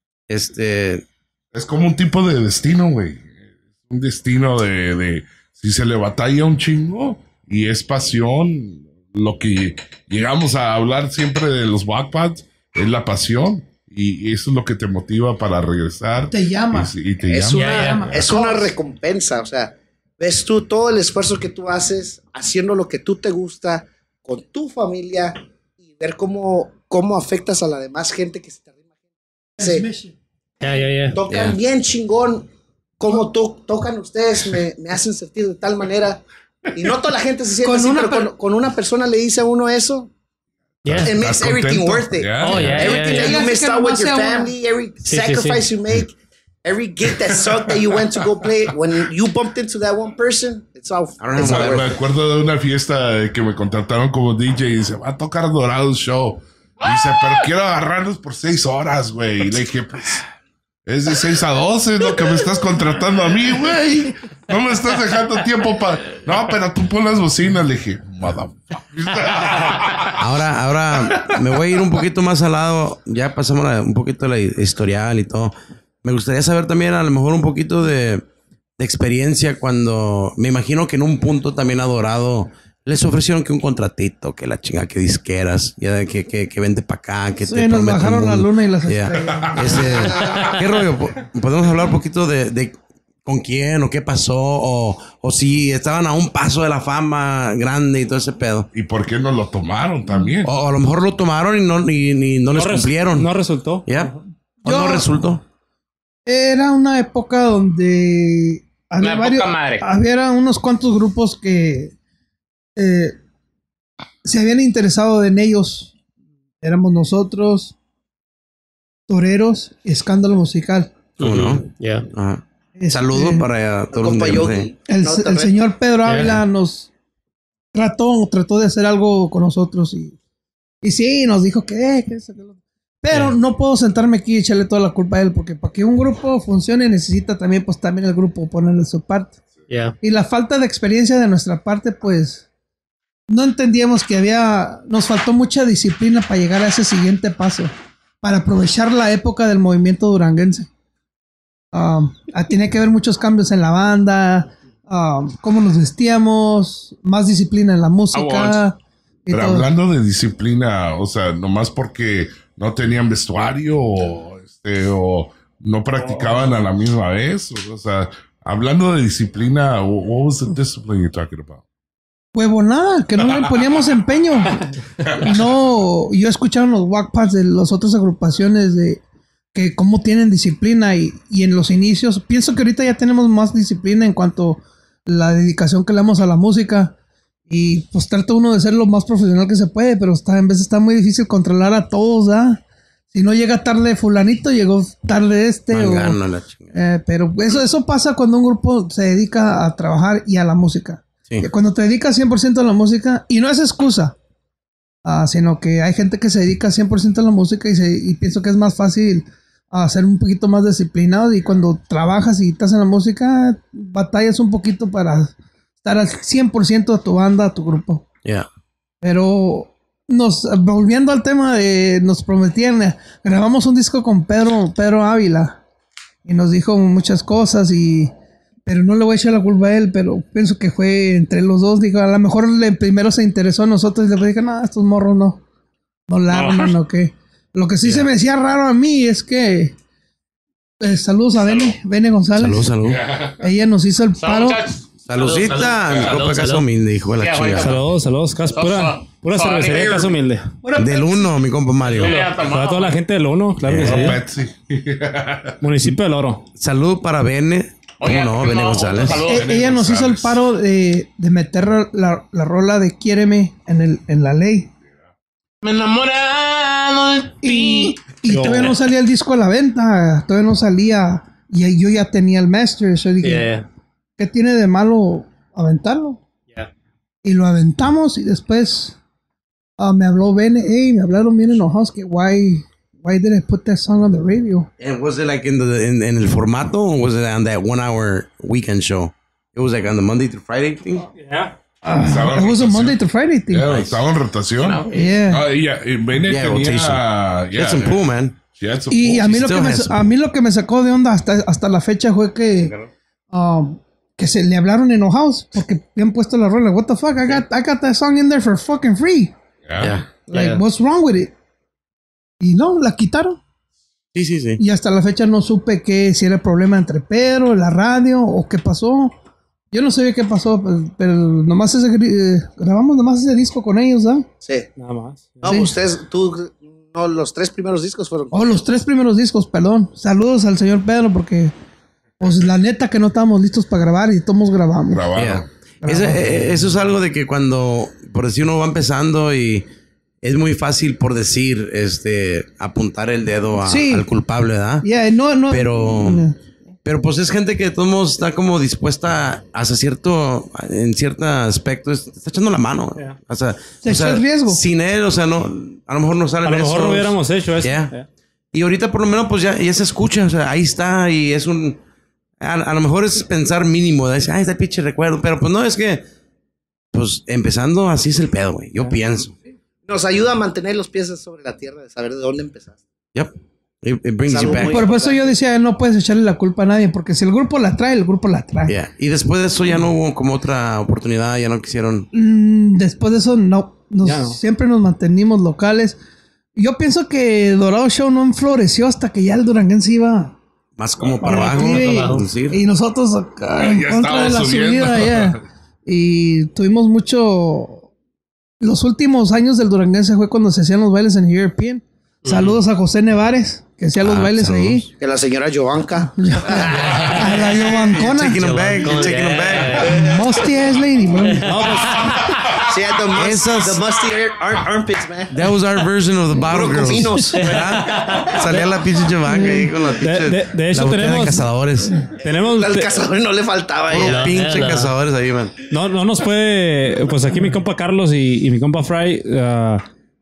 Este, Es como un tipo de destino, güey. Un destino de, de si se le batalla un chingo y es pasión. Lo que llegamos a hablar siempre de los backpads es la pasión. Y eso es lo que te motiva para regresar. Te llama. Y, y te Es llama. Ya, una, ya. es una recompensa, o sea, ves tú todo el esfuerzo que tú haces haciendo lo que tú te gusta con tu familia y ver cómo, cómo afectas a la demás gente que se te arrima. Se Yeah, yeah, yeah. tocan Yeah. bien chingón, como to- tocan ustedes, me, me hacen sentir de tal manera. Y no toda la gente se siente Con así, una pero per- con, con una persona le dice a uno eso, Yeah. it makes ¿Estás everything contento? worth it. Yeah. Oh, yeah, Everything yeah, that yeah. you missed Que out with nomás your sea una. family, every sí, sacrifice sí. you make, every gig that sucked that you went to go play, when you bumped into that one person, it's all, I don't know it's all why, Me worth it. acuerdo de una fiesta que me contrataron como D J y dice, va a tocar Dorados Show. Y dice, pero quiero agarrarlos por seis horas, güey. Y le dije, pues, es de seis a doce lo que me estás contratando a mí, güey. No me estás dejando tiempo para... No, pero tú pon las bocinas. Le dije, motherfucker. ahora, ahora me voy a ir un poquito más al lado. Ya pasamos la- un poquito de la historial y todo. Me gustaría saber también a lo mejor un poquito de, de experiencia cuando, me imagino que en un punto también adorado, les ofrecieron que un contratito, que la chinga, que disqueras, ya que, que, que vente para acá, que Sí, te nos prometo el bajaron la mundo. luna y las Yeah. estrellas. Ese- ¿Qué rollo? Po- ¿Podemos hablar un poquito de, de con quién o qué pasó? O, o si estaban a un paso de la fama grande y todo ese pedo. ¿Y por qué no lo tomaron también? O, o a lo mejor lo tomaron y no, ni, ni- no les res- cumplieron. No resultó. ¿Ya? ¿O Yo- no resultó? Era una época donde había, Una varios, poca madre. había unos cuantos grupos que eh, se habían interesado en ellos. Éramos nosotros, Toreros, Escándalo Musical. ¿Cómo no? Yeah. Ajá. Este, Saludos para todos los Compa de- Yogi. El, No, el también. señor Pedro Ávila nos trató, trató de hacer algo con nosotros y, y sí, nos dijo que, eh, que eso, que lo- pero no puedo sentarme aquí y echarle toda la culpa a él, porque para que un grupo funcione necesita también, pues también el grupo ponerle su parte. Yeah. Y la falta de experiencia de nuestra parte, pues no entendíamos que había, nos faltó mucha disciplina para llegar a ese siguiente paso, para aprovechar la época del movimiento duranguense. Um, ah, tenía que haber muchos cambios en la banda, um, cómo nos vestíamos, más disciplina en la música. y Pero todo. hablando de disciplina, o sea, nomás porque no tenían vestuario o, este, o no practicaban a la misma vez. O, o sea, hablando de disciplina, what was the discipline you're talking about? Huevonada, que no le poníamos empeño. No, yo escuchaba los Wackpads de las otras agrupaciones de que cómo tienen disciplina y, y en los inicios, pienso que ahorita ya tenemos más disciplina en cuanto a la dedicación que le damos a la música y pues trata uno de ser lo más profesional que se puede, pero está, en vez está muy difícil controlar a todos, ¿ah? Si no llega tarde fulanito, llegó tarde este o... Mangano, la chingada. Eh, pero eso, eso pasa cuando un grupo se dedica a trabajar y a la música. Sí. Que Cuando te dedicas cien por ciento a la música, y no es excusa, ah, sino que hay gente que se dedica cien por ciento a la música y, se, y pienso que es más fácil ah, ser un poquito más disciplinado y cuando trabajas y estás en la música, batallas un poquito para estar al cien por ciento a tu banda, a tu grupo. Yeah. Pero nos volviendo al tema de nos prometían, eh, grabamos un disco con Pedro, Pedro Ávila y nos dijo muchas cosas y pero no le voy a echar la culpa a él, pero pienso que fue entre los dos, dijo, a lo mejor le primero se interesó a nosotros y después dije, no, estos morros no, no la arman o qué. Lo que sí se me decía raro a mí es que eh, saludos a Bene, Bene González. Salud, salud. Ella nos hizo el paro. Saludcita, mi salud, compa salud. Caso Humilde, hijo de la Sí, chingada. ahorita. Saludos, saludos. Cas- Pura, pura Sorry. cervecería, caso humilde. Del uno, mi compa Mario. Para toda la gente del Uno, claro que Oh, sí. Betsy. Municipio del Oro. Salud para Bene. ¿Cómo no? Bene González. Eh, ella nos hizo el González. paro de, de meter la, la rola de Quiéreme en, el, en la ley. Me he enamorado de Y, ti. y todavía no salía el disco a la venta. Todavía no salía. Y ahí yo ya tenía el master. Yo dije, Yeah. ¿qué tiene de malo aventarlo? Yeah. Y lo aventamos y después ah, me habló Ben. Hey, me hablaron bien enojados que why, why did I put that song on the radio? And was it like in the in, in el formato or was it on that one hour weekend show? It was like on the Monday to Friday thing? Yeah. Estaba en It was a rotación. Monday to Friday thing. Yeah, estaba en rotación. Yeah. Ah, ella, eh, Bene Yeah, tenía... rotation. yeah, It's some pool, man. she had some Y pull. a mí, She lo que still me, has some. a mí lo que me sacó de onda hasta, hasta la fecha fue que, um, que se le hablaron enojados porque habían puesto la rola. What the fuck? I got, I got that song in there for fucking free. Yeah. Yeah. Like, Yeah. what's wrong with it? Y no, la quitaron. Sí, sí, sí. Y hasta la fecha no supe que si era el problema entre Pedro, la radio o qué pasó. Yo no sabía qué pasó, pero, pero nomás ese, eh, grabamos nomás ese disco con ellos, ¿ah? Sí. Nada más. No, Sí. ustedes, tú, no, los tres primeros discos fueron. Oh, los tres primeros discos, perdón. Saludos al señor Pedro porque, pues la neta que no estábamos listos para grabar y todos grabamos. Grabaron. Yeah. Ese- eh, eso es algo de que cuando, por decir, uno va empezando y es muy fácil, por decir, este, apuntar el dedo a- Sí. al culpable, ¿verdad? Yeah, no, no. Pero- No. Pero pues es gente que de todos modos está como dispuesta hacia cierto, en cierto aspecto, es- está echando la mano. Yeah. O sea, Se o echó sea, el riesgo. sin él, o sea, no, a lo mejor no sale A lo mejor no hubiéramos hecho eso. Yeah. Yeah. Y ahorita por lo menos pues ya, ya se escucha, o sea, ahí está y es un... A, a lo mejor es pensar mínimo, de decir, ay, está pinche recuerdo, pero pues no, es que, pues empezando así es el pedo, güey, yo pienso. Nos ayuda a mantener los pies sobre la tierra, de saber de dónde empezaste. Yep. It, it brings Es you algo back. muy- Por eso yo decía, no puedes echarle la culpa a nadie, porque si el grupo la trae, el grupo la trae. Yeah. Y después de eso ya no hubo como otra oportunidad, ya no quisieron. Mm, después de eso, no. Nos- Ya no. Siempre nos mantenimos locales. Yo pienso que Dorado Show no floreció hasta que ya el Duranguense iba Más como para para abajo. declive abajo. decir. y, y nosotros acá en Ya contra de la estaba subiendo. subida. ya. Y tuvimos mucho... Los últimos años del Duranguense fue cuando se hacían los bailes en European. Saludos a José Nevares, que hacía los Ah, bailes saludos. ahí. Que la señora Giovanca. A la Giovancona. Taking them back, you're taking them back. Musty ass lady, bro. Sí, the, must, Esas- the musty ar- ar- armpits, man. That was our version of the Battle Puro Girls. cominos. ¿Verdad? Salía la pinche chavaca ahí con la pinche. de- de hecho la botella tenemos- de cazadores. Tenemos. Al te- cazador no le faltaba Puro ella. pinche no. cazadores ahí, man. No, no nos puede. Pues aquí mi compa Carlos y, y mi compa Fry. ah,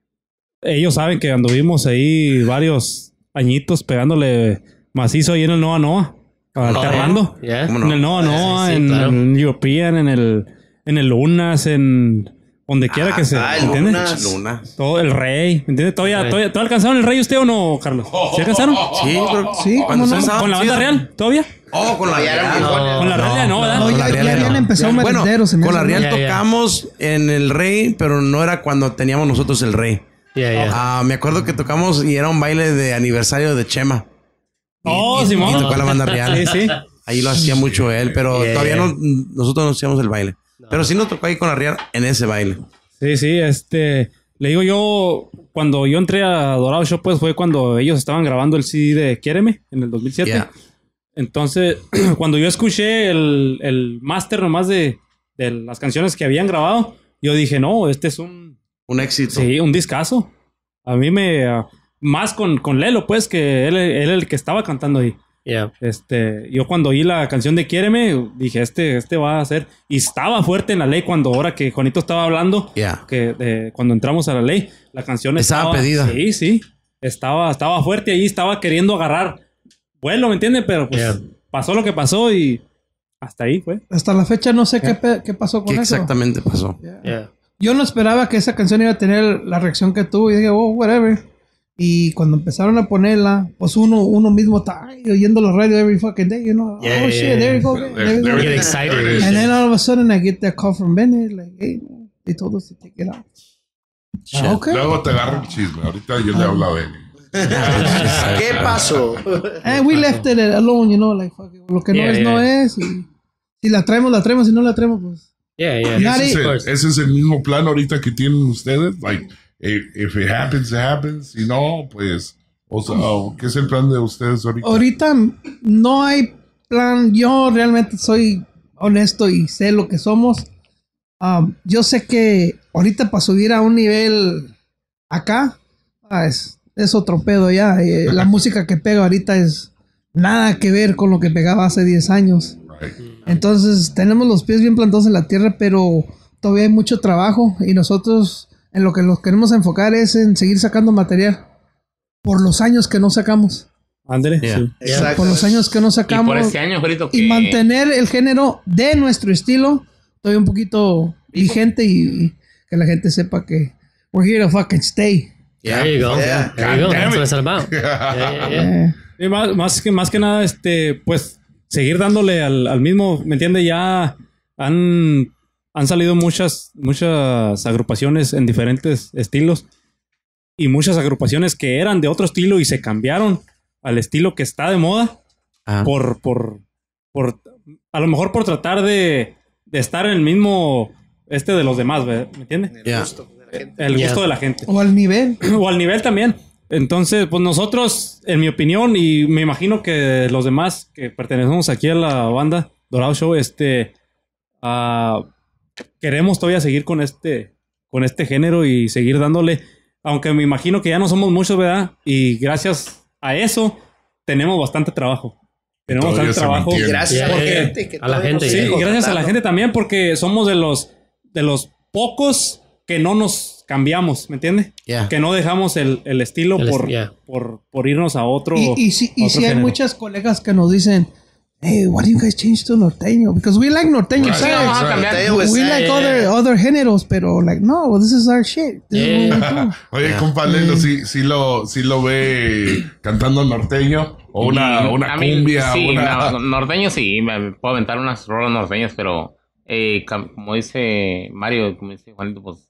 ellos saben que anduvimos ahí varios añitos pegándole macizo ahí en el Noa Noa. Alternando. Yeah. ¿Cómo En el no? Noa Noa, Sí, sí, en, claro. en European, en el, en el Lunas, en donde quiera que se. ah, el ¿Entiendes? Lunas. Luna. Todo el Rey. ¿Me entiendes? ¿Todavía, Rey. todavía, ¿todavía alcanzaron el Rey usted o no, Carlos? ¿Sí alcanzaron? Sí, pero. Sí, cuando ¿cómo no? se ¿Con la banda sí. real? ¿Todavía? Oh, con la Ya eran real. viejones. Con la real ya no, ¿verdad? No, con ya, la ya Real habían no. empezado Bueno, merenderos. se me con la hace, Real Ya, ya. tocamos en el Rey, pero no era cuando teníamos nosotros el Rey. Yeah, yeah. Ah, me acuerdo que tocamos y era un baile de aniversario de Chema. Y- Oh, y, Simón. y tocó la banda real. Sí, sí. Ahí lo hacía mucho él, pero Yeah. todavía no, nosotros no hacíamos el baile. Pero sí nos tocó ahí con la Real en ese baile. Sí, sí, este. Le digo yo, cuando yo entré a Dorado Show, pues fue cuando ellos estaban grabando el C D de Quiéreme en el dos mil siete. Yeah. Entonces, cuando yo escuché el, el máster nomás de, de las canciones que habían grabado, yo dije, no, este es un. Un éxito. Sí, un discazo. A mí me. ah, más con, con Lelo, pues, que él, él el que estaba cantando ahí. Yeah. Este, yo cuando oí la canción de Quiéreme, dije, este, este va a ser. Y estaba fuerte en la ley cuando ahora que Juanito estaba hablando, Yeah. que de- cuando entramos a la ley, la canción Estaba estaba, pedida. Sí, sí. Estaba, estaba fuerte ahí, estaba queriendo agarrar vuelo, ¿me entiendes? Pero pues Yeah. pasó lo que pasó y hasta ahí fue. Hasta la fecha no sé qué, pe- qué pasó con ¿Qué eso. exactamente pasó? Yeah. Yo no esperaba que esa canción iba a tener la reacción que tuvo y dije, oh, whatever. Y cuando empezaron a ponerla, pues uno, uno mismo está ay, oyendo la radio every fucking day, you know. Yeah, oh yeah, shit, yeah. there you go. There- There you go. there You it get is. excited. There it is. And then all of a sudden I get that call from Bennett, like, hey, they told us to take it out. Shit. Okay. Luego te agarra el chisme. Ahorita yo le hablo a él. ¿Qué pasó? And we left it alone, you know, like, fuck it. Lo que no Yeah, es, yeah. no es. Y si la traemos, la traemos. Si no la traemos, pues. Yeah, yeah. Not Ese es, it. el, Of course. ese es el mismo plan ahorita que tienen ustedes. Like, if, if it happens, it happens. Si no, pues, o sea, ¿qué es el plan de ustedes ahorita? Ahorita no hay plan. Yo realmente soy honesto y sé lo que somos. Um, yo sé que ahorita para subir a un nivel acá ah, es, es otro pedo ya. Eh, la música que pega ahorita es nada que ver con lo que pegaba hace diez años. Right. Entonces tenemos los pies bien plantados en la tierra, pero todavía hay mucho trabajo y nosotros en lo que nos queremos enfocar es en seguir sacando material por los años que no sacamos. Ándale. Yeah. Sí. Exacto. Por los años que no Y sacamos. por este año, Jorito, que... Y mantener el género de nuestro estilo todavía un poquito vigente y, y que la gente sepa que we're here to fucking stay. There you go. Yeah. There you go. God That's damn what it. it's all about. Yeah, yeah, yeah. Eh, Y más, más que más que nada, este, pues, seguir dándole al, al mismo, ¿me entiendes? Ya han, han salido muchas, muchas agrupaciones en diferentes estilos y muchas agrupaciones que eran de otro estilo y se cambiaron al estilo que está de moda Ah. por, por, por, a lo mejor por tratar de, de estar en el mismo este de los demás, ¿me entiendes? Yeah. El Yeah. gusto de la gente. o al nivel. O al nivel también. Entonces, pues nosotros, en mi opinión, y me imagino que los demás que pertenecemos aquí a la banda Dorado Show, este, ah, queremos todavía seguir con este, con este género y seguir dándole, aunque me imagino que ya no somos muchos, ¿verdad? Y gracias a eso tenemos bastante trabajo. Tenemos Todavía bastante se trabajo. mantiene. Gracias Yeah, por yeah, yeah. gente que A la todavía gente, nos Sí, sigue y gracias a la contratando. gente también porque somos de los, de los pocos que no nos cambiamos, ¿me entiendes? Yeah. Que no dejamos el, el estilo El est- por, yeah. por, por irnos a otro. Y, y sí, y a otro sí hay género. muchas colegas que nos dicen, hey, why do you guys change to norteño? Because we like norteño Right, Sí, vamos a songs. cambiar. Norteño, We pues, like eh, other other géneros, pero like no, this is our shit. This is what we do. Oye, compa Lelo, ¿sí, sí, lo, ¿sí lo ve cantando norteño? ¿O una, Mm, una a mí, cumbia? sí, una... no, norteño sí, me puedo aventar unas rolas norteñas, pero eh, cam- como dice Mario, como dice Juanito, pues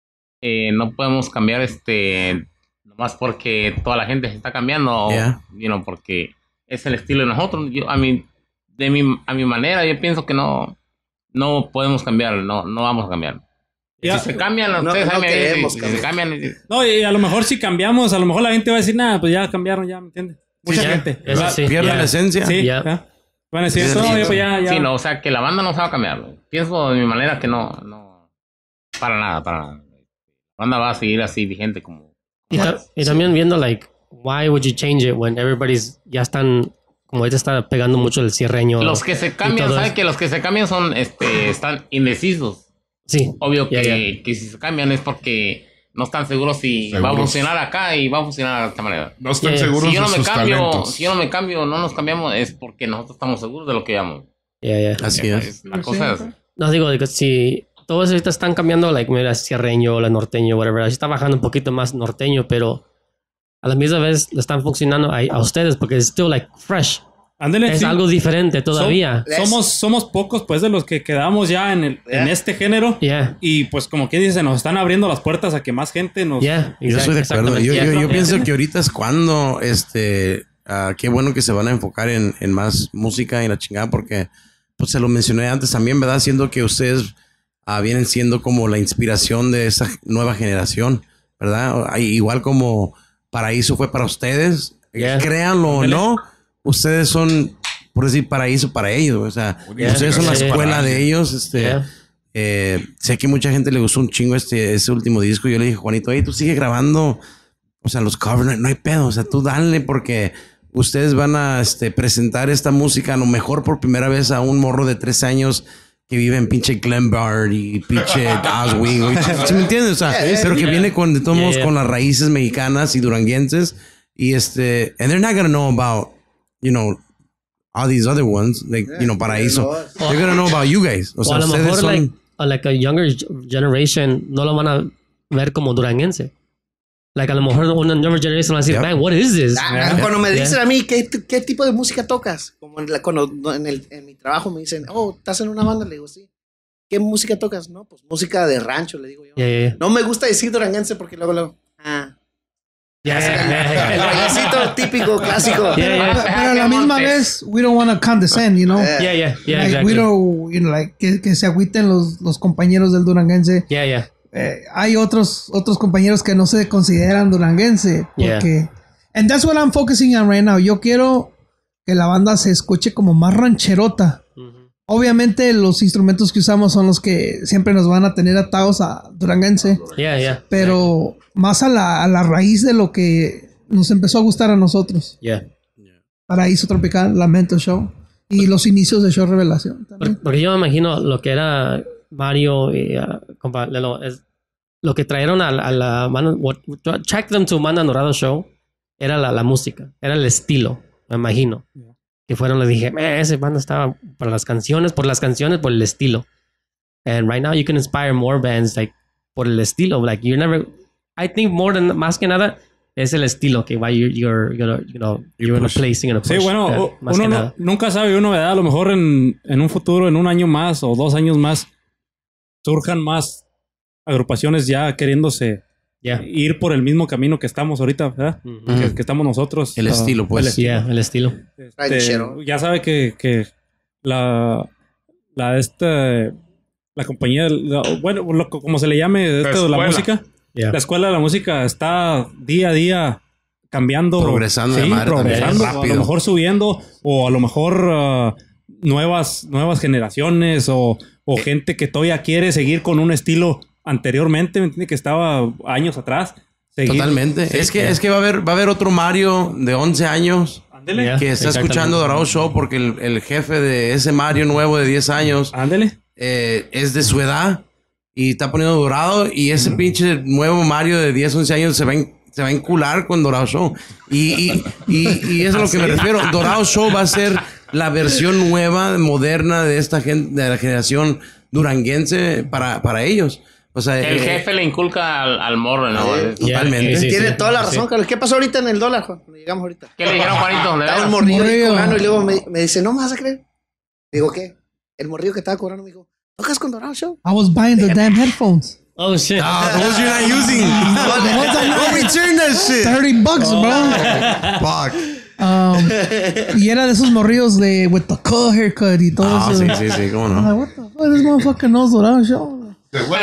eh, no podemos cambiar este nomás porque toda la gente se está cambiando, Yeah. o, you know, porque es el estilo de nosotros. Yo, a mí, de mi, a mi manera, yo pienso que no, no podemos cambiar, no, no vamos a cambiar. Ya. Si se cambian, No, ustedes no saben, queremos si, si cambiar. se cambian, No, y a lo mejor si cambiamos, a lo mejor la gente va a decir, nada, pues ya cambiaron, ya, ¿me entiendes? Mucha ya, gente. eso Va- sí. Pierde Ya. la esencia. Sí, Ya. ya. Van a decir, Sí, no, sí, ya, sí. pues ya, ya. sí, no, o sea, que la banda no se va a cambiar. Pienso de mi manera que no, no, para nada, para nada. La banda va a seguir así vigente como... Y, ta- y también viendo, like, why would you change it when everybody's ya están, como ahorita está pegando mucho el cierreño. Los que se y cambian, todo ¿saben eso. que los que se cambian son, este, están indecisos? Sí. Obvio Ya, que, que si se cambian es porque no están seguros si va a Seguros. funcionar acá y va a funcionar de esta manera. No están Yeah. seguros Si yo no de me sus cambio, talentos. si yo no me cambio, no nos cambiamos, es porque nosotros estamos seguros de lo que vamos. Ya, ya. Así es. La cosa es... No, digo, digo, si todos ahorita están cambiando, like, mira, cierreño, la norteño, whatever. Así está bajando un poquito más norteño, pero a la misma vez le están funcionando a, a ustedes porque es still, like, fresh. Ándele, Es sí. algo diferente todavía. So- Somos, somos pocos, pues, de los que quedamos ya en, el, en Yeah. este género. Yeah. Y pues, como que dice, nos están abriendo las puertas a que más gente nos. Yeah, Yo estoy de acuerdo. exactamente. Yo, yo, Yeah. yo pienso que ahorita es cuando, este, ah, qué bueno que se van a enfocar en, en más música y la chingada, porque, pues se lo mencioné antes también, ¿verdad? Siendo que ustedes ah, vienen siendo como la inspiración de esa nueva generación, ¿verdad? Ah, igual como Paraíso fue para ustedes, Yeah. créanlo o no, ustedes son, por decir, Paraíso para ellos, o sea, Yeah. ustedes son la Yeah. escuela de ellos, este. Yeah. Eh, sé que mucha gente le gustó un chingo este ese último disco. Yo le dije, Juanito, hey, tú sigue grabando, o sea, los covers, no, no hay pedo, o sea, tú dale, porque ustedes van a este, presentar esta música a lo mejor por primera vez a un morro de tres años que vive en pinche Glenbard y pinche Oswego, güey. ¿Sí me entiendes? O sea, pero que viene con, de todos Yeah, modos, yeah. con las raíces mexicanas y duranguenses, y este, and they're not gonna know about, you know, all these other ones, like, you know, Paraíso. They're gonna know about you guys. O O sea, a lo ustedes mejor, son... like, a, like a younger generation no lo van a ver como duranguense. Like, a lo mejor una younger generation va a decir, Yep. man, what is this? Ah, cuando me Yeah. dicen a mí ¿qué, qué tipo de música tocas, como en, la, cuando en, el, en mi trabajo me dicen, oh, ¿estás en una banda? Le digo, sí. ¿Qué música tocas? No, pues música de rancho, le digo yo. Yeah, yeah, yeah. No me gusta decir duranguense porque luego luego, ah, Yeah, yeah, yeah, el yeah. bailecito típico, clásico. Yeah, yeah. Pero a la misma vez, we don't want to condescend, you know. Eh, Yeah, yeah, yeah, Like, exactly. we don't, you know, like, que, que se agüiten los, los compañeros del duranguense. Yeah, yeah. Eh, hay otros otros compañeros que no se consideran duranguense Yeah. porque and that's what I'm focusing on right now. Yo quiero que la banda se escuche como más rancherota. Obviamente los instrumentos que usamos son los que siempre nos van a tener atados a duranguense, Yeah, yeah. pero más a la, a la raíz de lo que nos empezó a gustar a nosotros. Yeah. Paraíso Tropical, Lamento Show y los inicios de Show Revelación también. Por- Porque yo me imagino lo que era Mario y uh, compa Lelo, es lo que trajeron a, la- a la Mano- what track them to Manda Dorado Show era la, la música, era el estilo, me imagino. Que fueron, les dije, "Man, ese banda estaba para las canciones, por las canciones, por el estilo. And right now you can inspire more bands like por el estilo, like you're never, I think more than, más que nada, es el estilo que va you're, you're gonna, you know, you're gonna play, sing, gonna push. Sí, bueno, Yeah, o- más uno que no- nada. nunca sabe uno, ¿verdad? A lo mejor en, en un futuro, en un año más o dos años más, surjan más agrupaciones ya queriéndose Yeah. ir por el mismo camino que estamos ahorita, ¿verdad? Ujú. que, que estamos nosotros. El ah, estilo, pues. el estilo. Yeah, el estilo. Este, Ranchero. ya sabe que, que la, la, este, la compañía, la- bueno, lo- como se le llame, esto de la escuela. música, Yeah. la escuela de la música está día a día cambiando. Progresando de sí, madre también, progresando, a rápido. lo mejor subiendo, o a lo mejor ah, nuevas, nuevas generaciones, o, o gente que todavía quiere seguir con un estilo anteriormente, ¿me entiende? Que estaba años atrás. Seguir- Totalmente. Sí, es que yeah. es que va a haber va a haber otro Mario de once años Ándele. Yeah. que está Exactamente. escuchando Dorado Show porque el, el jefe de ese Mario nuevo de diez años Ándele. eh, es de su edad y está poniendo Dorado y ese pinche nuevo Mario de diez, once años se va, en- se va a encular con Dorado Show. Y, y, y, y eso es a lo que me refiero. Dorado Show va a ser la versión nueva, moderna de esta gente, de la generación duranguense para, para ellos. O sea, El eh, jefe le inculca al, al morro, ¿no? Eh, totalmente. Sí, sí, Tiene sí. toda la razón, Sí. Carlos. ¿Qué pasó ahorita en el dólar, Juan? Cuando llegamos ahorita. ¿Qué le dijeron, Juanito? ¿De Estaba veras? un morrillo ahí Morrillo. cobrando y luego me, me dice, no me vas a creer. Digo, ¿qué? El morrillo que estaba cobrando me dijo, ¿tocas con Dorado Show? I was buying the damn headphones. Oh, shit. ah, those you're not using. Don't return that shit. thirty bucks, bro. Fuck. Um, y era de esos morrillos de with the cut haircut y todo Ah, eso. sí, sí, sí, cómo I'm no. like, what the fuck, this motherfucker knows Dorado Show.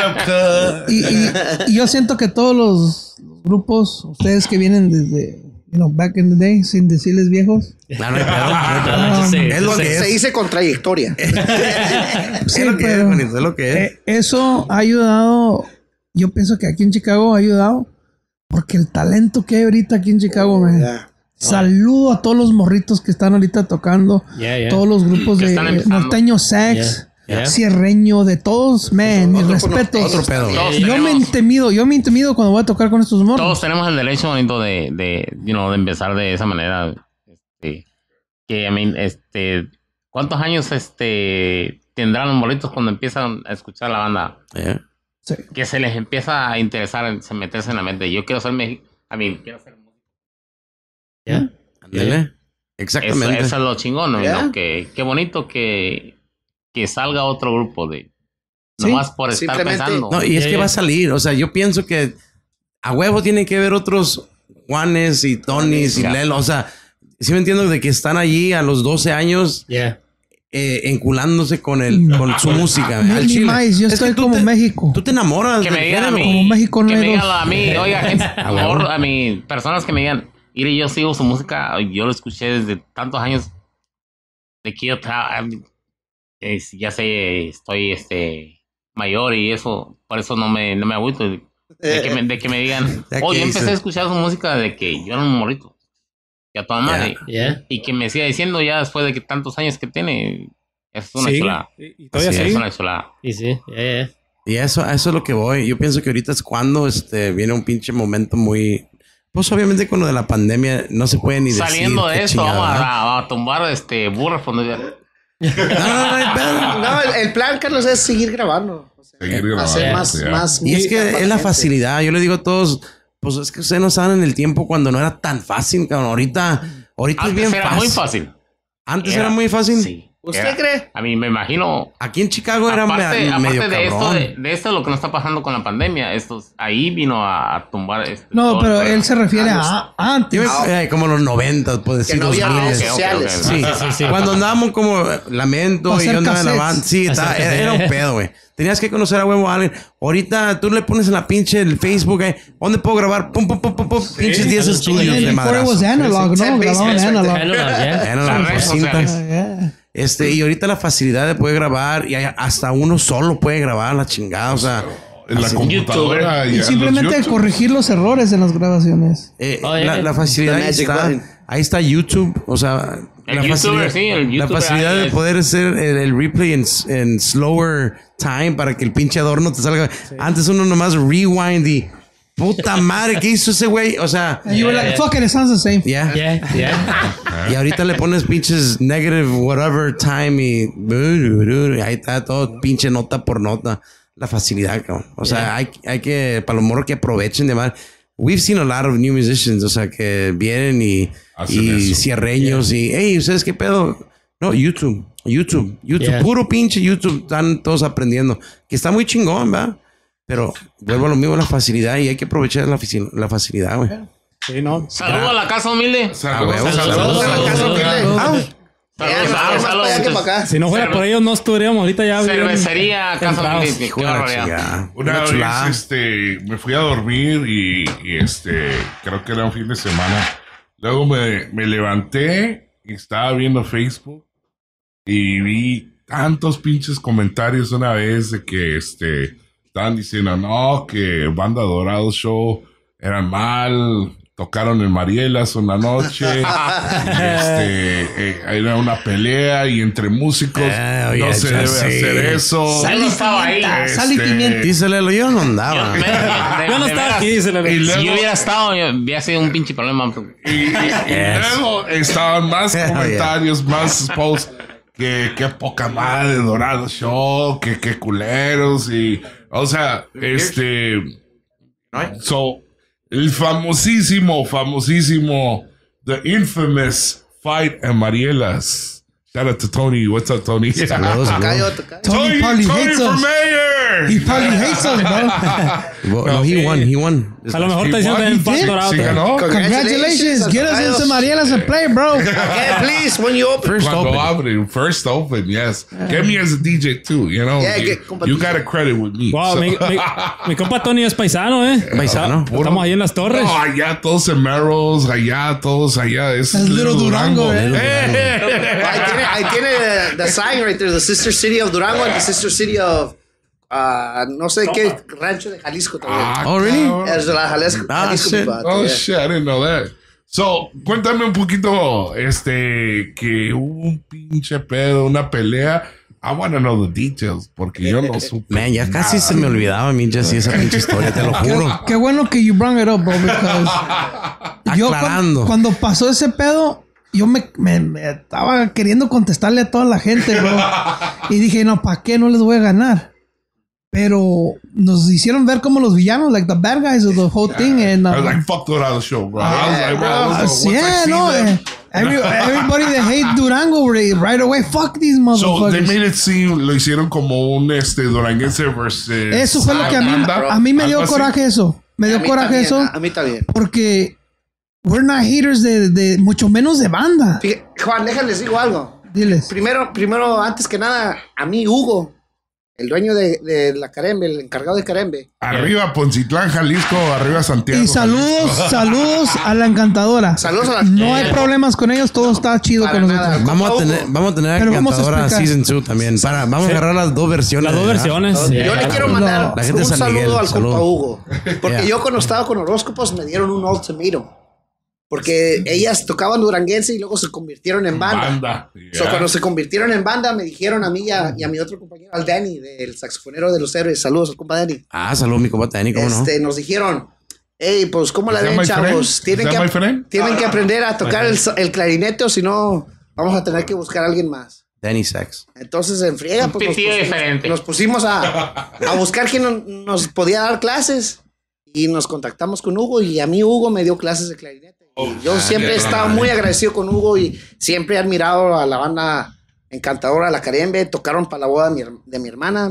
Y, y, y yo siento que todos los, los grupos, ustedes que vienen desde, you know, back in the day, sin decirles viejos, No, no hay pedo, no hay pedo. Ah, sí, Es lo sí. que Se es. dice con trayectoria. sí, Es lo que es, pero, bonito, es lo que es. eh, eso ha ayudado. Yo pienso que aquí en Chicago ha ayudado porque el talento que hay ahorita aquí en Chicago, man. Ya. Saludo a todos los morritos que están ahorita tocando, Yeah, yeah. todos los grupos Que de están eh, empezando. norteño sax, Yeah, yeah. cierreño, de todos, man, mis Otro- respetos. Otro pedo. Todos Yo me tenemos- intimido, yo me intimido cuando voy a tocar con estos morros. Todos tenemos el derecho bonito de, de, you know, de empezar de esa manera. Este, que, I mean, este, ¿cuántos años este, tendrán los morritos cuando empiezan a escuchar la banda? Yeah. Sí. Que se les empieza a interesar, en- se meterse en la mente. Yo quiero ser México. A mí, quiero ser músico. Yeah. Ándale. Eso, Exactamente. eso es lo chingón, ¿no? Ya. ¿no? Que, qué bonito que, que salga otro grupo de... Sí. Nomás por estar Simplemente- pensando. No, y es Yeah, que yeah. va a salir. O sea, yo pienso que a huevo tienen que ver otros Juanes y Tonys y Ya. Lelo. O sea, sí me entiendo de que están allí a los doce años Yeah. eh, enculándose con el con su música. Ni- al ni chile. más, yo Es estoy que tú como te- México. Tú te enamoras Que del me digan a género. mí. Como México no que hay me digan dos. a mí, oiga, gente, Ah, huevo. amor, a mí, personas que me digan, mire, yo sigo su música, yo lo escuché desde tantos años de que yo tra- a mí, es- ya sé, estoy este mayor y eso, por eso no me, no me agüito de, de que, me, de que me digan, Ya oh, que yo empecé dices. a escuchar su música de que yo era un morrito, y a toda madre, Yeah. y que me siga diciendo ya después de que tantos años que tiene, es una Sí. chulada, Y y todavía Así es sigue. una chulada. Y sí. Yeah, yeah. Y eso, a eso es lo que voy. Yo pienso que ahorita es cuando este, viene un pinche momento muy... Pues obviamente con lo de la pandemia no se puede ni decir. Saliendo de qué esto, vamos chingada. a, a tumbar este burro cuando ya... No, no, no, hay pedo. No, el, el plan, Carlos, es seguir grabando. O sea, Seguir grabando, hacer más, ya. más Y es música que para es la gente. facilidad. Yo le digo a todos, pues es que ustedes no saben en el tiempo cuando no era tan fácil, cabrón. Ahorita, ahorita es Antes bien era fácil. muy fácil. Antes era, muy fácil. Sí. ¿Usted Era- cree? A mí me imagino. Aquí en Chicago era Aparte, me- aparte medio de esto, cabrón. de, de esto lo que nos está pasando con la pandemia, estos, ahí vino a, a tumbar. Este, No, todo pero el- él se refiere Ah, a antes. Yo me- eh, como los noventa, puedo decir, Que no dos había redes miles. ok, ok, sociales. ok. Sí, Sí, sí, sí. cuando andábamos como eh, lamento Pa' y yo hacer andaba en la cassettes. banda. Sí, estaba- Hacer era, era un cassettes. pedo, güey. Tenías que conocer a huevo a alguien. Ahorita tú le pones en la pinche el Facebook, eh, ¿dónde puedo grabar? Pum, pum, pum, pum, pum. Pinches diez sí, estudios sí. de Before it madrazo. was analog, Sí, sí. ¿no? Grababan Sí, analog. Analog, yeah. Era Las la redes cinta. sociales. Yeah. Este, y ahorita la facilidad de poder grabar y hay- hasta uno solo puede grabar la chingada, o sea, En la así- computadora Y a los simplemente YouTube. corregir los errores en las grabaciones. eh, Oh, yeah, la, yeah. la facilidad The ahí magic está, button. ahí está YouTube, o sea, El la YouTuber, facilidad, sí, el la YouTuber facilidad ahí de es- poder hacer el, el replay en, en slower time para que el pinche adorno te salga. Antes uno nomás rewind y puta madre, ¿qué hizo ese güey? O sea, And you were like, fuck it, it sounds the same. ya. Yeah, yeah. Y ahorita le pones pinches negative whatever time y, y ahí está todo pinche nota por nota. La facilidad, cabrón. O sea, Yeah. hay, hay que, para los morros que aprovechen de más. We've seen a lot of new musicians, o sea, que vienen y, Hacen y eso. cierreños y, hey, ¿ustedes qué pedo? No, YouTube, YouTube, YouTube, Yeah. puro pinche YouTube, están todos aprendiendo. Que está muy chingón, ¿verdad? Pero vuelvo a lo mismo, la facilidad y hay que aprovechar la, faci- la facilidad, güey. Sí, no. Saludos a la casa humilde. Saludos, Ah, huevo, saludos. saludos. Saludos a la casa, Saludos. humilde. Ah, Ya, Saludos, más saludos, para allá que saludos. para acá. Si no fuera Cerve- por ellos, no estuviéramos ahorita ya. bien Cervecería, casa entrados. humilde. hijo Qué de la barbaridad. chingada. Una Una vez chulada. este, me fui a dormir y, y, este, creo que era un fin de semana. Luego me, me levanté y estaba viendo Facebook y vi tantos pinches comentarios una vez de que este, estaban diciendo, no, que Banda Dorado Show eran mal, tocaron en Marielas una noche. este, eh, era una pelea y entre músicos Eh, oye, no se ya debe sí. hacer eso. Yo no estaba ahí. Sal y Este, pimienta. Díselo, yo no andaba. Yo, de- Yo no de estaba veras, aquí, dice la Y verdad. luego- Si yo hubiera estado, yo- hubiera sido un pinche problema. Y, y- y luego estaban más Hell comentarios, más posts. Que, que poca madre Dorado Show, que, que culeros y, o sea, este, so, el famosísimo, famosísimo, the infamous fight en Marielas. Shout out to Tony. What's up, Tony? Saludos, Tocayo, saludos. tocayo. Tony probably hates for us. mayor. He probably hates us, bro. Well, no, he won, he won. A lo mejor He está diciendo won, que he el Pac did. Dorado. Sí ganó. Congratulations. Get us into Marielas and play, bro. Yeah, please, when you open. First Cuando open. abren, first open, yes. Get me as a D J too, you know. Yeah, you, get compa- you got a credit with me. Wow, so- mi, mi, mi compa Tony es paisano, ¿eh? Paisano. Estamos ahí en las torres. No, allá todos en Merrill's, allá todos allá. Es Es Little Durango, eh. Eh. Ahí tiene, ahí tiene the sign right there, the sister city of Durango and the sister city of, uh, no sé qué rancho de Jalisco también. Ah, Oh, really? cabrón. Es de la Jalisco, Ah, Jalisco shit. mi padre, Oh, yeah. shit, I didn't know that. So, cuéntame un poquito, este, que hubo un pinche pedo, una pelea. I want to know the details, porque yo no supe. Man, ya casi nada. se me olvidaba a mí ya sí esa pinche historia, te lo Qué, juro. qué bueno que you brought it up, bro, because yo cu- Aclarando. cuando pasó ese pedo, yo me, me- me estaba queriendo contestarle a toda la gente, bro. Y dije, no, ¿para qué? No les voy a ganar. Pero nos hicieron ver como los villanos, like the bad guys of the whole thing. And, I was uh, like, fuck the show, bro. I was like, bro, uh, once I yeah, see no. them- eh, every, everybody that hate Durango right, right away, fuck these So they motherfuckers. made it seem, lo hicieron como un este duranguense versus. Eso fue lo que a mí, banda, a mí me dio algo así. coraje eso. Me A dio mí coraje también, eso. A mí también. Porque we're not haters de, de mucho menos de banda. Fíjate, Juan, déjales digo algo. Diles. Primero, primero, antes que nada, a mí Hugo, el dueño de, de la Carembe, el encargado de Carembe. Arriba Poncitlán, Jalisco, arriba Santiago. Y saludos, saludos a la encantadora. Saludos a la- No hay problemas con ellos, todo está chido Para con nada. nosotros. Vamos a Compa tener, Hugo. vamos a tener Pero vamos a Encantadora explicar. Season dos también. Para, vamos a agarrar las dos versiones. Las dos ¿verdad? versiones. Yo le Yeah. quiero mandar La gente de un San saludo Miguel, al saludo. compa Hugo. Porque Yeah. yo cuando estaba con horóscopos me dieron un ultimátum. Porque ellas tocaban duranguense y luego se convirtieron en banda. Banda. So, yeah. cuando se convirtieron en banda, me dijeron a mí y a, y a mi otro compañero, al Danny, del saxofonero de los héroes. Saludos al compa Danny. Ah, salud, mi compa Tani, ¿cómo Este, nos dijeron, hey, pues, ¿cómo la ¿Is that ven, my chavos? friend? Tienen ¿Is que, that my friend? tienen que aprender a tocar el, el clarinete o si no, vamos a tener que buscar a alguien más. no? Danny Sex. Entonces, en friega, Un pues, nos, pitillo pusimos- diferente. nos pusimos a, a buscar quién nos, nos podía dar clases y nos contactamos con Hugo y a mí Hugo me dio clases de clarinete. Y yo siempre he estado muy agradecido con Hugo y siempre he admirado a la banda encantadora, la Carembe. Tocaron para la boda de mi, her- de mi hermana.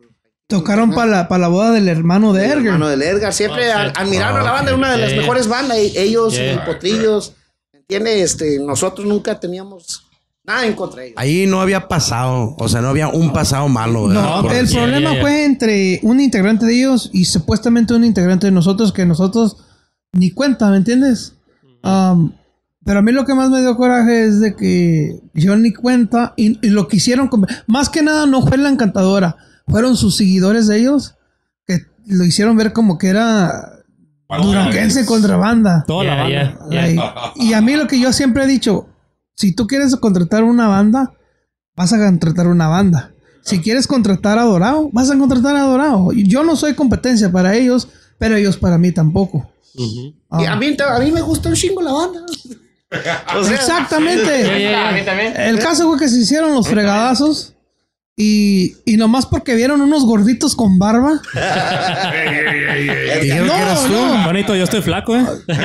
Tocaron para la, pa' la boda del hermano de El Edgar. hermano del Edgar. Siempre Oh, a- shit. admiraron a la Oh, banda, una de las yeah. mejores bandas. y Ellos Yeah. y Potrillos. ¿Entiendes? Este, nosotros nunca teníamos nada en contra de ellos. Ahí no había pasado, o sea, no había un pasado malo, ¿verdad? No, Por- el Yeah, problema yeah, yeah. fue entre un integrante de ellos y supuestamente un integrante de nosotros que nosotros ni cuenta, ¿me entiendes? Um, pero a mí lo que más me dio coraje es de que yo ni cuenta y, y lo quisieron, com- más que nada no fue la encantadora, fueron sus seguidores de ellos que lo hicieron ver como que era duranguense contra banda. Toda la Yeah, banda. yeah, yeah. Like, y a mí lo que yo siempre he dicho, si tú quieres contratar una banda, vas a contratar una banda. Si quieres contratar a Dorado, vas a contratar a Dorado. Yo no soy competencia para ellos, pero ellos para mí tampoco. Ah, Y a mí, a mí me gustó un chingo la banda. O sea, exactamente. Yeah, yeah, A mí yeah. también. El caso fue que se hicieron los fregadazos y, y nomás porque vieron unos gorditos con barba. Dijeron No, que eras tú. no. Bonito, yo estoy flaco, ¿eh? Fue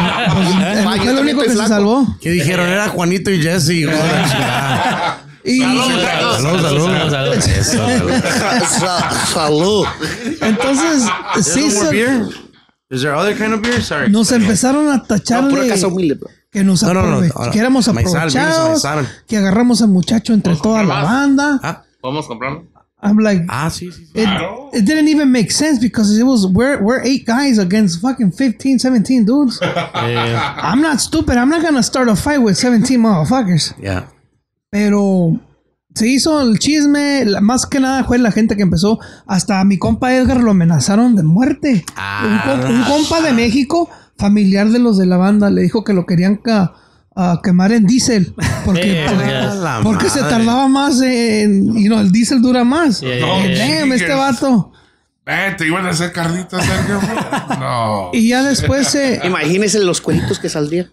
yo el también único estoy que se flaco. salvó. Que dijeron era Juanito y Jesse. hijo de la chingada. Y Salud, salud. salud. Eso, salud. Sa- salud. entonces sí, There's no more se- beer? Is there other kind of beer? Sorry. nos empezaron a tachar No, pura de casa humilde, bro. que nos No, no, no, aprove- ahora, que éramos maizal, aprovechados, maizal. que agarramos al muchacho entre toda la más? banda. Ah, ¿Podemos comprarlo? I'm like, ah, sí, sí. sí. it, it didn't even make sense because it was we're we're eight guys against fucking fifteen, seventeen dudes. Yeah. I'm not stupid. I'm not gonna start a fight with seventeen motherfuckers. Yeah. Pero se hizo el chisme. la- Más que nada fue la gente que empezó. Hasta a mi compa Edgar lo amenazaron de muerte. Ah, un, com- un compa de México familiar de los de la banda le dijo que lo querían ca- a quemar en diésel. Porque, Yeah, porque, yeah. La porque se madre. tardaba más en... Y no, el diésel dura más. Yeah, No, yeah, yeah. Damn, este vato. Eh, ¿te iban a hacer carnitas, Sergio? No. Y ya después se... Imagínense los cueritos que saldrían.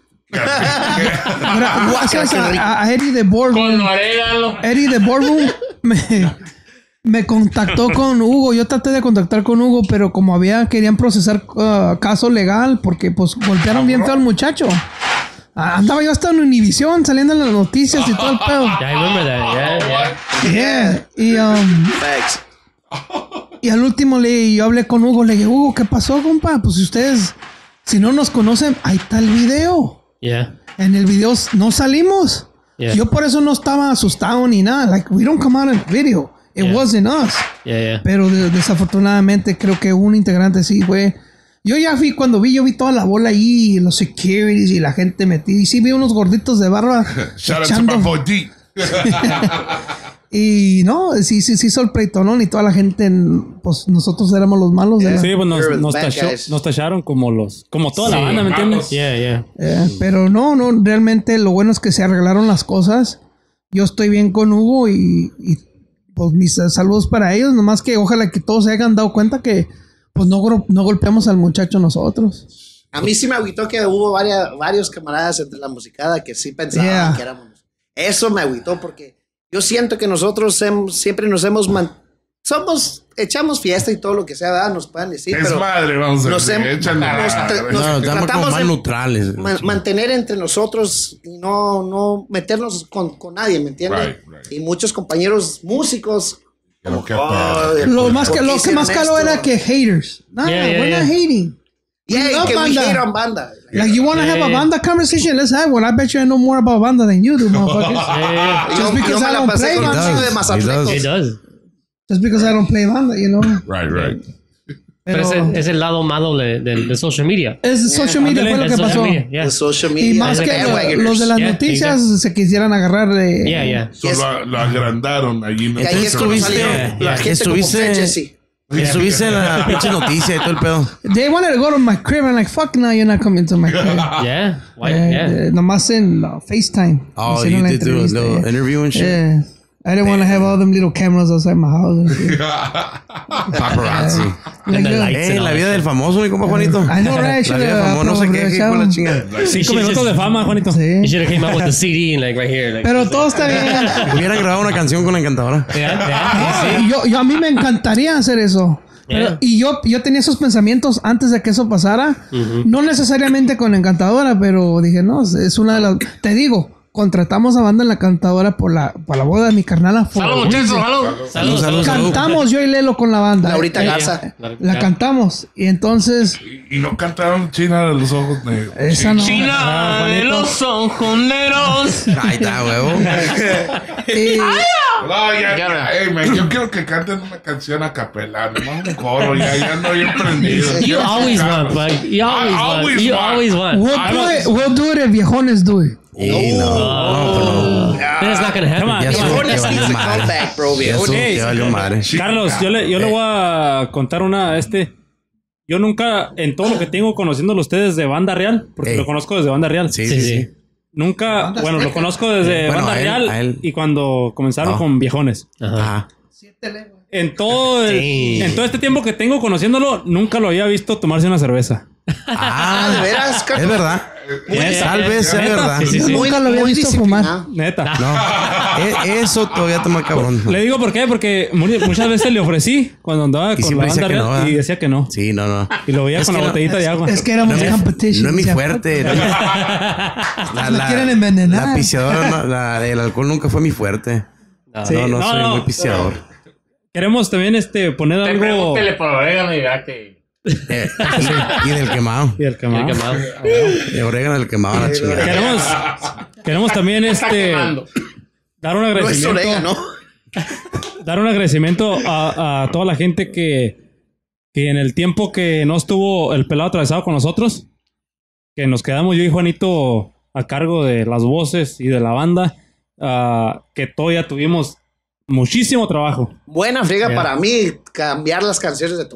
Gracias a, a Eddie de Con Boardroom. orégano. Eddie de Boardroom me, me contactó con Hugo. Yo traté de contactar con Hugo, pero como había querían procesar uh, caso legal porque pues golpearon bien feo al muchacho. Ah, andaba yo hasta en Univision saliendo en las noticias y todo el pedo. Yeah, I remember that. Yeah, yeah. Yeah. Y, um, Facts. y al último le, yo hablé con Hugo. Le dije, Hugo, ¿qué pasó, compa? Pues si ustedes, si no nos conocen, ahí está el video. Yeah. En el video no salimos. Yeah. Yo por eso no estaba asustado ni nada. Like, we don't come out in the video. It Yeah. wasn't us. Yeah, yeah. Pero de- desafortunadamente creo que un integrante sí, güey. Yo ya fui, cuando vi, yo vi toda la bola ahí, los securities y la gente metida. Y sí vi unos gorditos de barba. Shout out to echando- my boy D. Y no, sí, sí, sí hizo el pleitonón y toda la gente, pues nosotros éramos los malos de la... Sí, pues nos, You're the nos, bad tachó- guys. nos tacharon como los, como toda la Sí. banda, ¿me entiendes? Yeah, yeah. Eh, pero no, no, realmente lo bueno es que se arreglaron las cosas. Yo estoy bien con Hugo y, y, pues mis eh, saludos para ellos. Nomás que ojalá que todos se hayan dado cuenta que pues no, gro- no golpeamos al muchacho nosotros. A mí sí me agüitó que hubo varias, varios camaradas entre la musicada que sí pensaban Yeah. que éramos. Eso me agüitó porque yo siento que nosotros hem- siempre nos hemos man- somos, echamos fiesta y todo lo que sea, ¿verdad? Nos pueden decir, Es pero madre, vamos a nos decir. hem- Échale nos- madre. nos- No, estamos como tratamos más de- neutrales. man- mantener entre nosotros y no, no meternos con, con nadie, ¿me entiendes? Right, right. Y muchos compañeros músicos. Lo que "Oh, aparte. Lo más que, ¿por qué lo que hicieron más caló esto?" era que haters. Nah, Yeah, yeah, we're yeah. not hating. Yeah, We y love que we banda. hate on banda. Like, you want to Yeah, have a yeah. banda conversation? Let's have one. I bet you I know more about banda than you do, motherfuckers. Yeah, yeah. Yo, Just yo because me I la don't pasé play con un banda. chingo de He does, mazatlecos. he It does. Just because I don't play banda, you know. Right, right. Pero Pero ese es el lado malo de, de, de social media. es social media fue lo Es que social pasó. media, yeah. De social Y media. más de que bandwagoners. lo- los de las Yeah, noticias exactly. se quisieran agarrar de... Yeah, yeah. Solo lo agrandaron allí. en Y ahí el es como Estuviste- salió la yeah, gente como estuviste- Fred Jesse. Estuviste en la pinche noticia y todo el pedo. They wanted to go to my crib and like, fuck no, you're not coming to my crib. Yeah. Why? Eh, Yeah. eh, nomás en uh, FaceTime. Oh, Hicieron you la did do a entrevista, little yeah. interview and shit. Yeah. I didn't want to have all them little cameras outside my house. and shit. Paparazzi. Like, And the yo- lights Eh, and all la that vida shit. del famoso, mi compa Juanito. I know, right? La vida Shoulda del famoso, no sé qué, hijo de la chingada. Cinco You minutos should de fama, Juanito. You Sí. should have came out with the C D and like right here. Like, Pero todo está bien. Hubieran grabado una canción con la encantadora. Yeah, yeah. Y yo, yo a mí me encantaría hacer eso. Pero- Yeah. y yo, yo tenía esos pensamientos antes de que eso pasara. No necesariamente con Encantadora, pero dije, no, es una de las... Te digo, contratamos a banda en la Encantadora por la, por la boda de mi carnala. for Salud, a muchachos, reason. salud. Salud, salud, salud. Cantamos yo y Lelo con la banda. Laurita Eh, Garza. eh, La cantamos. Y entonces... Y no cantaron China de los ojos negros. Esa no. China de los ojos negros. Ahí está, huevo. Eh, No, ya, Ya, ya, ey, man, yo quiero que canten una canción a capela, nomás un coro, ya, ya no bien prendido. You Quiero always escucharlos. want, Mike. You always, I want. always You want. always want. we'll, do it, we'll do it if viejones do it. Y no, no, pues no. That's not gonna happen. Come on. Ya Come supo on. que Viejones valió needs a madre. comeback, bro. Ya supo Viejones. que valió madre. Carlos, yo le, yo le voy a contar una, este, yo nunca, en todo lo que tengo conociéndolo ustedes de Banda Real, porque Ey. lo conozco desde Banda Real. Sí, sí, sí. Nunca, Banda bueno, lo Azteca. conozco desde Bueno, Banda a él- Real a él. y cuando comenzaron No. con Viejones. Ajá. En todo, el- Damn. en todo este tiempo que tengo conociéndolo, nunca lo había visto tomarse una cerveza. Ah, de veras, Es verdad. Neta. Tal vez sea Neta. verdad. Sí, sí, sí. Muy, Nunca lo había muy visto disciplinado. Neta. No. E- Eso todavía está más cabrón. Le digo por qué, porque mu- muchas veces le ofrecí cuando andaba Y con siempre la decía Banda que no, Real ¿verdad? y decía que no. Sí, no, no. Y lo veía Es con que la no- botellita de agua. Es que éramos No es- competition. No es mi decía, fuerte. no. La, Me quieren envenenar. La piciadora, no, la- el alcohol nunca fue mi fuerte. Sí, no, no, no, soy no. muy piciador. Queremos también este poner algo. Pregúntele por orégano y verá que. Eh, y, y del quemado. Y el quemado. Qué quemado. De orégano del quemado, la chingada. Queremos, queremos también Está este quemando. dar un No es agradecimiento, orégano. dar un agradecimiento a, a toda la gente que, que en el tiempo que no estuvo el pelado atravesado con nosotros, que nos quedamos yo y Juanito a cargo de las voces y de la banda, ah, que todavía tuvimos muchísimo trabajo. Buena friega Yeah. para mí cambiar las canciones de tono, man.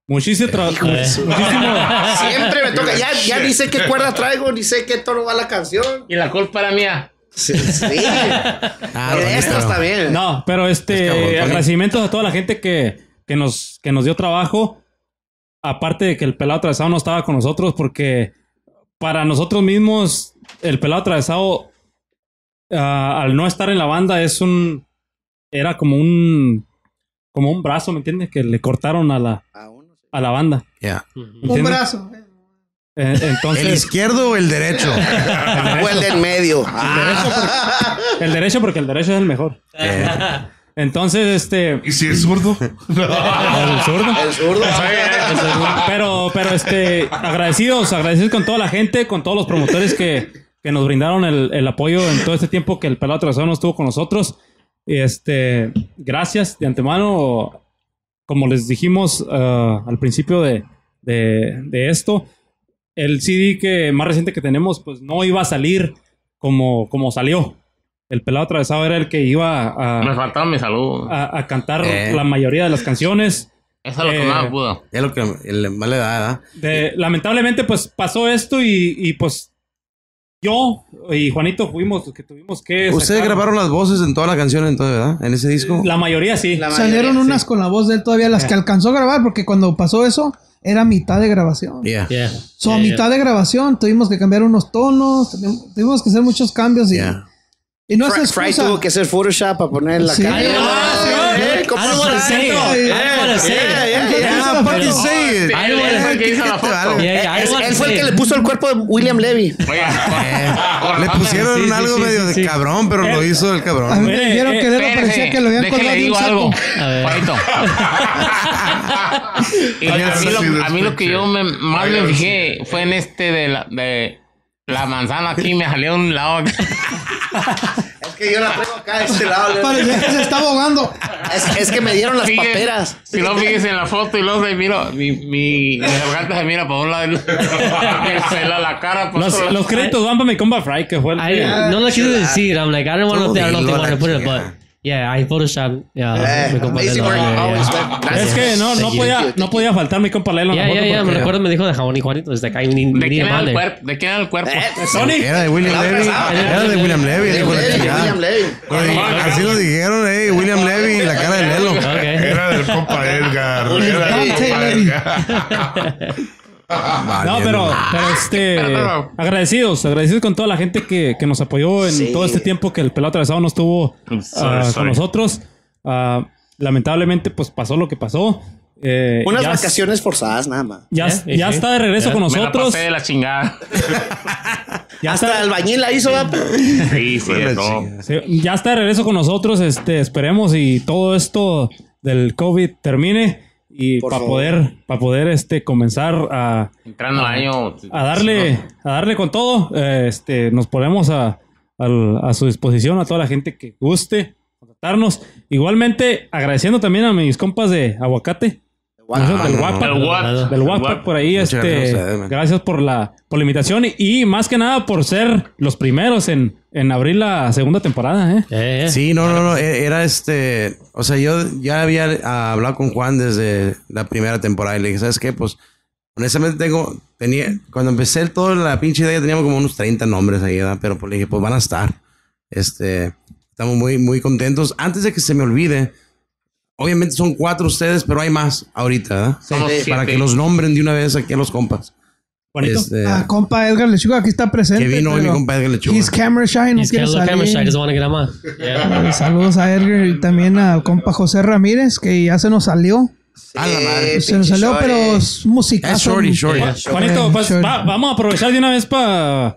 Muchísimo trabajo. Muchísimo. Siempre me toca. Ya, ya ni sé qué cuerda traigo, ni sé qué tono va la canción. Y la culpa era mía. Sí. sí. Ah, Y de bueno, estos pero- también. No, pero este Es cabrón, Tony. agradecimientos a toda la gente que, que nos que nos dio trabajo. Aparte de que el pelado atravesado no estaba con nosotros, porque para nosotros mismos el pelado atravesado ah, al no estar en la banda es un era como un como un brazo, ¿me entiendes? Que le cortaron a la A uno, sí. a la banda. Yeah. ¿me Un entiendes? brazo. Eh, ¿El entonces izquierdo o el derecho? O el del medio. el derecho porque el derecho es el mejor. Eh, Entonces este ¿Y si es zurdo? el zurdo. El zurdo. Pero, pero este, agradecidos, agradecidos con toda la gente, con todos los promotores que, que nos brindaron el, el apoyo en todo este tiempo que el pelado atravesado no estuvo con nosotros. Y este, gracias de antemano. Como les dijimos uh, al principio de, de, de esto, el C D que más reciente que tenemos, pues no iba a salir como, como salió. El pelado atravesado era el que iba Me a, faltaba mi salud. a, a cantar Eh. la mayoría de las canciones. Eso es lo que eh, más pudo. es lo que el- más le da, ¿verdad? De- lamentablemente, pues pasó esto y, y, pues yo y Juanito fuimos los que tuvimos que. Ustedes sacar- grabaron las voces en todas las canciones, entonces, ¿verdad? En ese disco. La mayoría sí. La Salieron mayoría, unas con la voz de él todavía, las que alcanzó a grabar, porque cuando pasó eso, era mitad de grabación. Yeah. Yeah. So, a Yeah, mitad de grabación tuvimos que cambiar unos tonos, tuvimos- tuvimos que hacer muchos cambios y, Yeah. y no Fry, es Fry excusa. tuvo que hacer Photoshop para poner la Sí. cara. I don't Eh, I ¿cómo don't want to se- say it. I don't want to say Yeah, it. yeah, yeah. Yeah, fucking say it. I don't wanna- Él fue el que hizo la foto. Yeah, yeah, I Él, don't want él to fue el say que it. le puso el cuerpo de William Levy. Oye, Eh, le pusieron Sí, sí, algo sí, medio sí, de sí. cabrón, pero lo hizo el A mí cabrón. me Eh, dijeron eh, que Lelo espérese, parecía que lo habían déjele colgado de un digo algo. saco. A ver. Juanito. Y a, mí lo, a mí lo que yo me, más me fijé fue en este de la, de la manzana aquí, me salió a un lado. Es que yo la traigo acá de este lado. Leo. Parecía que se estaba ahogando. Es, es que me dieron las Fíjese, paperas. Si no fíjese en la foto y luego se mira, mi, mi, mi garganta se mira para un lado y el pelo, la cara. Por Los, otro los créditos van para mi compa Fry, que fue el I que- no lo quise decir. I'm like, I don't want to. I don't know if they Todo want to put it, dilo a la but yeah, I Photoshop. Yeah, Eh, mi compa amazing Lelo, work, yeah, always, yeah. man. Es Gracias. que no, no Thank you, podía, thank you. no podía faltar mi compa Lelo en la Yeah, foto. yeah, yeah. Me porque- recuerdo, me dijo de jabón y Juanito. It's like, I need, ¿De need quién him era on el there. cuerpo? ¿De quién era el cuerpo? Eh, Tony. Era de William La Levy. pasada. Era de William Levy. el hijo de la Levy, chingada. William Levy. Oye, así lo dijeron, eh, William Levy y la cara de Lelo. Okay. Era del compa Edgar. Era del Dante compa Levy. Edgar. No, pero, pero este, Pero- agradecidos, agradecidos con toda la gente que, que nos apoyó en Sí. todo este tiempo que el pelado atravesado no estuvo I'm sorry, ah, con sorry. nosotros. Ah, lamentablemente, pues pasó lo que pasó. Eh, Unas ya, vacaciones forzadas, nada más. Ya, Yeah, ya sí. está de regreso Yeah. con Me la nosotros. pasé de la chingada. Ya Hasta está, el albañil la hizo, ¿verdad? Sí, sí, de todo. sí, ya está de regreso con nosotros. Este, esperemos y todo esto del COVID termine y Por para favor. poder, para poder este, comenzar a, Entrando al año. a darle, a darle con todo. Eh, este, nos ponemos a, al- a su disposición a toda la gente que guste contactarnos. Igualmente, agradeciendo también a mis compas de Aguacate. Esos del Wapak. El Wapak. Del Wapak por ahí. Muchas Este, gracias a ustedes, man. gracias por la, por la invitación y, y más que nada por ser los primeros en, en abrir la segunda temporada. ¿eh? Yeah, yeah. Sí, no, no, no. e- Era este. O sea, yo ya había ah, hablado con Juan desde la primera temporada y le dije, ¿sabes qué? Pues, honestamente tengo. Tenía. Cuando empecé el- toda la pinche idea, teníamos como unos treinta nombres ahí, ¿verdad? Pero pues le dije, pues van a estar. Este. Estamos muy, muy contentos. Antes de que se me olvide, obviamente son cuatro ustedes, pero hay más ahorita, ¿verdad? Somos Sí. Para siete. que los nombren de una vez aquí a los compas. Juanito. Este, Ah, compa Edgar Lechuga aquí está presente. que vino hoy mi pero compa Edgar Lechuga. He's camera shy, no He's quiere got a little camera shy. salir. Doesn't want to get him on. Yeah. Eh, Saludos a Edgar y también al compa José Ramírez, que ya se nos salió. A la madre. Se nos salió, pero es música. Es shorty, shorty. Juanito, Eh, pues sure. va- vamos a aprovechar de una vez para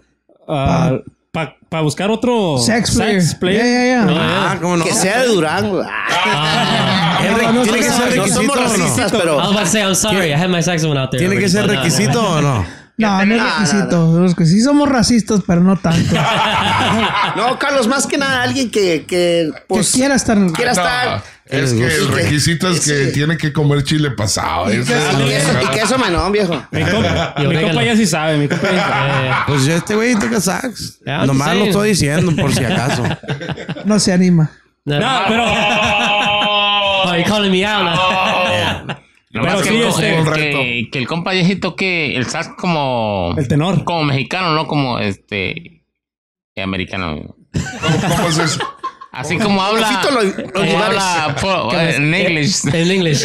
para buscar otro Sex player. player. Yeah, yeah, yeah. Ah, ¿cómo no? Que sea de Durango. Ah, ¿Es re- no, ¿Tiene no, que no, ser no no requisito somos o no? racistas, I pero. was about to say, I'm sorry. I had my saxophone out there. ¿Tiene que already, ser but no, requisito o no? No, no es No, requisito. Los que sí somos racistas, pero no tanto. No, Carlos, más que nada alguien que, que, pues, que quiera estar. quiera No, estar. es que el requisito es que Sí. tiene que comer chile pasado. Eso es Y lo queso, que- y queso menón, viejo. Mi compa, Y mi orégano. compa ya sí sabe, mi compa ya sí sabe. Yeah. Pues este güey toca sax. Yeah, I'm Nomás just lo saying. estoy diciendo por si acaso. No se anima. No. No, pero Oh, you're calling me out now. Lo Pero más sí, que, este- el, un que, que el compa Yeji toque el sax como... El tenor. Como mexicano, no como este... americano. ¿Cómo, cómo es eso? Así como habla... Poquito lo- los como lugares. habla po- en inglés. En inglés.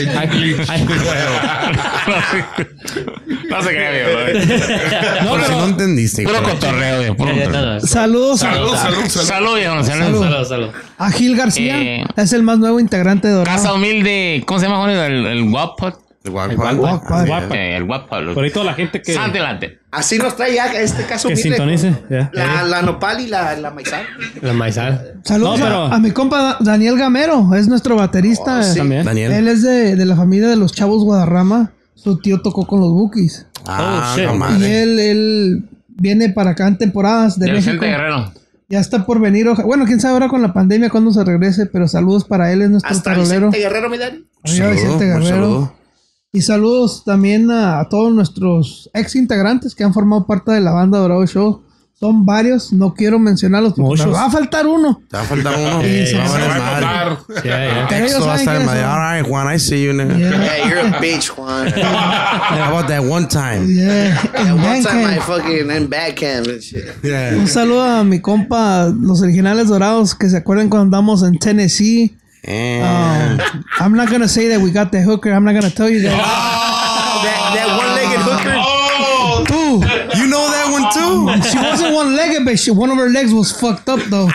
No se crea, viejo. No, Por si no pero entendiste. Puro hijo. cotorreo, viejo. Puro cotorreo. Saludos a, Salud, salud, salud. Salud, viejo. Salud. Salud, salud. a Gil García. Eh, es el más nuevo integrante de Dorado. Casa humilde. ¿Cómo se llama, Juanito? El, el guapo. El guapo. El guapo. Guapa. guapa. Eh, el guapo. por ahí toda la gente que, Sante adelante. Así nos trae ya este caso que humilde. sintonice. ya. La, la nopal y la, la maizal. La maizal. Saludos No, a- pero- a, mi compa Daniel Gamero. Es nuestro baterista. Oh, sí. También. Daniel. Él es de, de la familia de los Chavos Guadarrama. Su tío tocó con los Bookies. Ah, Oh, shit. no Y madre. él, él viene para acá en temporadas de Y el México. Vicente Guerrero. Ya está por venir. oja- Bueno, quién sabe ahora con la pandemia cuándo se regrese, pero saludos para él, es nuestro Hasta tarolero. Vicente Guerrero, mi Dani. Arriba Saludo, Vicente un Guerrero. saludo. Y saludos también a, a todos nuestros ex integrantes que han formado parte de la banda Dorado Show. Son varios, no quiero mencionarlos porque Muchos. me va a faltar uno. Te va a faltar uno. Sí, sí, Va a se valer va a madre. notar. Sí, ya. Pero ellos Esto va a saben estar que en madre. eso- All right, Juan, I see you now. Yeah, Yeah, you're a bitch, Juan. How about that one time? yeah. And one Bandcamp. time I fucking in Bandcamp and shit. Yeah. Un saludo a mi compa, los originales dorados, que se acuerdan cuando andamos en Tennessee. Eh. Um, I'm not gonna say that we got the hooker. I'm not gonna tell you that. That, that one-legged hooker. Ooh, You know that one too? she wasn't one-legged, but she, one of her legs was fucked up though.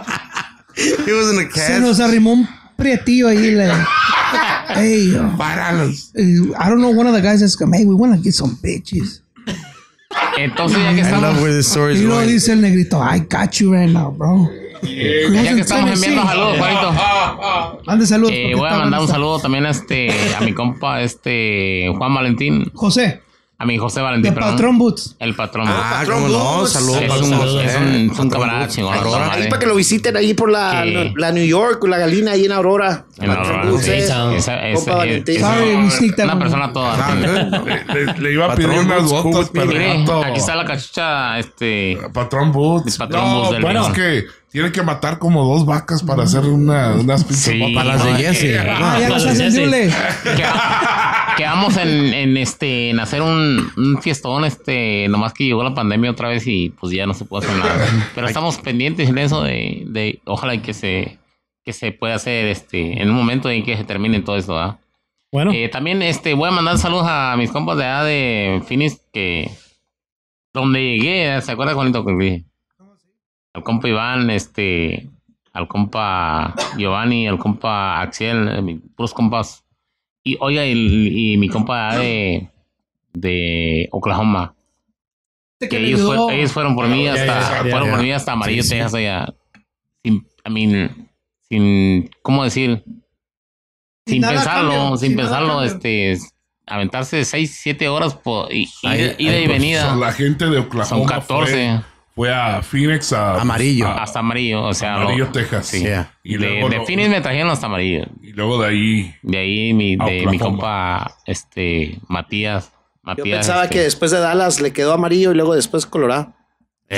He was in a Se nos cast. arrimó un prietillo ahí. Like, hey, uh, Páralos. I don't know. One of the guys is como, hey, we wanna get some bitches. Entonces, ya que I love estamos, where this story is Y luego going. dice el negrito, I got you right now, bro. ya que estamos enviando saludos, Juanito, Mande saludos. eh, porque voy a está mandar un buena saludo también a este, a mi compa, este, Juan Valentín, esta. José, a mi José de Valentín, perdón. Patrón Boots. El patrón. Ah, Patrón cómo no. Boots. Saludos. es para un, José. es un, es un Patrón camarada Boots. chingón. Aurora. esa madre. Ahí para que lo visiten ahí por la, Sí. la New York, la Galina, ahí en Aurora. En la Patrón Aurora, Boots, sí, eh. esa- esa- Compa esa- Valentín. es- Sorry, we sneaked that Una one. persona toda. Ah, good. Le, le iba a pedir Patrón unas Boots, botas, pero Mire, no. aquí está la cachucha, este, Patrón Boots. Patrón no, Boots del bueno, León. es que tiene que matar como dos vacas para hacer una, unas pinches Sí. botas. Para las de no, Jesse. Ah, ya No, nos sí, hacen sí. Yule. que- quedamos en, en este, en hacer un, un fiestón, este, nomás que llegó la pandemia otra vez y pues ya no se puede hacer nada. Pero estamos pendientes en eso de, de ojalá y que se, que se pueda hacer, este, en un momento en que se termine todo esto, ¿verdad? Bueno, Eh, también este, voy a mandar saludos a mis compas de allá de Phoenix que donde llegué, ¿se acuerda Juanito que le dije? Al compa Iván, este, al compa Giovanni, al compa Axel, eh, mis puros compas. Y oiga, y, y mi compa de, allá de, de Oklahoma. Que ellos, fue- ellos fueron por mí hasta, ya, ya, fueron ya. por mí hasta Amarillo, Sí, sí. Texas, allá. Sin, I mean, sin, ¿cómo decir? Sin nada pensarlo, cambia, sin sin nada pensarlo, cambia. este, aventarse seis, siete horas por y, y- Ay, ida ay, y pues, venida. La gente de Oklahoma Son catorce. Fue, fue a Phoenix a Amarillo. a- Hasta Amarillo, o sea, Amarillo, lo- Texas. sí. Yeah. Y de, luego de lo- Phoenix me trajeron hasta Amarillo. Y luego de ahí De ahí mi, A de mi Oklahoma. compa, este, Matías. Yo Matías pensaba este, que después de Dallas le quedó amarillo y luego después colorado. Eh.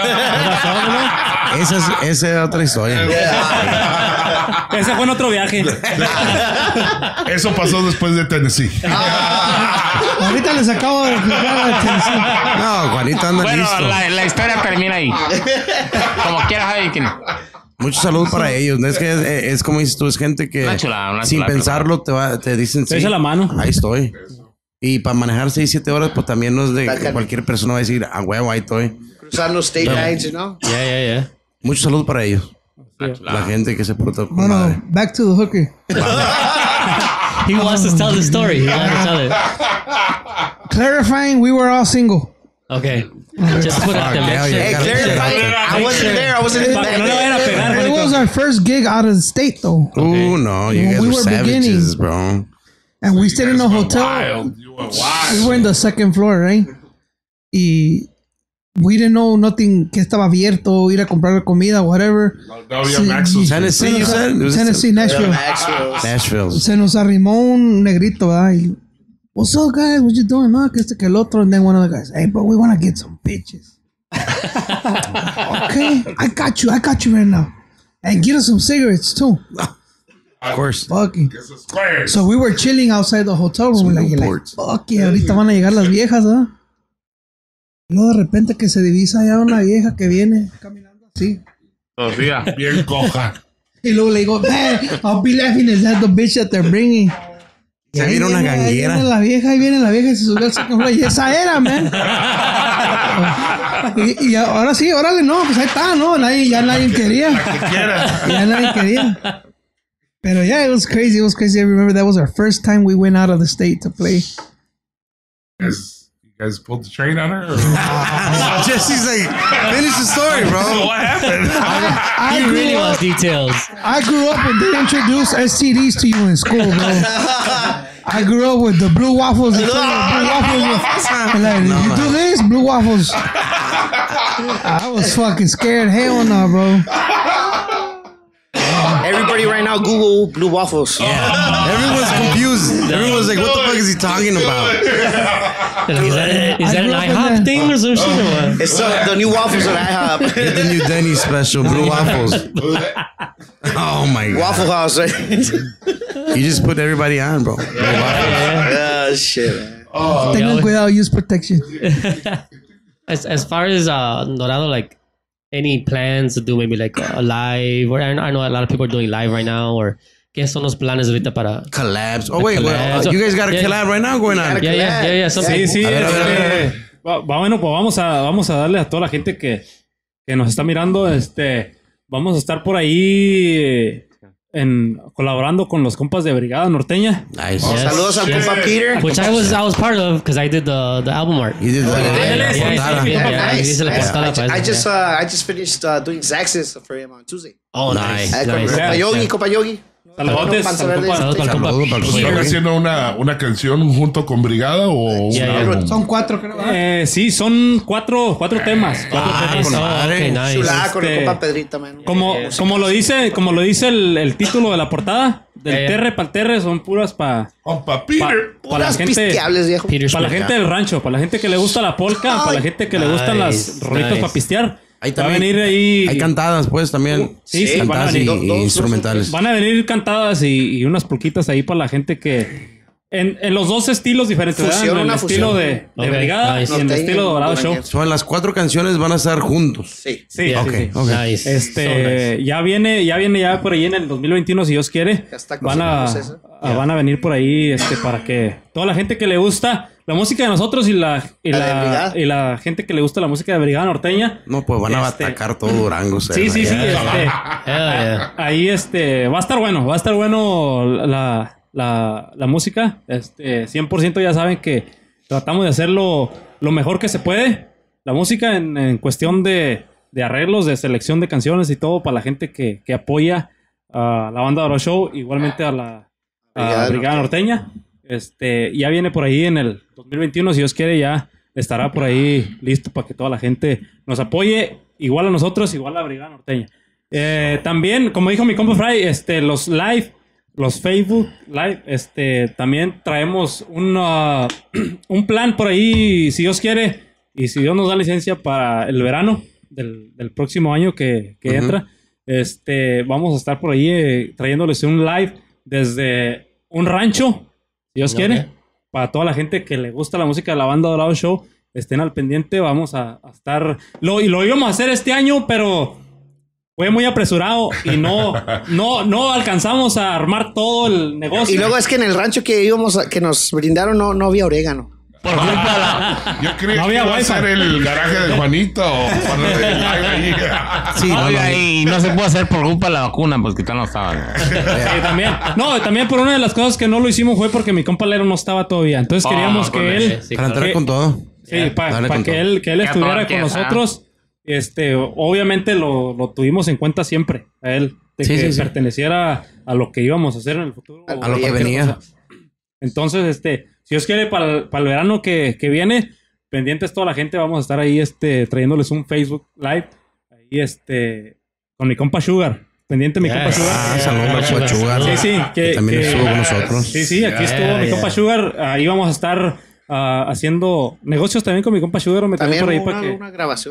Esa es, esa es otra historia. ese fue en otro viaje. eso pasó después de Tennessee. Ahorita les acabo de explicar la atención. No, Juanito anda Bueno, listo. la, la historia termina ahí. Como quieras, Javi. que- Mucho salud para ellos. No es que es, es como dices tú, es gente que Una chulada, una sin chulada, pensarlo te, va, te dicen Te sí. echa la mano. Ahí estoy. Y para manejar seis, siete horas, pues también no es de que Bacán. cualquier persona va a decir, a huevo, ahí estoy. Cruzar los state lines, ¿no? Ya, ya, ya. Mucho salud para ellos. Una chulada. La gente que se porta con madre. Bueno, back to the hooker. He wants to tell the story. He wants to tell it. Clarifying, we were all single. Okay. Just put it Fuck, to make yeah, sure. yeah. Hey, gotta clarify. check I wasn't there. I wasn't in Para que no le vayan a that. pegar, It Juanito. was our first gig out of the state, though. Ooh, no, you When guys we were were savages, beginning. bro. And we stayed in a hotel. Wild. You were wild. We were in the second floor, right? Y we didn't know nothing que estaba abierto, ir a comprar comida, whatever. No había Sí. Maxos. Tennessee, you said? It was- Tennessee, Nashville. Maxwell. Nashville. Se nos arrimó un negrito, ¿verdad? Y, what's up, guys? What you doing? No, que este que el otro. And then one of the guys, hey, bro, we want to get some bitches. Okay, I got you. I got you right now. And get us some cigarettes, too. Of course. Fucking. Esos squares. So we were chilling outside the hotel room. Like, like, Newports. fuck yeah, ahorita van a llegar las viejas, ¿ah? Y luego de repente que se divisa ya una vieja que viene caminando así. Sofía. Bien coja. Y luego le digo, man, I'll be laughing, is that the bitch that they're bringing? Y Se ahí vieron una viene- ahí ganguera. viene la vieja, ahí viene la vieja y se subió al second floor. Y esa era, man. y, y ahora sí, órale, no, pues ahí está, ¿no? Nadie, ya nadie quería. Ya nadie quería. Pero yeah, it was crazy. It was crazy. I remember that was our first time we went out of the state to play. You guys, you guys pulled the train on her? Or? Jesse's like, finish the story, bro. What happened? I He grew really up, wants details. I grew up when they introduced S T Ds to you in school, bro. I grew up with the blue waffles. The blue waffles. And like, you do this, blue waffles. I was fucking scared. Hell no, bro. Everybody right now, Google blue waffles. Everyone's confused. Everyone's like, what the fuck is he talking about? Is that, is I that an grew up in IHOP that. thing or some shit or what? It's uh, the new waffles that I have. Get the new Denny's special, blue waffles. Oh my god. Waffle House, right? You just put everybody on, bro. Blue waffles. Ah, shit, man. Tengan cuidado, use protection. As as far as uh Dorado, like any plans to do maybe like a live, or I I know a lot of people are doing live right now, or ¿qué son los planes ahorita para? Collabs. Oh wait, well, Collabs. uh, you guys got a Yeah. collab right now going on. Yeah, yeah, yeah, yeah. Something. Sí, sí. A ver, a ver, a ver. este, va, va, bueno, pues vamos a, vamos a darle a toda la gente que, que nos está mirando. Este, vamos a estar por ahí eh, en, colaborando con los compas de Brigada Norteña. Nice. Yes. Saludos al compa Peter. Which I was I was part of because I did the the album art. You did that. Yeah, la yeah, portada. yeah, yeah. Nice. Hice la Nice. portada I, para I eso, just yeah. uh, I just finished uh, doing Zaxxas for him on Tuesday. Oh, Nice. nice, Eh, con nice. compa Yogi, compa Yogi. Saludotes, Panza al Verde. compa. Saludos para el compa. Saludos para el ¿Están compa. haciendo una, una canción junto con Brigada o Yeah, un yeah. álbum? Son cuatro, creo. ¿verdad? Eh, sí, son cuatro, cuatro temas. Cuatro Ah, temas. con Oh, madre. okay, nice. Chulada con el Este, compa Pedrito, man. Como, como lo dice, como lo dice el, el título de la portada, del Yeah, yeah. Terre pa'l Terre, son puras para Compa Peter. pa, la Puras gente. pisteables, viejo. Peter Para la Schmidt. gente del rancho, para la gente que le gusta la polka, para la gente que le gustan Nice, las rolitas nice. para pistear. Ahí Va a también venir ahí. hay cantadas, pues, también. Sí, sí, van a cantadas y, venir. y Dos- dos- instrumentales. Van a venir cantadas y, y unas polquitas ahí para la gente que. En, en los dos estilos diferentes, ¿verdad? Fusión, En el una estilo fusión. de, de Ok, Brigada nice. y en el Norteño, estilo de Dorado Show. Norteño. Son las cuatro canciones van a estar juntos. Sí. Sí, Yeah. sí, Ok, sí. ok. Nice. Este, So nice. ya viene, ya viene ya por ahí en el dos mil veintiuno, si Dios quiere. Ya está Van a, cocinándose eso. a- van a venir por ahí, este, para que toda la gente que le gusta la música de nosotros y la, y La de la, Brigada. y la gente que le gusta la música de Brigada Norteña. No, pues van a Este- atacar todo Durango. Sí, sí, sí. Este, Hell yeah. ahí este, va a estar bueno, va a estar bueno la, la, la música. Este, cien por ciento ya saben que tratamos de hacerlo lo mejor que se puede. La música en, en cuestión de, de arreglos, de selección de canciones y todo para la gente que, que apoya a la banda de Oro Show, igualmente a la a Brigada Brigada Norteña. Este, ya viene por ahí en el dos mil veintiuno, si Dios quiere, ya estará por ahí listo para que toda la gente nos apoye, igual a nosotros, igual a la Brigada Norteña. Eh, también, como dijo mi compa Fry, este, los live, los Facebook Live, este, también traemos un, uh, un plan por ahí, si Dios quiere, y si Dios nos da licencia para el verano del, del próximo año que, que Ujú. entra, este, vamos a estar por ahí eh, trayéndoles un live desde un rancho, si Dios Ok. quiere, para toda la gente que le gusta la música de la banda Dorado Show, estén al pendiente, vamos a, a estar, lo, y lo íbamos a hacer este año, pero fue muy apresurado y no, no, no alcanzamos a armar todo el negocio. Y luego es que en el rancho que íbamos a- que nos brindaron no, no había orégano. Yo creo No que había iba a wifi. ser el garaje de Juanito o para el live ahí. Sí, no, Oiga, no. y no se puede hacer por culpa de la vacuna, pues que tal no estaba. Sí, también. No, también por una de las cosas que no lo hicimos fue porque mi compa Lero no estaba todavía. Entonces Ah, queríamos con que el- él, sí, Para entrar que- con todo. sí, para Dale con que todo. él, que él Ya estuviera todo con empieza. nosotros. Este, obviamente lo, lo tuvimos en cuenta siempre a él, de Sí, que sí, sí. perteneciera a lo que íbamos a hacer en el futuro. A o A lo que cualquier venía. cosa. Entonces, este, si Dios quiere, para el, para el verano que, que viene, pendientes toda la gente, vamos a estar ahí, este, trayéndoles un Facebook Live, ahí, este, con mi compa Sugar. Pendiente mi Yes. compa Sugar. Ah, saludos al Sugar. Sí, sí, que, Que también que- estuvo con nosotros. Sí, sí, aquí estuvo Yeah, mi yeah. compa Sugar. Ahí vamos a estar ah, haciendo negocios también con mi compa Sugar. Me También también por ahí una, para que. una grabación también.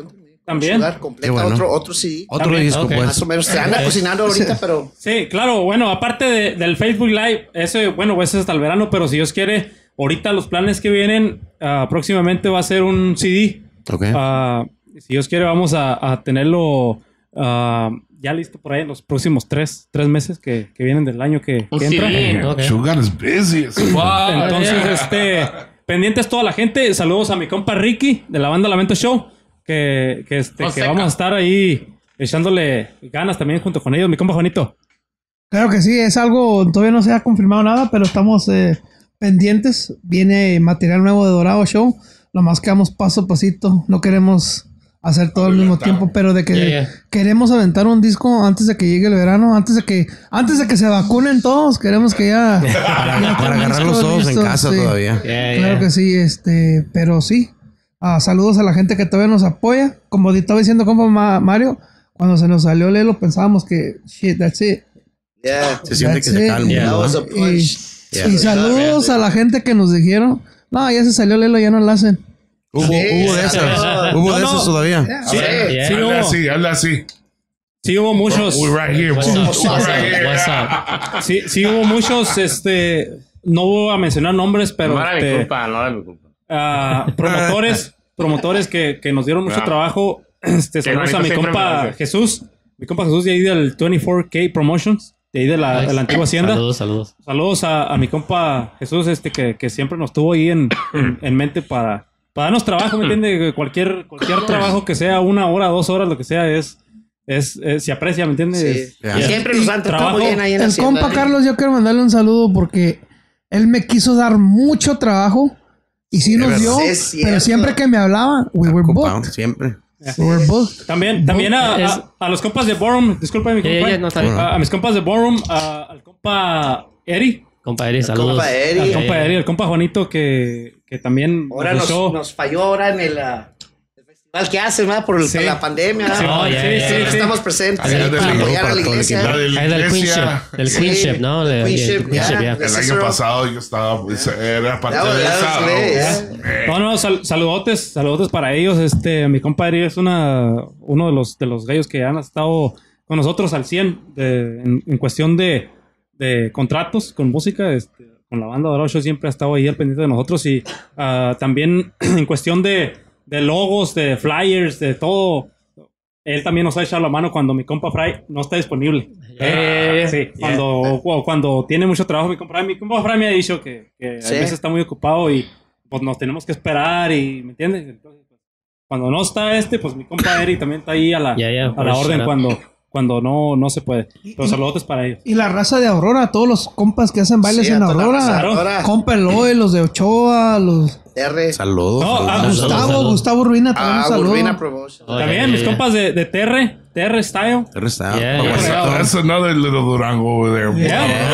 También. Sugar, completa, Qué bueno. otro, otro C D. Otro También, disco, ok. pues. Más o menos. Se anda cocinando ahorita, pero... Sí, claro. Bueno, aparte de- del Facebook Live, ese, bueno, ese es hasta el verano, pero si Dios quiere, ahorita los planes que vienen, ah, próximamente va a ser un C D. Ok. Ah, si Dios quiere, vamos a, a tenerlo ah, ya listo por ahí en los próximos tres, tres meses que, que vienen del año que, Un que entra. C D. Ok. Sugar is busy. as fuck. Entonces, este, pendientes toda la gente. Saludos a mi compa Ricky de la banda Lamento Show, que, que, este, que Fonseca. vamos a estar ahí echándole ganas también junto con ellos. Mi compa Juanito. Claro que sí, es algo, todavía no se ha confirmado nada, pero estamos eh, pendientes. Viene material nuevo de Dorado Show. Nomás que vamos paso a pasito. No queremos hacer todo al mismo tiempo, pero de que Yeah, yeah. queremos aventar un disco antes de que llegue el verano, antes de que antes de que se vacunen todos. Queremos que ya. Para, ya para estén agarrar los listos, ojos en listos, casa sí. todavía. Yeah, Claro yeah. que sí, este, pero sí. Ah, saludos a la gente que todavía nos apoya. Como estaba diciendo compa Ma- Mario, cuando se nos salió Lelo pensábamos que shit, that's it. Yeah. Se siente que That's se it. calma. Yeah. That was a ¿no? Y, punch. Yeah. y saludos a la gente que nos dijeron, no, ya se salió Lelo, ya no la hacen. Hubo, Sí, hubo de sí, esas. sí. Hubo No, de no. esas todavía. Sí, Yeah. sí Hazle hubo, así, hazle así. sí hubo muchos. We're right here. What's bro. up? We're What's right up? here. What's up? Sí, sí hubo muchos, este, no voy a mencionar nombres, pero No era mi este, culpa, no era mi culpa. ah, promotores, promotores que, que nos dieron mucho Claro. trabajo. Este, Qué saludos a bonito mi siempre me compa lo haces. Jesús, mi compa Jesús de ahí del veinticuatro K Promotions, de ahí de la, de la antigua hacienda. Saludos, saludos. Saludos a, a mi compa Jesús, este que, que siempre nos tuvo ahí en, en, en mente para, para darnos trabajo, ¿me entiendes? Cualquier, cualquier trabajo que sea una hora, dos horas, lo que sea, es, es, es- se aprecia, ¿me entiendes? Sí. Yeah. Y siempre nos han tratado Trabajo. muy bien ahí en la El hacienda. compa Carlos, yo quiero mandarle un saludo porque él me quiso dar mucho trabajo y sí nos verdad. dio, Sí, es cierto. pero siempre que me hablaba, we were Ocupado, booked. siempre. We were booked. También, también a, Es- a, a los compas de Borum, disculpa mi Yeah, compa, yeah, no, está bien. a, a mis compas de Borum, a- al compa Eri, Compa Eri, saludos. compa Eri. al Sí. compa Eri, al compa Juanito que, que también Ahora nos nos, echó- nos falló ahora en el, ah, el festival que hacen, ¿verdad? Por el- Sí. la pandemia. ¿verdad? Sí, Oh, yeah, sí, yeah, sí, yeah. sí. Estamos presentes Sí, ahí del para saludo apoyar a para la todo el iglesia. La de la Ahí del iglesia. Queenship. Del Sí. Queenship, ¿no? De- Queenship, yeah, Queenship, yeah. yeah. El Yes, año sir. pasado yo estaba, pues, era parte Ya, de ya, esa. sí, ¿no? ya. Eh, No, no, sal- saludotes, saludotes para ellos. Este, mi compa Eri es una, uno de los, de los gallos que han estado con nosotros al cien de- en, en cuestión de, de contratos con música. Este, con la banda Dorado Show siempre ha estado ahí al pendiente de nosotros y ah, también en cuestión de, de logos, de flyers, de todo. Él también nos ha echado la mano cuando mi compa Fry no está disponible. Eh, sí, cuando, o cuando tiene mucho trabajo mi compa Fry. Mi compa Fry me ha dicho que, que Sí. a veces está muy ocupado y pues nos tenemos que esperar y, ¿me entiendes? Entonces, pues, cuando no está este, pues mi compa Eri también está ahí a la, Yeah, yeah, a la pues, orden shut up. cuando, cuando no, no se puede. Pero saludos para ellos. Y la raza de Aurora, todos los compas que hacen bailes Sí, a en toda la Aurora. raza de Claro. Aurora. Compa Eloy, los de Ochoa, los R. Saludos. No, saludos. ah, Saludos, Gustavo, saludos. Gustavo Ruina, también Ah, un saludo. Urbina Promotion. Oh, También yeah, mis yeah, compas de, de T R, T R Style. Ahí está. Yeah, Por yeah. WhatsApp. That's another little Durango over there.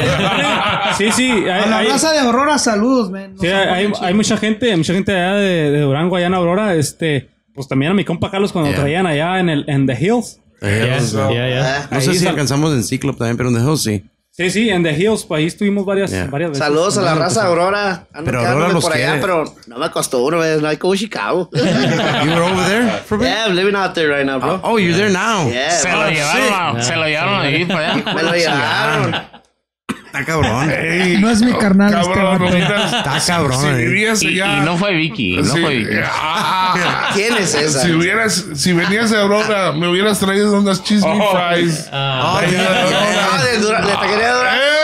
Yeah. Sí, sí. Hay, A la hay- raza de Aurora, saludos, man. sí, hay, hay- hay mucha gente, mucha gente allá de, de Durango, allá en Aurora. Este, pues también a mi compa Carlos cuando Yeah. traían allá en el en The Hills. Eh, Yeah, so- yeah, yeah. Ah, No sé Ahí si sal- alcanzamos en Cyclop también, pero en The Hills sí. Sí, sí, en The Hills, pues ahí estuvimos varias, Yeah. varias veces. Saludos a la Bueno, raza de pues, Aurora. Ando Pero quedándome Aurora los por allá, quiere. pero no me costó uno, ¿ves? No hay como Chicago. You were over there for a bit? Yeah, I'm living out there right now, bro. Oh, you're there now. Yeah, Se bro. lo llevaron, a- se lo llevaron a vivir para allá. Me lo llevaron. Está cabrón. Ey, No es mi carnal, este Cabrón, vato. no miras- Está cabrón, Si eh. vivías Y, allá. y no fue Vicky, no Sí, fue Vicky. ah, ¿Quién es esa? Si hubieras, si venías de Aurora, me hubieras traído unas cheese me fries. Ah, Ahí de Aurora. Ah, de Dura- de taquería de Aurora. ¡Eh!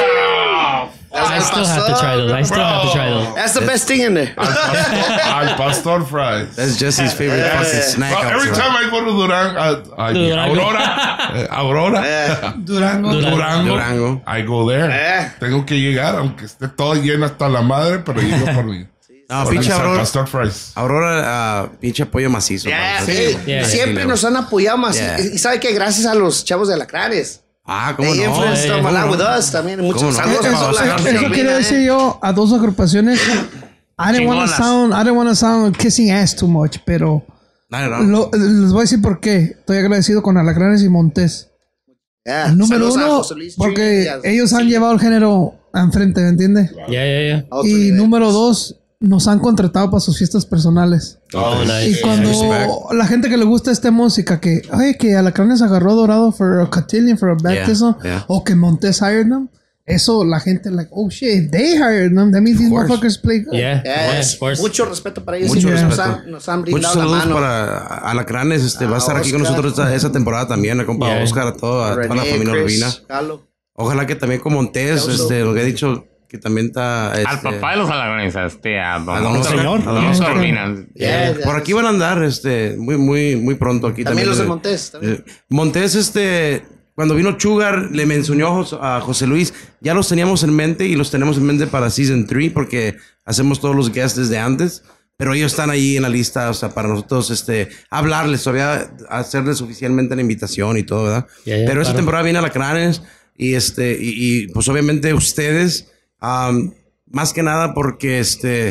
That's I el still have to pastor. try those. I still have to try those. That's the best thing in there. Al pastor, al pastor fries. That's Jesse's favorite Yeah. fucking snack. Well, every outside. time I go to Durango, uh, I- Durango. Aurora, eh, Aurora, Eh, Durango. Durango, Durango. I go there. Eh. Tengo que llegar, aunque esté todo lleno hasta la madre, pero llego por mí. No, Por pinche mis al Aurora. pastor fries. Aurora, ah, pinche apoyo macizo. yeah, para sí. nosotros. Yeah, Siempre sí, nos han apoyado más. Yeah. Y y sabe que gracias a los chavos de Alacranes. Ah, ¿cómo They no? influenced eh, them a ¿Cómo lot no? with us también. Muchos ¿Cómo no? saludos a Eso- toda la eso- gente Eso que quiero viene, decir eh. yo a dos agrupaciones. I didn't want to Chingonas. sound, I didn't want to sound kissing ass too much, pero Dale, no. lo- les voy a decir por qué. Estoy agradecido con Alacranes y Montés. Yeah, El número saludos a uno, José Luis porque Trinidad. ellos han llevado el género enfrente, ¿me entiendes? Yeah, yeah, yeah. A otro Y nivel. número dos, nos han contratado para sus fiestas personales. Oh, nice. Y cuando Respect. la gente que le gusta esta música, que, ay, que Alacranes agarró Dorado for a cotillion, for a baptism, Yeah, yeah. o que Montes hired them, eso la gente, like, oh shit, they hired them, that means these course. motherfuckers play good. Yeah, yeah, Yes. of course. Mucho respeto para ellos. Mucho Siempre nos respeto. han, nos han Muchos brindado la saludos mano. para Alacranes. Este, va a Ah, estar aquí con Oscar. nosotros esa, esa temporada también, el compa Yeah. Oscar, a, todo, a toda la René, familia Chris, Urbina. Galo. Ojalá que también con Montés, Clauso. este, lo que he dicho, que también está... Al este, papá de los alagones, este, a don, a don Oscar. señor. A don Yeah. Oscar. Urbina. Yeah, Por aquí van a andar este, muy, muy, muy pronto aquí también. También los de Eh, Montés. También. eh, Montés, este, cuando vino Sugar, le mencionó a Jos- a José Luis, ya los teníamos en mente y los tenemos en mente para Season tres porque hacemos todos los guests desde antes, pero ellos están ahí en la lista, o sea, para nosotros, este, hablarles, todavía hacerles oficialmente la invitación y todo, ¿verdad? Ya, ya, pero esta claro. temporada viene a Alacranes y, este, y, y, pues obviamente ustedes, am, más que nada porque, este,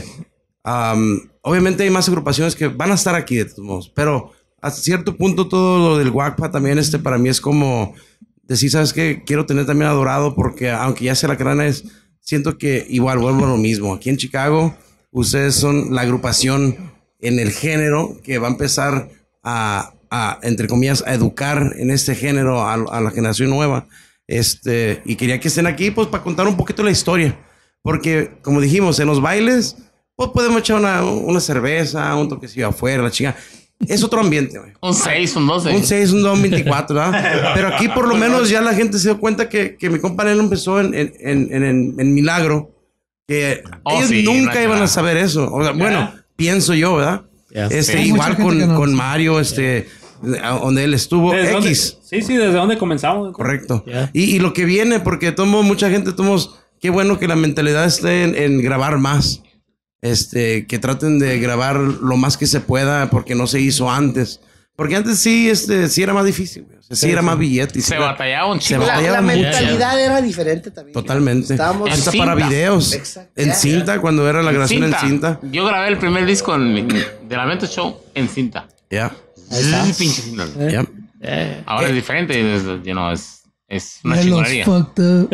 am, obviamente hay más agrupaciones que van a estar aquí de todos modos, pero a cierto punto todo lo del WACPA también, este, para mí es como decir, ¿sabes qué? Quiero tener también a Dorado porque aunque ya sea Alacranes, siento que igual vuelvo a lo mismo. Aquí en Chicago, ustedes son la agrupación en el género que va a empezar a, a entre comillas, a educar en este género a, a la generación nueva. Este, y quería que estén aquí, pues, para contar un poquito la historia. Porque, como dijimos, en los bailes, pues, podemos echar una, una cerveza, un toquecillo afuera, la chica. Es otro ambiente, güey. Un seis, un doce. Un seis, un dos, veinticuatro, ¿verdad? Pero aquí por lo menos ya la gente se dio cuenta que, que mi compa Nelo empezó en, en, en, en, en Milagro. Que Oh, ellos sí, nunca una iban a chulada. saber eso. O sea, bueno, pienso yo, ¿verdad? Yeah. Este, Sí. igual Mucha gente que con, no. con Mario, este, donde él estuvo, ¿Desde dónde- X. sí, sí, desde dónde comenzamos. Correcto. Yeah. Y, y lo que viene, porque tomo mucha gente, tomos, qué bueno que la mentalidad esté en, en grabar más. Este, que traten de grabar lo más que se pueda, porque no se hizo antes. Porque antes sí, este, sí era más difícil, güey. O sea, sí, Sí, era sí. más billete. y sí Se era- batallaba un Se chico. La, batallaba la mucho. mentalidad era diferente también. Totalmente. Estábamos Hasta en para cinta. videos. Exacto. En Ya, cinta, cuando era la grabación en cinta. Yo grabé el primer disco en, de Lamento Show en cinta. Ya, Sí, pinche cinta. ya. Yeah. Ahora es diferente, es, you know, es, es una De los chingonería. fucked up.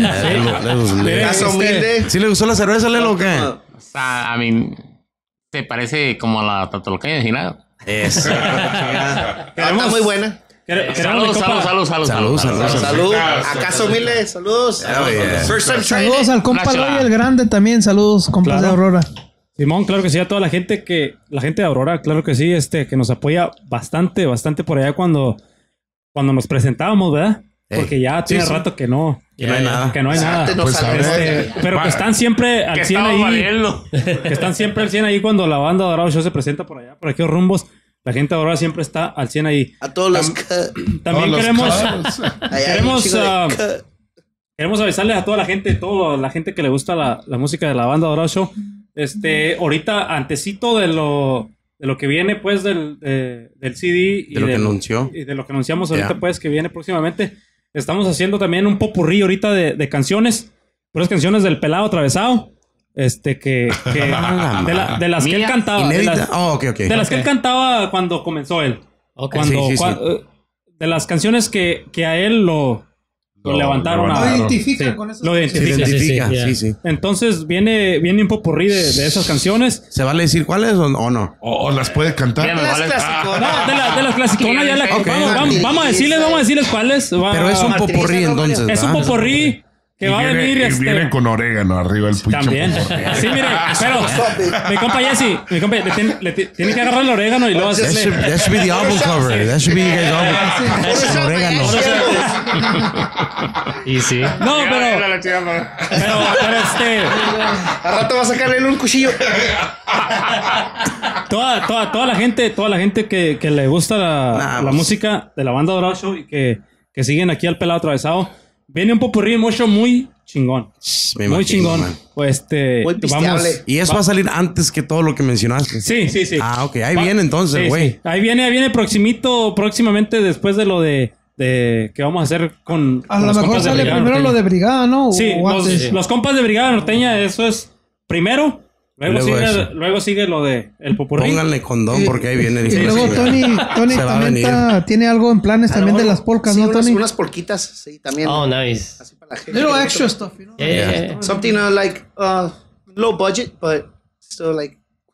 Caso humilde. ¿Sí le gustó la cerveza, Lelo, o qué? O sea, a mí, te parece como la tatolocaña de Ginado. Eso. Ah, está muy buena. Quere- queremos Salud, mi salud, compa- salud, salud, Salud, salud, Salud. Acaso humilde. Saludos. Oh, yeah. First time trying Saludos it. al compa Gracias. Loy el Grande también. Saludos, compas Claro. de Aurora. Simón, claro que sí, a toda la gente que, la gente de Aurora, claro que sí, este, que nos apoya bastante, bastante por allá cuando, cuando nos presentábamos, ¿verdad? Ey. Porque ya tiene sí. rato que no, Que no hay nada. que no hay nada. Nos Pues, saludó. Este, pero que están siempre al Que cien estamos ahí, valiendo. que están siempre al cien ahí cuando la banda Dorado Show se presenta por allá, por aquellos rumbos. La gente de Aurora siempre está al cien ahí. A todos los. cut. También los queremos, cabros. Ahí hay un Queremos, chingo de ah, cut. queremos avisarles a toda la gente, toda la gente que le gusta la, la música de la banda Dorado Show. Este, ahorita, antecito de lo, de lo que viene, pues, del, de- del C D y De lo que del- anunció. y de lo que anunciamos ahorita, Ya. pues, que viene próximamente. Estamos haciendo también un popurrí ahorita de, de canciones, puras canciones del Pelado Atravesado. Este, que, que de, la- de las que él Mía, cantaba. De Inédita. las, Oh, ok, ok. de las que él Ok. cantaba cuando comenzó él. Ok. Cuando, Sí, sí, sí. cua- eh, de las canciones que, que a él lo, lo Lo- levantaron lo a. Lo Claro. identifican Sí, con eso. lo Se identifican. sí, sí, identifica, yeah. sí, sí. Entonces viene, viene un popurrí de, de esas canciones. ¿Se vale decir cuáles o, o no? O, o las puede cantar. Ya me Las vale- clásicos. No, de, la, de las clasiconas ya la Ok. vamos, vamos, vamos a decirles, vamos a decirles cuáles. Va- Pero es un Martínez, popurrí ¿no, entonces, es un ¿verdad? popurrí que Y va a viene, venir y este. viene con orégano arriba el pinche También. popurrí. Sí, mire, pero mi compa Jesse, mi compa, le, tiene, le ti- tiene que agarrar el orégano y luego That should, hacerle. that should be the album cover. That should be you guys' album. Con orégano. Y sí. No, pero, pero, pero este, Al rato va a sacarle un cuchillo. toda, toda, toda la gente, toda la gente que, que le gusta la, Nah, la pues. música de la banda Dorado Show y que, que siguen aquí al Pelado Atravesado, viene un popurrí mucho muy chingón. Me Muy imagino, chingón. man. Pues este, Muy pisteable. vamos. Y eso va a salir antes que todo lo que mencionaste. Sí, sí, sí. Ah, ok. Ahí Va- viene entonces, sí, güey. sí. Ahí viene, ahí viene proximito, próximamente después de lo de, de que vamos a hacer con, A con lo los mejor compas de sale Brigada primero lo Norteña. de Brigada, ¿no? Sí, O los, antes. los compas de Brigada Norteña, eso es primero. Luego, Luego sigue, eso. luego sigue lo de el popurrí. Pónganle condón porque ahí viene. Y luego Tony, Tony Se va a también venir. está- tiene algo en planes también de las polcas, Sí, ¿no, unas, Tony? unas polquitas, sí, también. Oh, nice. Así para la gente. Little que le extra gusta. stuff, you know? Yeah. Something uh, like uh, low budget, but still like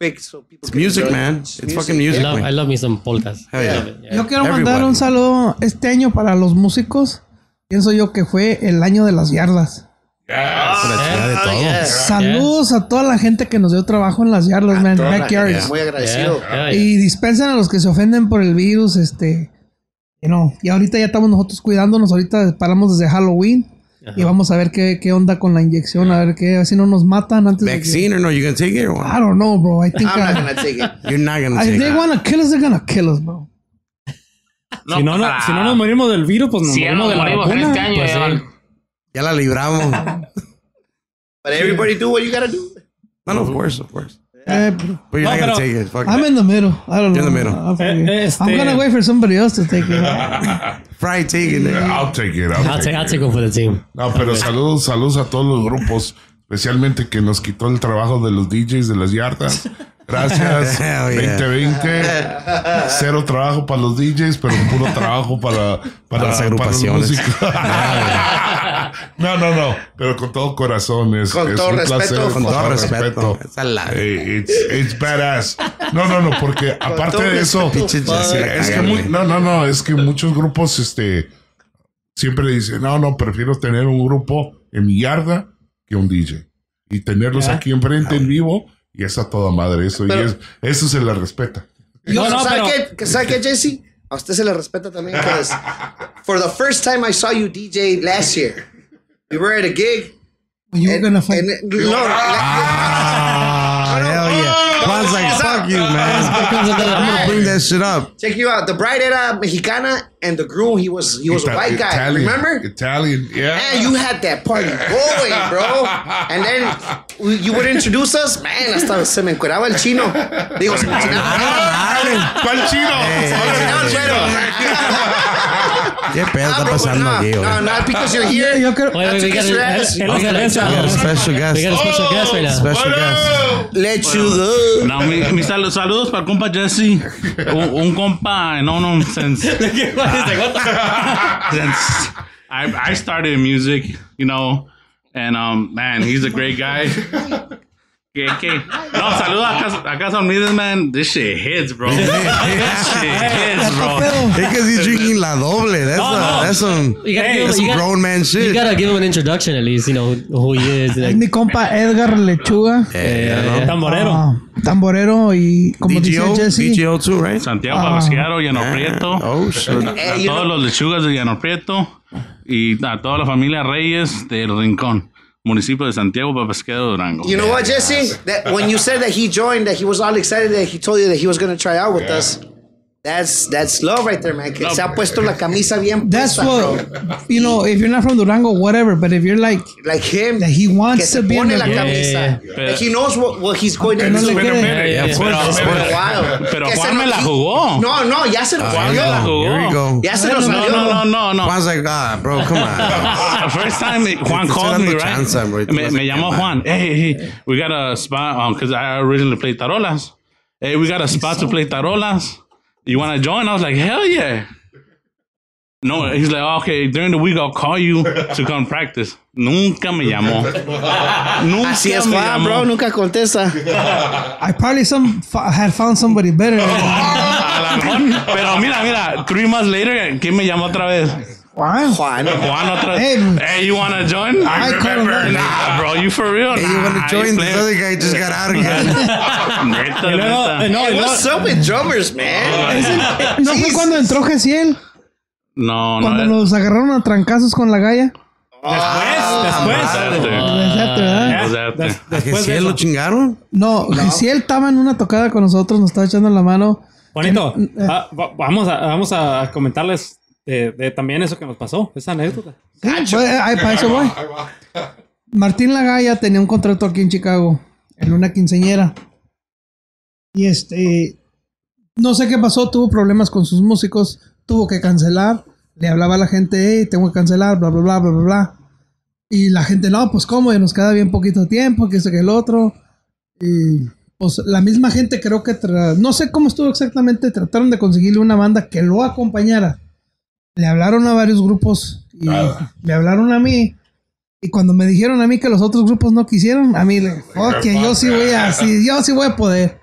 big so people It's can music, enjoy. man. It's fucking music, I love, man. I love me some polkas. Hell yeah. I love it, yeah. Yo quiero mandar Everybody. un saludo este año para los músicos. Pienso yo que fue el año de las yardas. Con la chingada de Oh, todo. yeah. Saludos a toda la gente que nos dio trabajo en las yardas, man. Toda la- Backyards. Muy agradecido. Yeah, yeah. Y dispensen a los que se ofenden por el virus, este. You know, y ahorita ya estamos nosotros cuidándonos. Ahorita paramos desde Halloween. Ajá. Y vamos a ver qué, qué onda con la inyección. A ver qué, a ver si no nos matan antes de que- Vaccine or no? You gonna take it or I what? don't know, bro. I think I'm not uh, gonna take it. You're not gonna if take they it. wanna kill us, they're gonna kill us, bro. No, si, no, no- para- si no nos morimos del virus, pues nos si ya morimos nos de la morimos en vacuna. este año, Pues ya sí. van- Ya la libramos. But everybody do what you gotta do. No, no, of course, of course. Eh, bro. But you're No, not gonna pero- take it. Fuck I'm that. in the middle. I don't know. You're in the middle. I'm, Eh, este- I'm gonna wait for somebody else to take it. Fry, take it. nigga. I'll take it. I'll I'll take take, I'll it. take one for the team. No, pero saludos, saludos a todos los grupos, especialmente que nos quitó el trabajo de los D Js de las yardas. Gracias. Hell yeah. veinte veinte. Cero trabajo para los D Js, pero puro trabajo para, para, Para las para los agrupaciones. músicos. No, no, no. Pero con todo corazón. Es, Con es todo un respeto. placer, Con todo respeto. Es al lado. Eh, it's, it's badass. No, no, no, porque aparte todo de eso, respeto. Pinche Jesse la es que cagan, muy- güey. no, no, no, es que muchos grupos, este, siempre dicen, no, no, prefiero tener un grupo en mi yarda que un D J. Y tenerlos aquí enfrente en vivo, y es a toda madre eso. Pero- y es, eso se le respeta. No, no, ¿Sabe pero- qué, ¿sabe qué, Jesse? A usted se le respeta también. Because for the first time I saw you D J last year, we were at a gig. You were and- gonna fight. and- no, Ah, hell yeah. Juan's like, fuck you, man. I'm gonna bring that shit up. check you out. The bride era Mexicana, and the groom he was he was a Ita- white guy. Italian, Remember? Italian, yeah. Man, you had that party going, bro. And then we- you would introduce us. Man, hasta se me encueraba el chino. Digo, se me encueraba. ¿Cuál chino? Se me encueraba el güero. ¿Qué pedo Ah, está bro, pasando no, aquí, no, güey? not because you're here. Yo creo. Wait, wait, we got, kiss your a, ass. we, El got a, cerveza. We got a special guest. we got a special guest right now. Special guest. Let you go. No, mi, mis sal- saludos para el compa Jesse. Un, un compa, no, no, since, since I, I started in music, you know, and um, man, he's a great guy. ¿Qué, qué? No, saludos acá, acá son mides, man. This shit hits, bro. This shit hits, bro. Because he's drinking la doble. That's, No, a, no. that's some, You gotta, give, that's him- some you, gotta, grown man you shit. gotta give him an introduction at least, you know, who he is. Es Like, mi compa Edgar Lechuga. Yeah, no? Tamborero. Ah, tamborero y como dice D G O, Jesse. D G O too, right? Santiago Ah. Babasquero, Llano Prieto. Oh, shit. A Hey, you todos know- los lechugas de Llano Prieto y a toda la familia Reyes del Rincón, municipio de Santiago Babasquero, Durango. You know what, Jesse? That when you said that he joined, that he was all excited that he told you that he was gonna try out with us. That's that's love right there, man. Que se ha puesto la camisa bien That's puesta, what, bro. you know, if you're not from Durango, whatever, but if you're like, Like him, that he que wants se to be in pone the la Yeah, camisa. yeah. Like he knows what, what he's going to no do. le Pero, quede. pero, Yeah, yeah. pero- Pero, wow. pero Que se Juan me nos- la jugó. No, no, ya se nos Here we la go. jugó. Here we go. Ya se nos No, salió. no, no, no, no. Juan's like, ah, bro, come on. The first time Juan Te estoy called me, dando right? chance, bro. Me, me llamó Juan. Hey, hey, we got a spot um, because I originally played tarolas. Hey, we got a spot to play tarolas. You want to join? I was like, hell yeah. No, he's like, okay, during the week I'll call you to come practice. Nunca me llamó. Nunca Así es, me Juan, llamó. bro. Nunca contesta. I probably some had found somebody better. A la mejor. Pero mira, mira, three months later, ¿quién me llamó otra vez? Juan. Juan. Juan otra vez. Hey, Hey, you want to join? I remember. Nah, bro, you for real? Hey, you Nah, want to I join? ain't This playing. other guy just got out again. Neta, Y luego, neta. eh, no, y Hey, luego- what's up with drummers, man? ¿No fue cuando entró Gesiel? No, Cuando no. nos agarraron a trancazos con la galla. después, después. Exacto, ¿verdad? O sea, Des- ¿Que después si de él lo eso. chingaron? No, Gesiel estaba en una tocada con nosotros, nos estaba echando la mano. Juanito, Que- eh. ah, va- vamos, a, vamos a comentarles de, de también eso que nos pasó, esa anécdota. Sí, pues, ay, para eso voy. Martín Lagalla tenía un contrato aquí en Chicago, en una quinceañera. Y este, no sé qué pasó, tuvo problemas con sus músicos, tuvo que cancelar. Le hablaba a la gente, hey, tengo que cancelar, bla, bla, bla, bla, bla, bla. Y la gente, no, pues cómo, y nos queda bien poquito tiempo, que este que el otro. Y pues la misma gente creo que, tra- no sé cómo estuvo exactamente, trataron de conseguirle una banda que lo acompañara. Le hablaron a varios grupos y me hablaron a mí. Y cuando me dijeron a mí que los otros grupos no quisieron, a mí le, oh, que yo sí voy a, sí, yo sí voy a poder.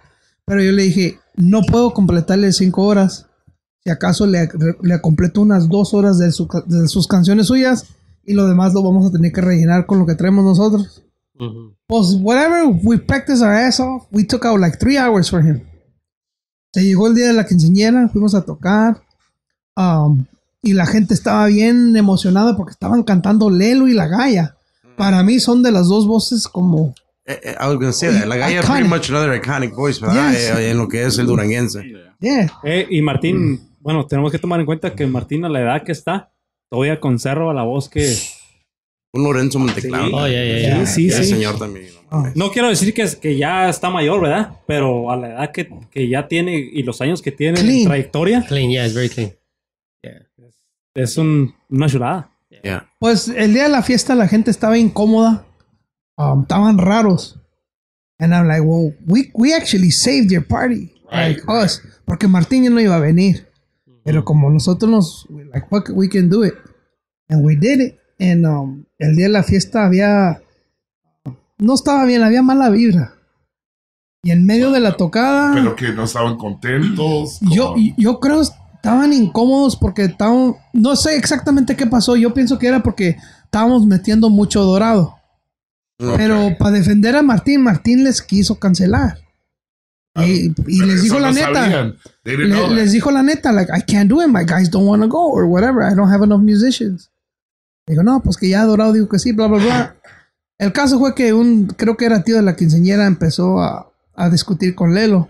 Pero yo le dije, no puedo completarle cinco horas. Si acaso le, le completo unas dos horas de, su, de sus canciones suyas y lo demás lo vamos a tener que rellenar con lo que traemos nosotros. Uh-huh. Pues, whatever, we practiced our ass off. We took out like three hours for him. Se llegó el día de la quinceañera, fuimos a tocar. Um, y la gente estaba bien emocionada porque estaban cantando Lelo y La Gaya. Para mí son de las dos voces como... I was going to say that. La Gaya es pretty much another iconic voice, ¿verdad? Yes. Eh, en lo que es el duranguense. Yeah. Eh, y Martín, mm. bueno, tenemos que tomar en cuenta que Martín a la edad que está, todavía conserva la voz que... Un Lorenzo Monteclán. Sí. Oh, yeah, yeah, yeah. Sí, sí, el sí. señor también. No, no quiero decir que, que ya está mayor, ¿verdad? Pero a la edad que, que ya tiene y los años que tiene Clean. en trayectoria... Clean, yeah, it's very clean. Yeah. Es un, una chulada. Yeah. Pues el día de la fiesta la gente estaba incómoda. Um, estaban raros. And I'm like, well, we, we actually saved your party. Right, Like us. Porque Martín ya no iba a venir. Pero como nosotros nos... Like, fuck it, we can do it. And we did it. And um, el día de la fiesta había... No estaba bien, había mala vibra. Y en medio de la tocada... Pero que no estaban contentos. Yo, con- yo creo estaban incómodos porque estaban... No sé exactamente qué pasó. Yo pienso que era porque estábamos metiendo mucho dorado. Ok. Pero para defender a Martín, Martín les quiso cancelar. Y, y Pero les eso dijo la no neta. sabían. They didn't Le- know that. les dijo la neta, like, I can't do it. My guys don't want to go or whatever. I don't have enough musicians. Digo, no, pues que ya Dorado dijo que sí, bla, bla, bla. El caso fue que un, creo que era tío de la quinceañera, empezó a, a discutir con Lelo.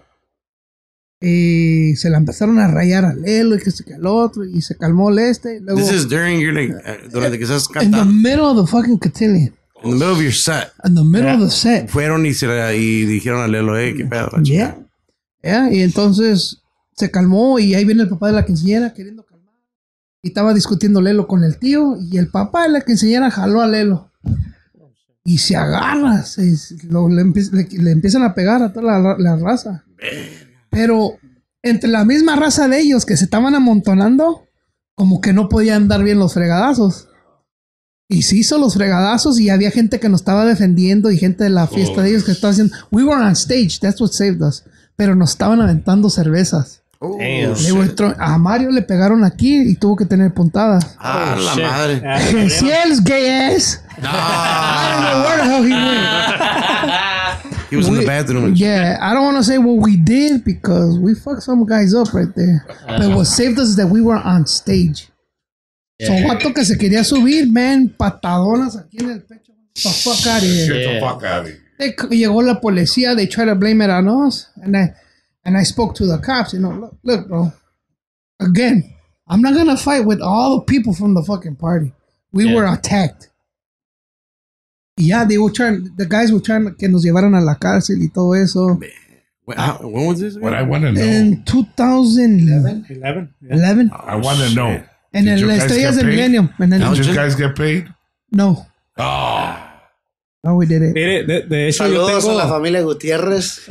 Y se la empezaron a rayar a Lelo y que se que al otro. Y se calmó el este. Y luego, This is during your, like, uh, durante que estás in the cantando. middle of the fucking cotillion. In the middle of your set. In the middle of the set. Fueron y, se la- y dijeron a Lelo, eh, qué pedo. la Yeah. chica. Yeah, y entonces se calmó y ahí viene el papá de la quinceañera queriendo calmar. Y estaba discutiendo Lelo con el tío y el papá de la quinceañera jaló a Lelo. Y se agarra, se, lo- le, empie- le- le empiezan a pegar a toda la, la raza. Pero entre la misma raza de ellos que se estaban amontonando, como que no podían dar bien los fregadazos. Y se hizo los fregadazos y había gente que nos estaba defendiendo y gente de la fiesta de ellos que estaba haciendo... We were on stage, that's what saved us. Pero nos estaban aventando cervezas. Oh, Damn. Le were throw- a Mario le pegaron aquí y tuvo que tener puntadas. Ah, la shit. madre. Ah, Si él gay ass. I don't know where the hell he went. He was in the bathroom. Yeah, I don't want to say what we did because we fucked some guys up right there. But what saved us is that we were on stage. So, vato que se quería subir, man, patadonas aquí en el pecho. The fuck out of here. Get the Yeah. fuck out of here. They c- llegó la policía, they tried to blame it on us, and I and I spoke to the cops. You know, look, look, bro. Again, I'm not gonna fight with all the people from the fucking party. We Yeah. were attacked. Y ya, they were trying, the guys were trying que nos llevaran a la cárcel y todo eso. Wait, how- when was this? What I want to know. En two thousand eleven, eleven. yeah. eleven, I want to know. en Did el you guys Estrellas get del paid? Millennium. En el- No. Did you guys get paid? no, Oh. no, we did it. Mire, de, de hecho Saludos yo a la tengo... familia Gutiérrez.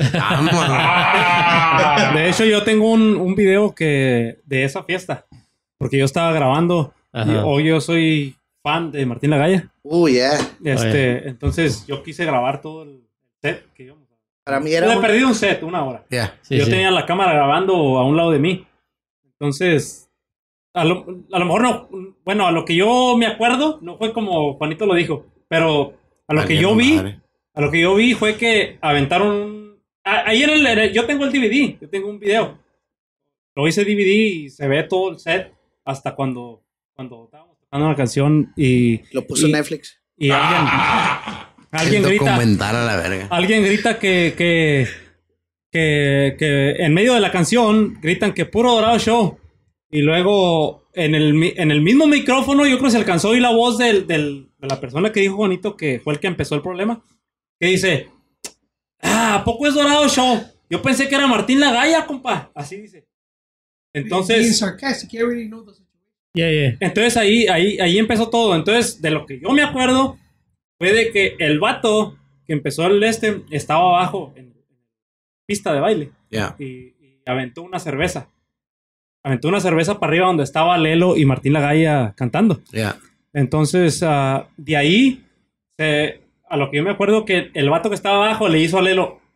De hecho yo tengo un, un video que de esa fiesta. Porque yo estaba grabando. Y Ajá. hoy yo soy fan de Martín Lagaya. Uh, yeah. Este, entonces yo quise grabar todo el set que íbamos a... Para mí Yo era le he un- perdido un set, una hora. Yeah. Sí, yo sí. tenía la cámara grabando a un lado de mí. Entonces, a lo, a lo mejor no, bueno, a lo que yo me acuerdo, no fue como Juanito lo dijo, pero a lo que Valiendo yo vi, madre. a lo que yo vi fue que aventaron, un- a- ahí en el, en el- yo tengo el D V D, yo tengo un video. Lo hice D V D y se ve todo el set hasta cuando, cuando estábamos tocando una canción y, Lo puso y, Netflix. y alguien, alguien El grita. documental a la verga. Alguien grita que, que, que, que en medio de la canción gritan que puro Dorado Show. Y luego en el, mi- en el mismo micrófono yo creo que se alcanzó a oír la voz del, del- de la persona que dijo Juanito que fue el que empezó el problema. Que dice, ah, ¿a poco es Dorado Show? Yo pensé que era Martín Lagaya, compa. Así dice. Being Entonces... sarcastic, you already know the situation. Yeah, yeah. Entonces ahí, ahí, ahí empezó todo. Entonces, de lo que yo me acuerdo, fue de que el vato que empezó el este estaba abajo en, en pista de baile Yeah. y, y aventó una cerveza. Aventó una cerveza para arriba donde estaba Lelo y Martín Lagaya cantando. Yeah. Entonces, ah, de ahí, se- a lo que yo me acuerdo que el vato que estaba abajo le hizo a Lelo,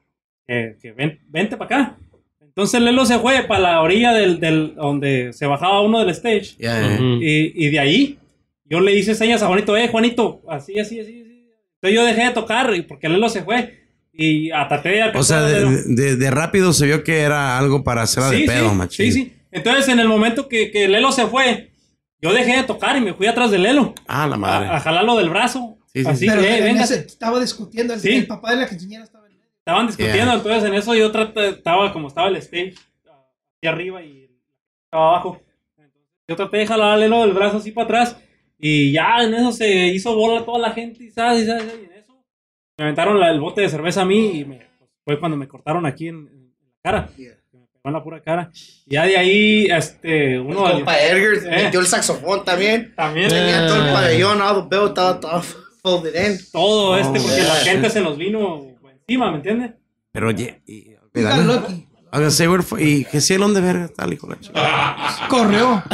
que, que ven, vente para acá. Entonces Lelo se fue para la orilla del, del donde se bajaba uno del stage. Ya, ya. Ujú. Y, y de ahí yo le hice señas a Juanito, eh, Juanito, así, así, así, así. Entonces yo dejé de tocar y porque Lelo se fue. Y traté de O sea, alcanzar a de, Lelo. de- de rápido se vio que era algo para hacerla de Sí, pedo, sí, machín. sí, sí. Entonces en el momento que, que Lelo se fue, yo dejé de tocar y me fui atrás de Lelo. Ah, la madre. A, a jalarlo del brazo. Sí, sí, así, sí. Pero eh, en véngase. ese estaba discutiendo. El, Sí. el papá de la quinceañera estaba en medio. Estaban discutiendo, Yeah. entonces en eso yo traté, estaba como estaba el stage, hacia arriba y estaba abajo. Entonces, yo traté de jalar a Lelo del brazo así para atrás y ya en eso se hizo bola toda la gente y sabes, y sabes, y en eso me aventaron la- el bote de cerveza a mí y me, pues, fue cuando me cortaron aquí en, en la cara. Yeah. Me pegó en la pura cara. Y ya de ahí, este, uno... El compa Edgar Eh. metió el saxofón también. También Tenía Eh. todo el pabellón, all the bell, estaba todo folded in. todo este, porque yeah. la gente se nos vino encima, ¿me entiendes? Pero oye, y, You got lucky. I was gonna say, where fue- y Gesiel, ¿dónde verga está el hijo de la chica? Corrió.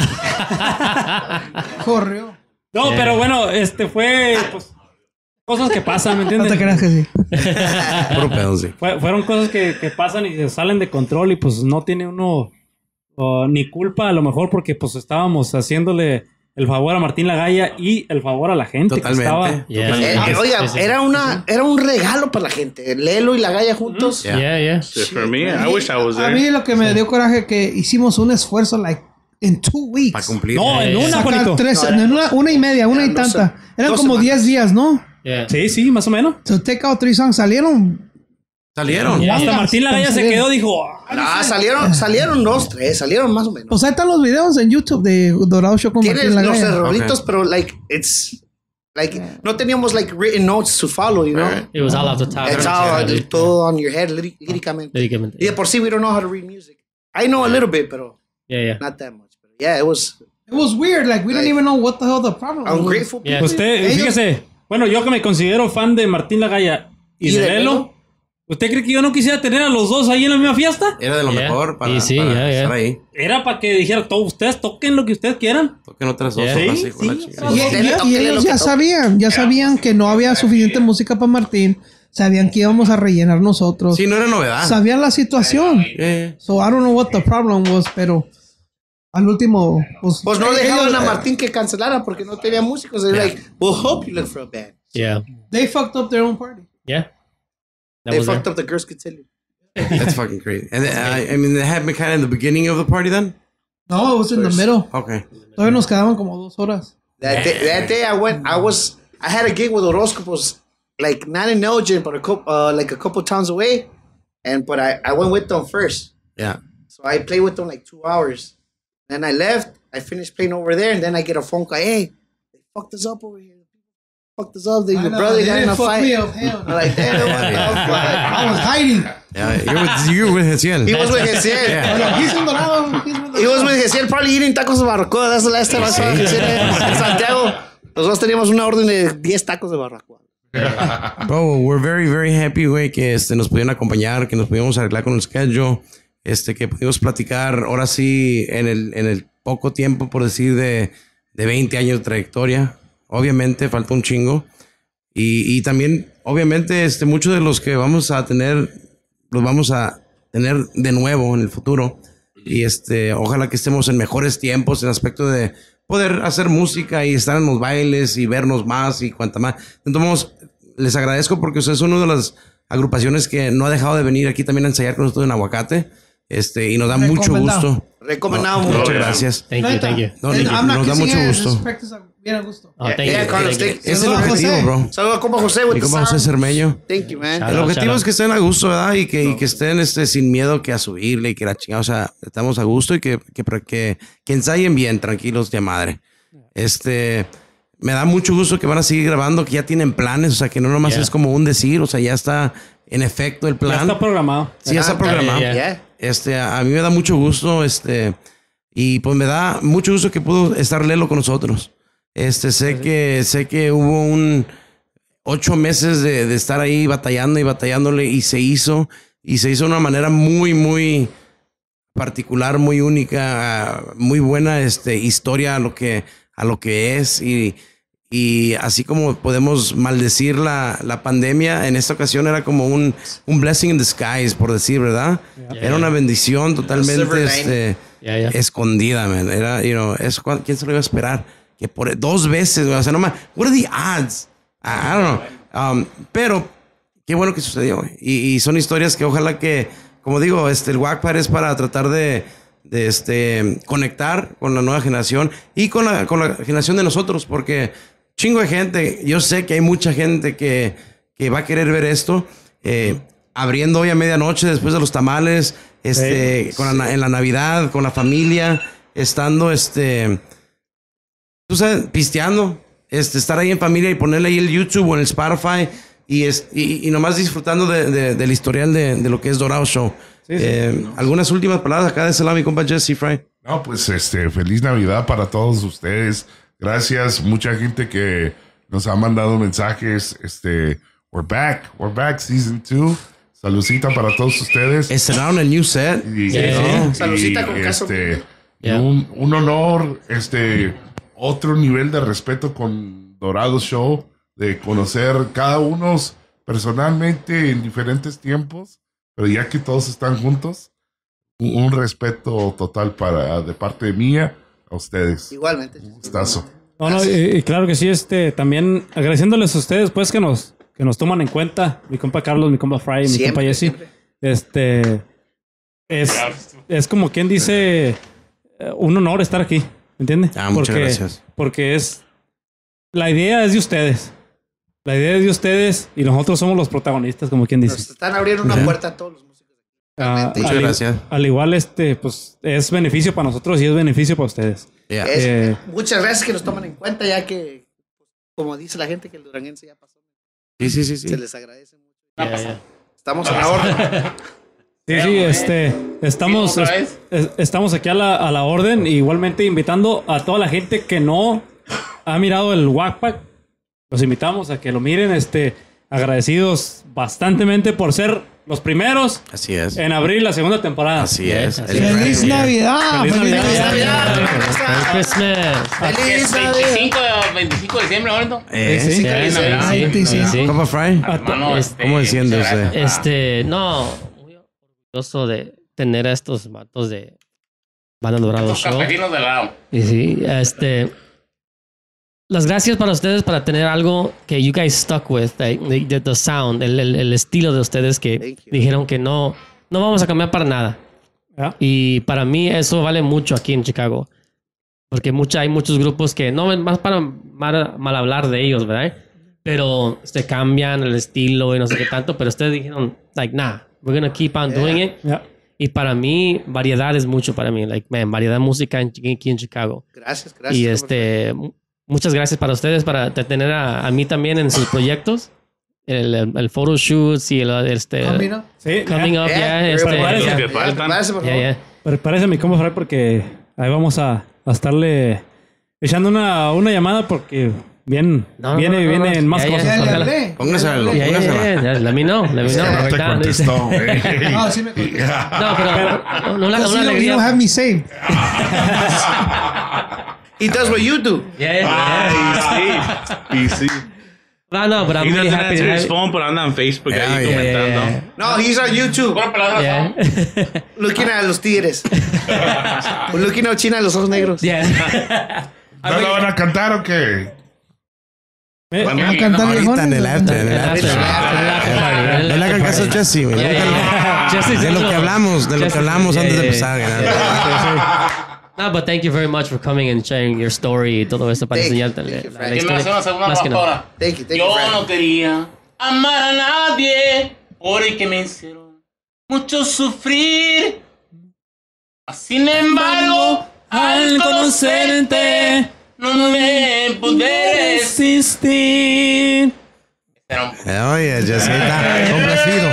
Corrió. No, pero bueno, este fue, pues, cosas que pasan, ¿me No entiendes? te creas que sí. Puro pedo, sí. Fue- fueron cosas que, que pasan y se salen de control y pues no tiene uno oh, ni culpa a lo mejor porque pues estábamos haciéndole el favor a Martín Lagalla y el favor a la gente Totalmente. que estaba... Yeah. Eh, oiga, Sí, sí, sí. era una, era un regalo para la gente. Lelo y la Galla juntos. Yeah. Yeah, yeah. So for me, I wish I was A there. mí lo que me dio coraje es que hicimos un esfuerzo, like, in two weeks. Para cumplir. No, en Eh, una, Sacar Juanito. tres, No, era- en una, una y media, una y eran dos tanta. se- Eran dos como semanas. diez días, ¿no? Yeah. Sí, sí, más o menos. So take out three songs salieron. Salieron. Yeah. Hasta Martín Lagalla se Salieron. quedó, dijo... "Ah, Ah, salieron, salieron dos, tres, salieron más o menos. Pues ahí están los videos en YouTube de Dorado Show con Tienes Martín los Lagalla. erroritos, Ok. pero like, it's, like, no teníamos like written notes to follow, you know? Right. It was all off the top. It's all uh, todo on your head, lyri- líricamente. Líricamente. Y de por sí, we don't know how to read music. I know a little bit, pero Yeah, yeah. not that much. But yeah, it was It was weird, like we didn't even know what the hell the problem was. ungrateful. Yeah. people. Usted, Ellos- fíjese, bueno, yo que me considero fan de Martín Lagalla y, ¿Y de de Lelo, Lelo? ¿usted cree que yo no quisiera tener a los dos ahí en la misma fiesta? Era de lo Yeah. mejor para, Y sí, para yeah, yeah. estar ahí. Era para que dijera, "Todos ustedes toquen lo que ustedes quieran". Toquen otras dos Yeah. horas, Sí, hijo de la sí, chingada. Y, Dele, y- y tóquele ellos lo ya que toque. sabían, ya sabían que no había suficiente música para Martín. Sabían que íbamos a rellenar nosotros. Sí, no era novedad. Sabían la situación. Eh, So I don't know what the problem was, pero al último, pues, Pues no ellos- dejaban a Martín que cancelara porque no tenía músicos. They're like, we'll hope you look for a band. Yeah. They fucked up their own party. Yeah. That They was fucked there. up the girls could tell you. that's fucking crazy. And then, I, I mean, they had me kind of in the beginning of the party then? No, it was in the middle. Okay. Todavía nos quedaban como dos horas. That day, that day I went, I was, I had a gig with Horóscopos, like not in Elgin, but a couple, uh, like a couple towns away. And, but I, I went with them first. Yeah. So I played with them like two hours. Then I left, I finished playing over there, and then I get a phone call, hey, they fucked us up over here. Fucked us up, that your I know, brother they got in didn't a fuck fight. me up, hell I'm no. like, damn, what the fuck? I was hiding. Yeah, you're with, you're with Gesiel. He was with Gesiel. Yeah. He's in Dorado. He's in He was with Gesiel, probably eating tacos de barbacoa. That's the last time I saw Gesiel en Santiago. Nosotros teníamos una orden de diez tacos de barbacoa. Bro, we're very, very happy, güey, que este, nos pudieron acompañar, que nos pudimos arreglar con el schedule, este, que pudimos platicar ahora sí en el, en el poco tiempo, por decir, de, de veinte años de trayectoria. Obviamente falta un chingo. Y, y también, obviamente, este, muchos de los que vamos a tener, los vamos a tener de nuevo en el futuro. Y este, ojalá que estemos en mejores tiempos en aspecto de poder hacer música y estar en los bailes y vernos más y cuanta más. Entonces, les agradezco porque ustedes son una de las agrupaciones que no ha dejado de venir aquí también a ensayar con nosotros en Aguacate. Este, y nos da mucho Recomendado. gusto. Recomendado No, mucho. muchas gracias. Thank you, thank you. No, And ni- I'm not nos da kissing mucho it, gusto. just practice a- bien a gusto. Oh, thank Yeah, you. Carlos, Thank you. thank- Es el Saludos, objetivo, José. bro. Saludos a compa José with Y the como José sound. Cermeño. Thank you, man. Shout El out, objetivo shout es que estén a gusto, ¿verdad? Y que, y que estén este, sin miedo que a subirle y que la chingada, o sea, estamos a gusto y que, que, que, que ensayen bien, tranquilos de madre. Este, me da mucho gusto que van a seguir grabando, que ya tienen planes, o sea, que no nomás Yeah. es como un decir, o sea, ya está en efecto el Ya plan. está programado. Sí, ya está Ah, programado. yeah, Yeah. Este, a, a mí me da mucho gusto, este, y pues me da mucho gusto que pudo estar Lelo con nosotros. Este, sé que, sé que hubo un ocho meses de, de estar ahí batallando y batallándole y se hizo, y se hizo de una manera muy, muy particular, muy única, muy buena, este, historia a lo que, a lo que es y, Y así como podemos maldecir la, la pandemia, en esta ocasión era como un, un blessing in disguise, por decir, ¿verdad? Yeah. Era una bendición totalmente Silver este, Yeah, yeah. escondida, man. Era, you know, eso, ¿quién se lo iba a esperar? Que por dos veces, o sea, no más. What are the odds? I, I don't know. Um, pero qué bueno que sucedió. Y, y son historias que ojalá que, como digo, este, el Wackpad es para tratar de, de este, conectar con la nueva generación y con la, con la generación de nosotros, porque chingo de gente, yo sé que hay mucha gente que, que va a querer ver esto, eh, abriendo hoy a medianoche después de los tamales, este, Sí. con la, en la Navidad, con la familia, estando, este, tú sabes, pisteando, este, estar ahí en familia y ponerle ahí el YouTube o en el Spotify y, es, y, y nomás disfrutando de, de, del historial de, de lo que es Dorado Show. Sí, sí. Eh, algunas últimas palabras acá de ese lado, mi compa Jesse Fry. No, pues este, feliz Navidad para todos ustedes. Gracias, mucha gente que nos ha mandado mensajes. Este, we're back, we're back, season two. Saludcita para todos ustedes. Estrenaron el new set. Y, Yeah. ¿no? Saludcita Y, con caso. este, Yeah. un, un honor, este, otro nivel de respeto con Dorado Show, de conocer cada uno personalmente en diferentes tiempos, pero ya que todos están juntos, un, un respeto total para de parte mía a ustedes. Igualmente. Un gustazo. No, no, y, y claro que sí, este, también agradeciéndoles a ustedes, pues, que nos, que nos toman en cuenta, mi compa Carlos, mi compa Fry, mi Siempre, compa Jesse. siempre. Este, es, es como quien dice, eh, un honor estar aquí, ¿me entiendes? Ah, muchas porque, gracias. Porque es, la idea es de ustedes. La idea es de ustedes y nosotros somos los protagonistas, como quien Nos dice. están abriendo una puerta a todos los músicos. Ah, Muchas al, gracias. Al igual, este, pues, es beneficio para nosotros y es beneficio para ustedes. Yeah. Es- Eh. Muchas gracias que nos toman en cuenta, ya que, como dice la gente, que el duranguense ya pasó. Sí, sí, sí, sí. Se les agradece mucho. Yeah, yeah. Estamos a la orden. Sí, sí, este, estamos, ¿Otra es- vez? es- estamos aquí a la, a la orden, igualmente invitando a toda la gente que no ha mirado el Wackpack. Los invitamos a que lo miren, este, agradecidos bastantemente por ser los primeros Así es. en abrir la segunda temporada. Así es. Así El es. ¡Feliz premio. Navidad! Feliz ¡Feliz Navidad. Navidad! Merry Christmas. ¡Feliz Es Navidad! veinticinco, veinticinco de diciembre, ¿no? Eh, Sí, sí. Yeah, Feliz sí, Navidad. sí, veinticinco. sí. Compa Fry. A to- Hermano, es- este, ¿cómo desciende muchas usted? gracias. Este, no, muy orgulloso de tener a estos vatos de Banda Dorado Estos Show. campesinos de lado. Y sí, este. Las gracias para ustedes para tener algo que you guys stuck with, like, the, the- the sound, el, el- el estilo de ustedes que Thank you. dijeron que no, no vamos a cambiar para nada. ¿Ya? Y para mí eso vale mucho aquí en Chicago. Porque mucha, hay muchos grupos que no ven más para mal, mal hablar de ellos, ¿verdad? Pero se cambian el estilo y no sé qué tanto. Pero ustedes dijeron, like, nah, we're gonna keep on doing it. ya. Y para mí, variedad es mucho para mí. Like, man, variedad de música en, aquí en Chicago. Gracias, gracias. Y este, mu- muchas gracias para ustedes, para te- tener a, a mí también en sus proyectos. El, el, el photoshoots y el este, Combino. Sí, coming ya. up, Yeah, ya. very este, well. ya, Que faltan. Gracias, por ya, favor. ya. Prepárese mi compa Fry porque ahí vamos a, a estarle echando una, una llamada porque bien, No, no, viene, no, no, vienen no. más Ya, ya. cosas. Ya le Ojalá. hablé. Póngaselo. Ya, ya, ya, ya. Let me know, let me Es que know. no Right te down, dice. contestó, güey. No, sí me contestó. No, pero una, una Because you, don't, you alegría. don't have me saved. He does what you do. Yeah, yeah. Y sí. No, no, but I'm He really doesn't happy to answer his have phone, pero anda en Facebook Yeah, ahí yeah, comentando. yeah, No, he's on YouTube. Bueno, pero ahora yeah. Looking at los tigres. Looking at China, los ojos negros. Yeah. ¿No la van a cantar o qué? Eh, Bueno, ¿Van a cantar Ahorita viejones? en el after, en el after. No le hagan caso a Jesse, güey. Yeah, yeah. Jesse, De lo que hablamos, de lo que Jesse, hablamos yeah, antes de yeah, empezar. yeah. ¿verdad? No, but thank you very much for coming and sharing your story y todo esto para Thank you, enseñarte thank la, you, la, Frank. la ¿Quién me hace historia. una segunda Más que nada. pastora? Thank you, thank Yo you, Frank. no quería amar a nadie porque me hicieron mucho sufrir. Sin embargo, al conocerte, no me pude resistir. Pero, Eh, Oye, Jesse está complacido.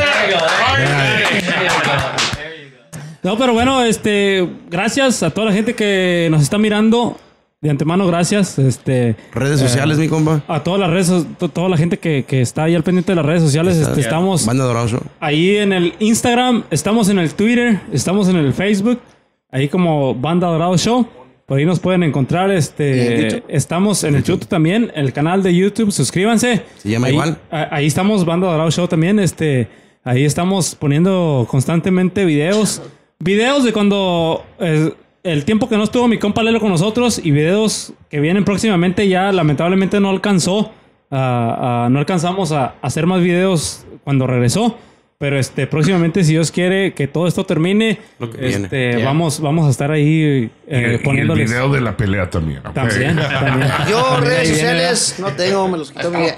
No, pero bueno, este, gracias a toda la gente que nos está mirando. De antemano, gracias. Este, Redes sociales, mi compa. a todas las redes, to- toda la gente que, que está ahí al pendiente de las redes sociales. Este, estamos Banda Dorado Show. ahí en el Instagram, estamos en el Twitter, estamos en el Facebook, ahí como Banda Dorado Show. Por ahí nos pueden encontrar. Este, estamos en el YouTube también, el canal de YouTube. Suscríbanse. Se llama ahí, igual. a- ahí estamos, Banda Dorado Show también. Este, ahí estamos poniendo constantemente videos. Videos de cuando eh, el tiempo que no estuvo mi compa Lelo con nosotros y videos que vienen próximamente. Ya lamentablemente no alcanzó. a- a- no alcanzamos a, a hacer más videos cuando regresó. Pero este, próximamente, si Dios quiere que todo esto termine, Lo que viene. este, Yeah. vamos, vamos a estar ahí Y, eh, y el poniéndoles. video de la pelea también. ok. También, también. Yo También redes ahí viene, sociales no tengo, me los quito mi...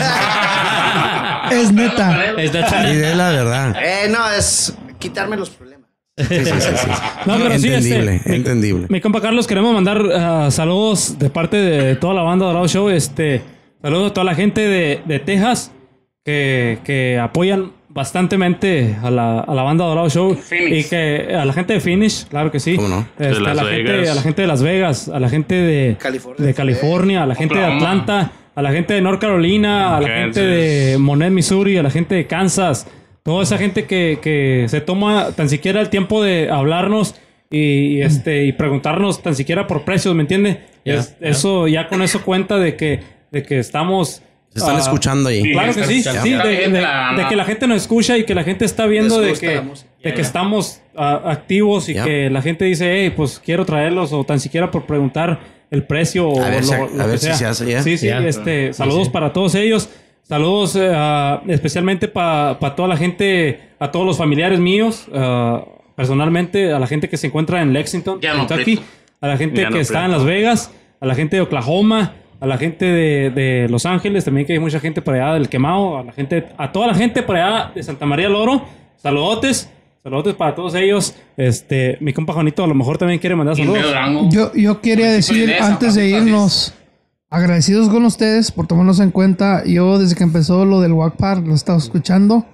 Es neta. Es de Y de la verdad. Eh, no, es quitarme los problemas. Sí, sí, sí, sí. No, pero sí, entendible, este, mi- entendible. Mi compa Carlos, queremos mandar ah, saludos de parte de toda la banda Dorado Show. Este, saludos a toda la gente de, de Texas que, que apoyan bastantemente a la, a la banda Dorado Show. Phoenix. Y que a la gente de Phoenix, claro que sí. ¿Cómo no? Este, De Las a, la gente, Vegas. a la gente de Las Vegas, a la gente de California. de California, a la gente de Oklahoma. Atlanta, a la gente de North Carolina, a la Kansas. gente de Monet, Missouri, a la gente de Kansas. Toda esa gente que, que se toma tan siquiera el tiempo de hablarnos y, y, este y preguntarnos tan siquiera por precios, ¿me entiende? Ya, Es- ya. Eso ya con eso cuenta de que de que estamos Se están ah, escuchando ahí. Sí. Claro que sí, Ya. sí, de, Ya. de- La- de que la gente nos escucha y que la gente está viendo Les de gusta que, la música. de que estamos ah, activos y Ya. que la gente dice, hey, pues quiero traerlos o tan siquiera por preguntar el precio o A ver lo, si- a lo ver que si sea. se hace ya. Sí, sí, Ya. este, saludos para todos ellos. Saludos eh, ah, especialmente para toda la gente, a todos los familiares míos, ah, personalmente, a la gente que se encuentra en Lexington, Ya no, Kentucky, Prieto. a la gente Ya no, que está en Prieto. Las Vegas, a la gente de Oklahoma, a la gente de, de Los Ángeles, también que hay mucha gente por allá del Quemado, a la gente, a toda la gente por allá de Santa María del Oro, saludotes, saludotes para todos ellos. Este, mi compa Juanito a lo mejor también quiere mandar Y saludos. Medio Durango. Yo, yo quería Municipio decir, de San antes de Francisco, irnos, agradecidos con ustedes por tomarnos en cuenta. Yo, desde que empezó lo del Wackpar, lo he estado escuchando.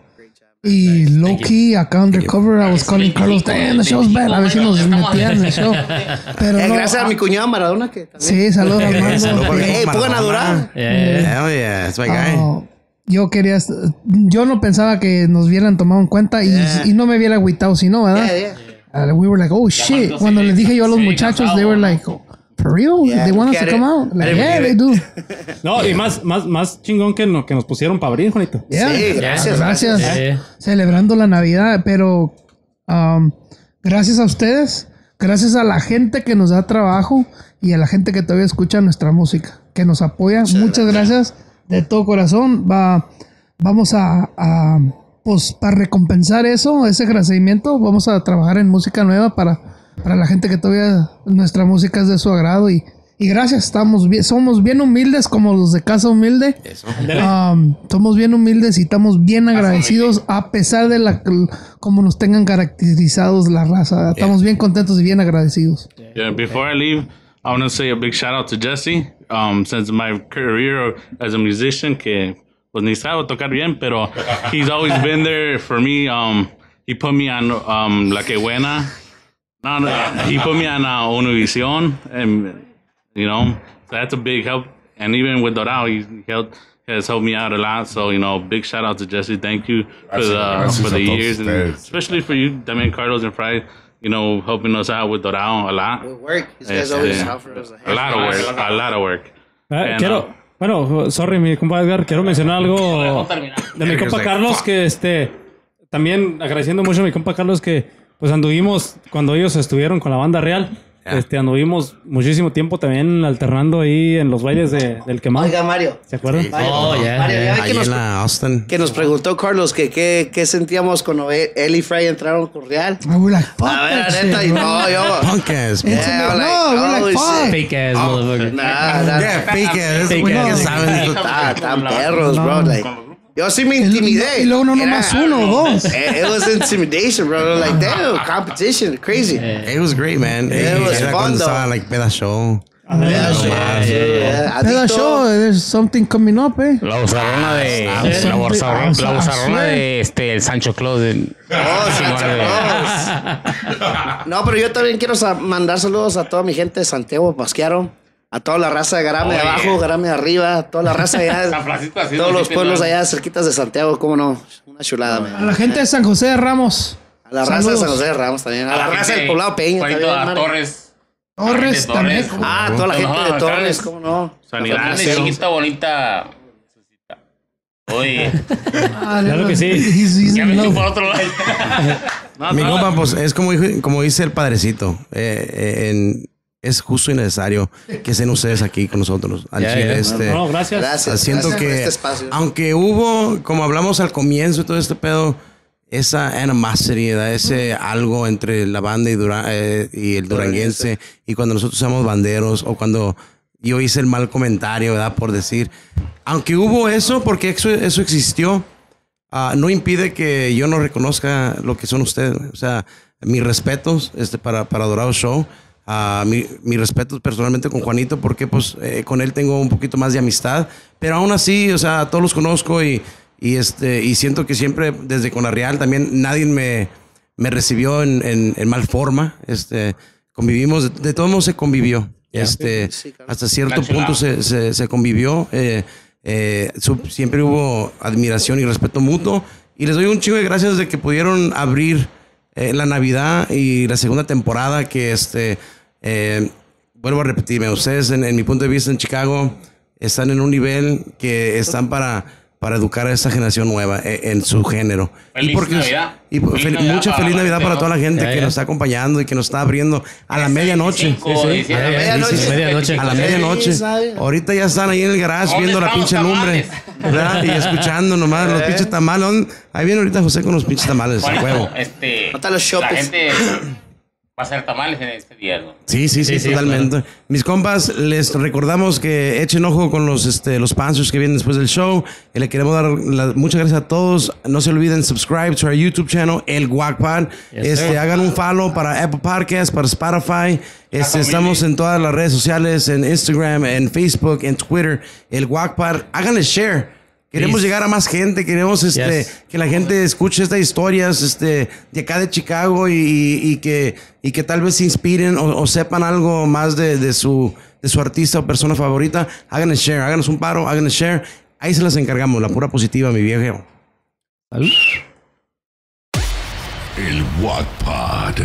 Y low-key, acá undercover, I was calling Carlos, damn, the show's bad. A ver si nos metían en el show. Pero Eh, no, gracias a mi cuñado Maradona que también... sí, saludos al mando. Saludos para Eh, Maradona. pongan a durar. Yeah. Hell yeah, that's my guy. Ah, yo quería, yo no pensaba que nos hubieran tomado en cuenta y, Yeah. y no me hubiera agüitado si no, ¿verdad? Yeah, yeah. Uh, we were like, oh shit. cuando Cuando se- les dije yo a los se muchachos, cansado, they were ¿no? like, oh, for real? Yeah, They want us get to it. come out? I Like, didn't yeah, believe they it. do. No, y más, más, más chingón que, no, que nos pusieron para abrir, Juanito. Yeah. Sí, gracias, Gracias. gracias. Celebrando la Navidad, pero um, gracias a ustedes, gracias a la gente que nos da trabajo y a la gente que todavía escucha nuestra música, que nos apoya. Muchas, gracias. de todo corazón. Va, vamos a, a pues para recompensar eso, ese agradecimiento, vamos a trabajar en música nueva para, para la gente que todavía nuestra música es de su agrado y Y gracias, estamos bien, somos bien humildes como los de Casa Humilde. Eso. Um, somos bien humildes y estamos bien agradecidos a pesar de la como nos tengan caracterizados la raza. Estamos bien contentos y bien agradecidos. Yeah, before I leave, I want to say a big shout out to Jesse. Um, since my career as a musician, que pues ni sabe tocar bien, pero he's always been there for me. Um, he put me on um, La Que Buena. No, no, he put me on uh, Univision, and you know, so that's a big help. And even with Dorado, he helped has helped me out a lot. So you know, big shout out to Jesse. Thank you for the Gracias for the a todos years, and ustedes. especially for you, Damian Carlos and Fry. You know, helping us out with Dorado a lot. Good work. These guys Este, always offer us a a lot of work, a lot of work. Ah, And, quiero, uh, bueno, sorry, mi compa Edgar, quiero mencionar algo Vamos a terminar. de mi compa Carlos, que este, también agradeciendo mucho a mi compa Carlos que pues anduvimos, cuando ellos estuvieron con la banda real, este, anduvimos muchísimo tiempo también alternando ahí en los bailes de, del quemado. Oiga, Mario. ¿Se acuerdan? Mario, Oh, yeah, Mario, yeah. ya ve Ahí que nos, en la Austin. que nos preguntó Carlos que qué qué sentíamos cuando él él y Fry entraron con Real. And we're like, fuck A ver, that la neta, shit, y bro. no, yo... Punk ass, man. It's a- Yeah, no, like, we're like, holy fuck. shit. Fake ass motherfucker. Nah, nah, Yeah, fake ass. Fake Güey, ass. que saben eso. Está, están perros, bro. Like, yo sí me intimidé. Y luego no Era- nomás uno o dos. It, it was intimidation, bro. Like, damn, competition, crazy. It was great, man. It was Era fun, cuando though. estaba like peda show. Yeah, shit, yeah, yeah. Peda Adicto. show, there's something coming up, eh. La bozarrona de. Ah, La sí. bozarrona, la Ah, bozarrona sí. de este, el Sancho Claus. de- Oh, chingona de- Santa Claus. No, pero yo también quiero sa- mandar saludos a toda mi gente de Santiago, Pasquearon, a toda la raza de Garame de Oye. abajo, Garame de arriba, a toda la raza allá, San Francisco, así todos lo los sienten, pueblos ¿no? allá cerquitas de Santiago, cómo no, una chulada, A man. la gente de San José de Ramos. A la raza de Saludos. San José de Ramos también, a la raza gente, del poblado Peña Juanito, también, a Mario. Torres. Torres de también. Torres. Ah, toda la No, gente no, de no, Torres, ¿sabes? ¿cómo no? Sanidad. Grande, chiquita, bonita. Oye, Ah, Claro no, que sí. he's- he's ya in me love. echó por otro lado. No, Mi no. compa, pues es como, dijo- como dice el padrecito. eh, eh, en- es justo y necesario que estén ustedes aquí con nosotros. Al Ya, chile, ya. este. No, gracias. Gracias. Siento gracias por que, este espacio. aunque hubo, como hablamos al comienzo y todo este pedo, esa animosity, ¿verdad? Ese algo entre la banda y, Dura- eh, y el duranguense, y cuando nosotros somos banderos, o cuando yo hice el mal comentario, ¿verdad? Por decir, aunque hubo eso, porque eso, eso existió, ah, no impide que yo no reconozca lo que son ustedes. O sea, mis respetos este, para, para Dorado Show. Uh, mi, mi respeto personalmente con Juanito, porque pues eh, con él tengo un poquito más de amistad, pero aún así, o sea, todos los conozco y, y, este, y siento que siempre desde Conarreal también nadie me, me recibió en, en, en mal forma. Este, convivimos, de, de todos modos se convivió. Este, Sí, claro. hasta cierto Una chulada. punto se, se, se convivió. Eh, eh, su- siempre hubo admiración y respeto mutuo. Y les doy un chingo de gracias de que pudieron abrir eh, la Navidad y la segunda temporada que este... Eh, vuelvo a repetirme, ustedes en, en mi punto de vista en Chicago están en un nivel que están para, para educar a esta generación nueva eh, en su género. Feliz y porque, Navidad. y por- Feliz fel- Navidad mucha para feliz la Navidad gente, para ¿no? toda la gente Ya, que ya. nos está acompañando y que nos está abriendo a la medianoche. veinticinco, Sí, sí. diciembre. A la medianoche. Sí, medianoche. A la Sí, medianoche. sabe. Ahorita ya están ahí en el garage ¿Dónde viendo la están los pinche lumbre. tamales? ¿Verdad? Y escuchando nomás los pinches tamales. ¿Dónde? Ahí viene ahorita José con los pinches tamales. A Juanito, huevo. este, Nota los la shoppers. gente va a hacer tamales en este día, ¿no? Sí, sí, sí, Sí, sí, totalmente. Mis compas, les recordamos que echen ojo con los, este, los sponsors que vienen después del show. Y le queremos dar la- muchas gracias a todos. No se olviden subscribe to our YouTube channel, El Guacpad. Yes, este, sir. hagan un follow para Apple Podcasts, para Spotify. Este, estamos en todas las redes sociales, en Instagram, en Facebook, en Twitter, El Guacpad. Háganle share. Queremos Please. llegar a más gente, queremos este, Yes. que la gente escuche estas historias este, de acá de Chicago y, y- y que, y que tal vez se inspiren o, o sepan algo más de, de, su, de su artista o persona favorita. Háganle share, háganos un paro, háganle share. Ahí se las encargamos, la pura positiva, mi viejo. Salud. El Wattpad.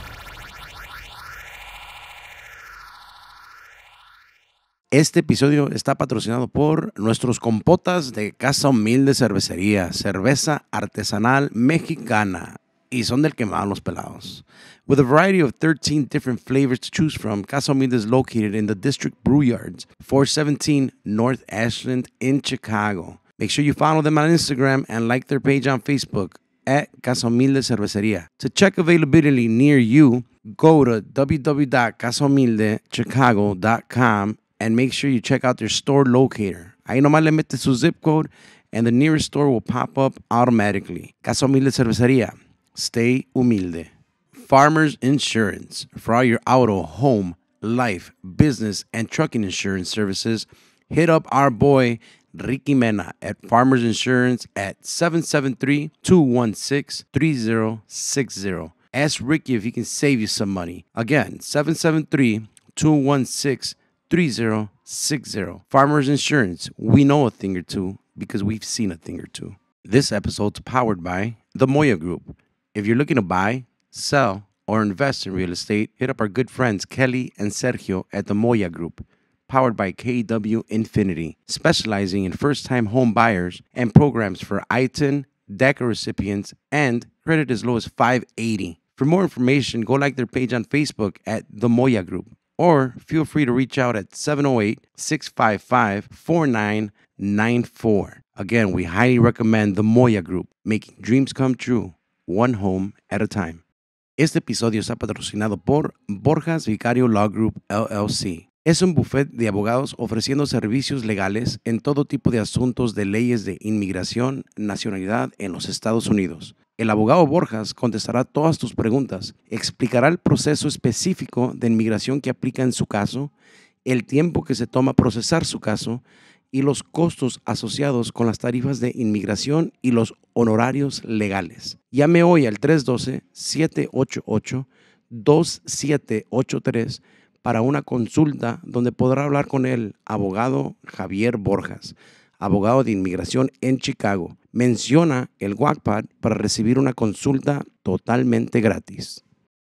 Este episodio está patrocinado por nuestros compotas de Casa Humilde Cervecería, cerveza artesanal mexicana. Y son del que más los pelados. With a variety of thirteen different flavors to choose from, Casa Humilde is located in the District Brew Yards, four seventeen North Ashland in Chicago. Make sure you follow them on Instagram and like their page on Facebook at Casa Humilde Cervecería. To check availability near you, go to w w w dot casa humilde chicago dot com and make sure you check out their store locator. Ahí nomás le metes su zip code and the nearest store will pop up automatically. Casa Humilde Cervecería. Stay humilde. Farmers Insurance. For all your auto, home, life, business, and trucking insurance services, hit up our boy Ricky Mena at Farmers Insurance at seven seven three, two one six, three zero six zero. Ask Ricky if he can save you some money. Again, seven seven three, two one six, three zero six zero. Farmers Insurance. We know a thing or two because we've seen a thing or two. This episode's powered by the Moya Group. If you're looking to buy, sell, or invest in real estate, hit up our good friends Kelly and Sergio at the Moya Group, powered by K W Infinity, specializing in first-time home buyers and programs for I T I N, D E C A recipients, and credit as low as five eighty. For more information, go like their page on Facebook at the Moya Group, or feel free to reach out at seven oh eight, six five five, four nine nine four. Again, we highly recommend the Moya Group, making dreams come true, one home at a time. Este episodio está patrocinado por Borjas Vicario Law Group L L C. Es un bufete de abogados ofreciendo servicios legales en todo tipo de asuntos de leyes de inmigración, nacionalidad en los Estados Unidos. El abogado Borjas contestará todas tus preguntas, explicará el proceso específico de inmigración que aplica en su caso, el tiempo que se toma procesar su caso y los costos asociados con las tarifas de inmigración y los honorarios legales. Llame hoy al tres uno dos, siete ocho ocho, dos siete ocho tres para una consulta donde podrá hablar con el abogado Javier Borjas, abogado de inmigración en Chicago. Menciona el Wattpad para recibir una consulta totalmente gratis.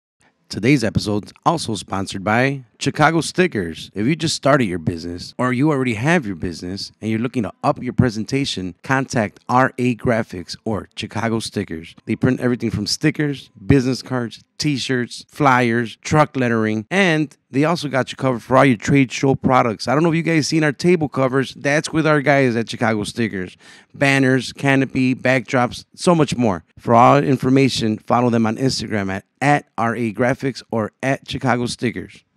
Today's episode is also sponsored by Chicago Stickers. If you just started your business or you already have your business and you're looking to up your presentation, contact R A Graphics or Chicago Stickers. They print everything from stickers, business cards, t-shirts, flyers, truck lettering, and they also got you covered for all your trade show products. I don't know if you guys seen our table covers. That's with our guys at Chicago Stickers. Banners, canopy, backdrops, so much more. For all information, follow them on Instagram at, at R A Graphics or at Chicago Stickers.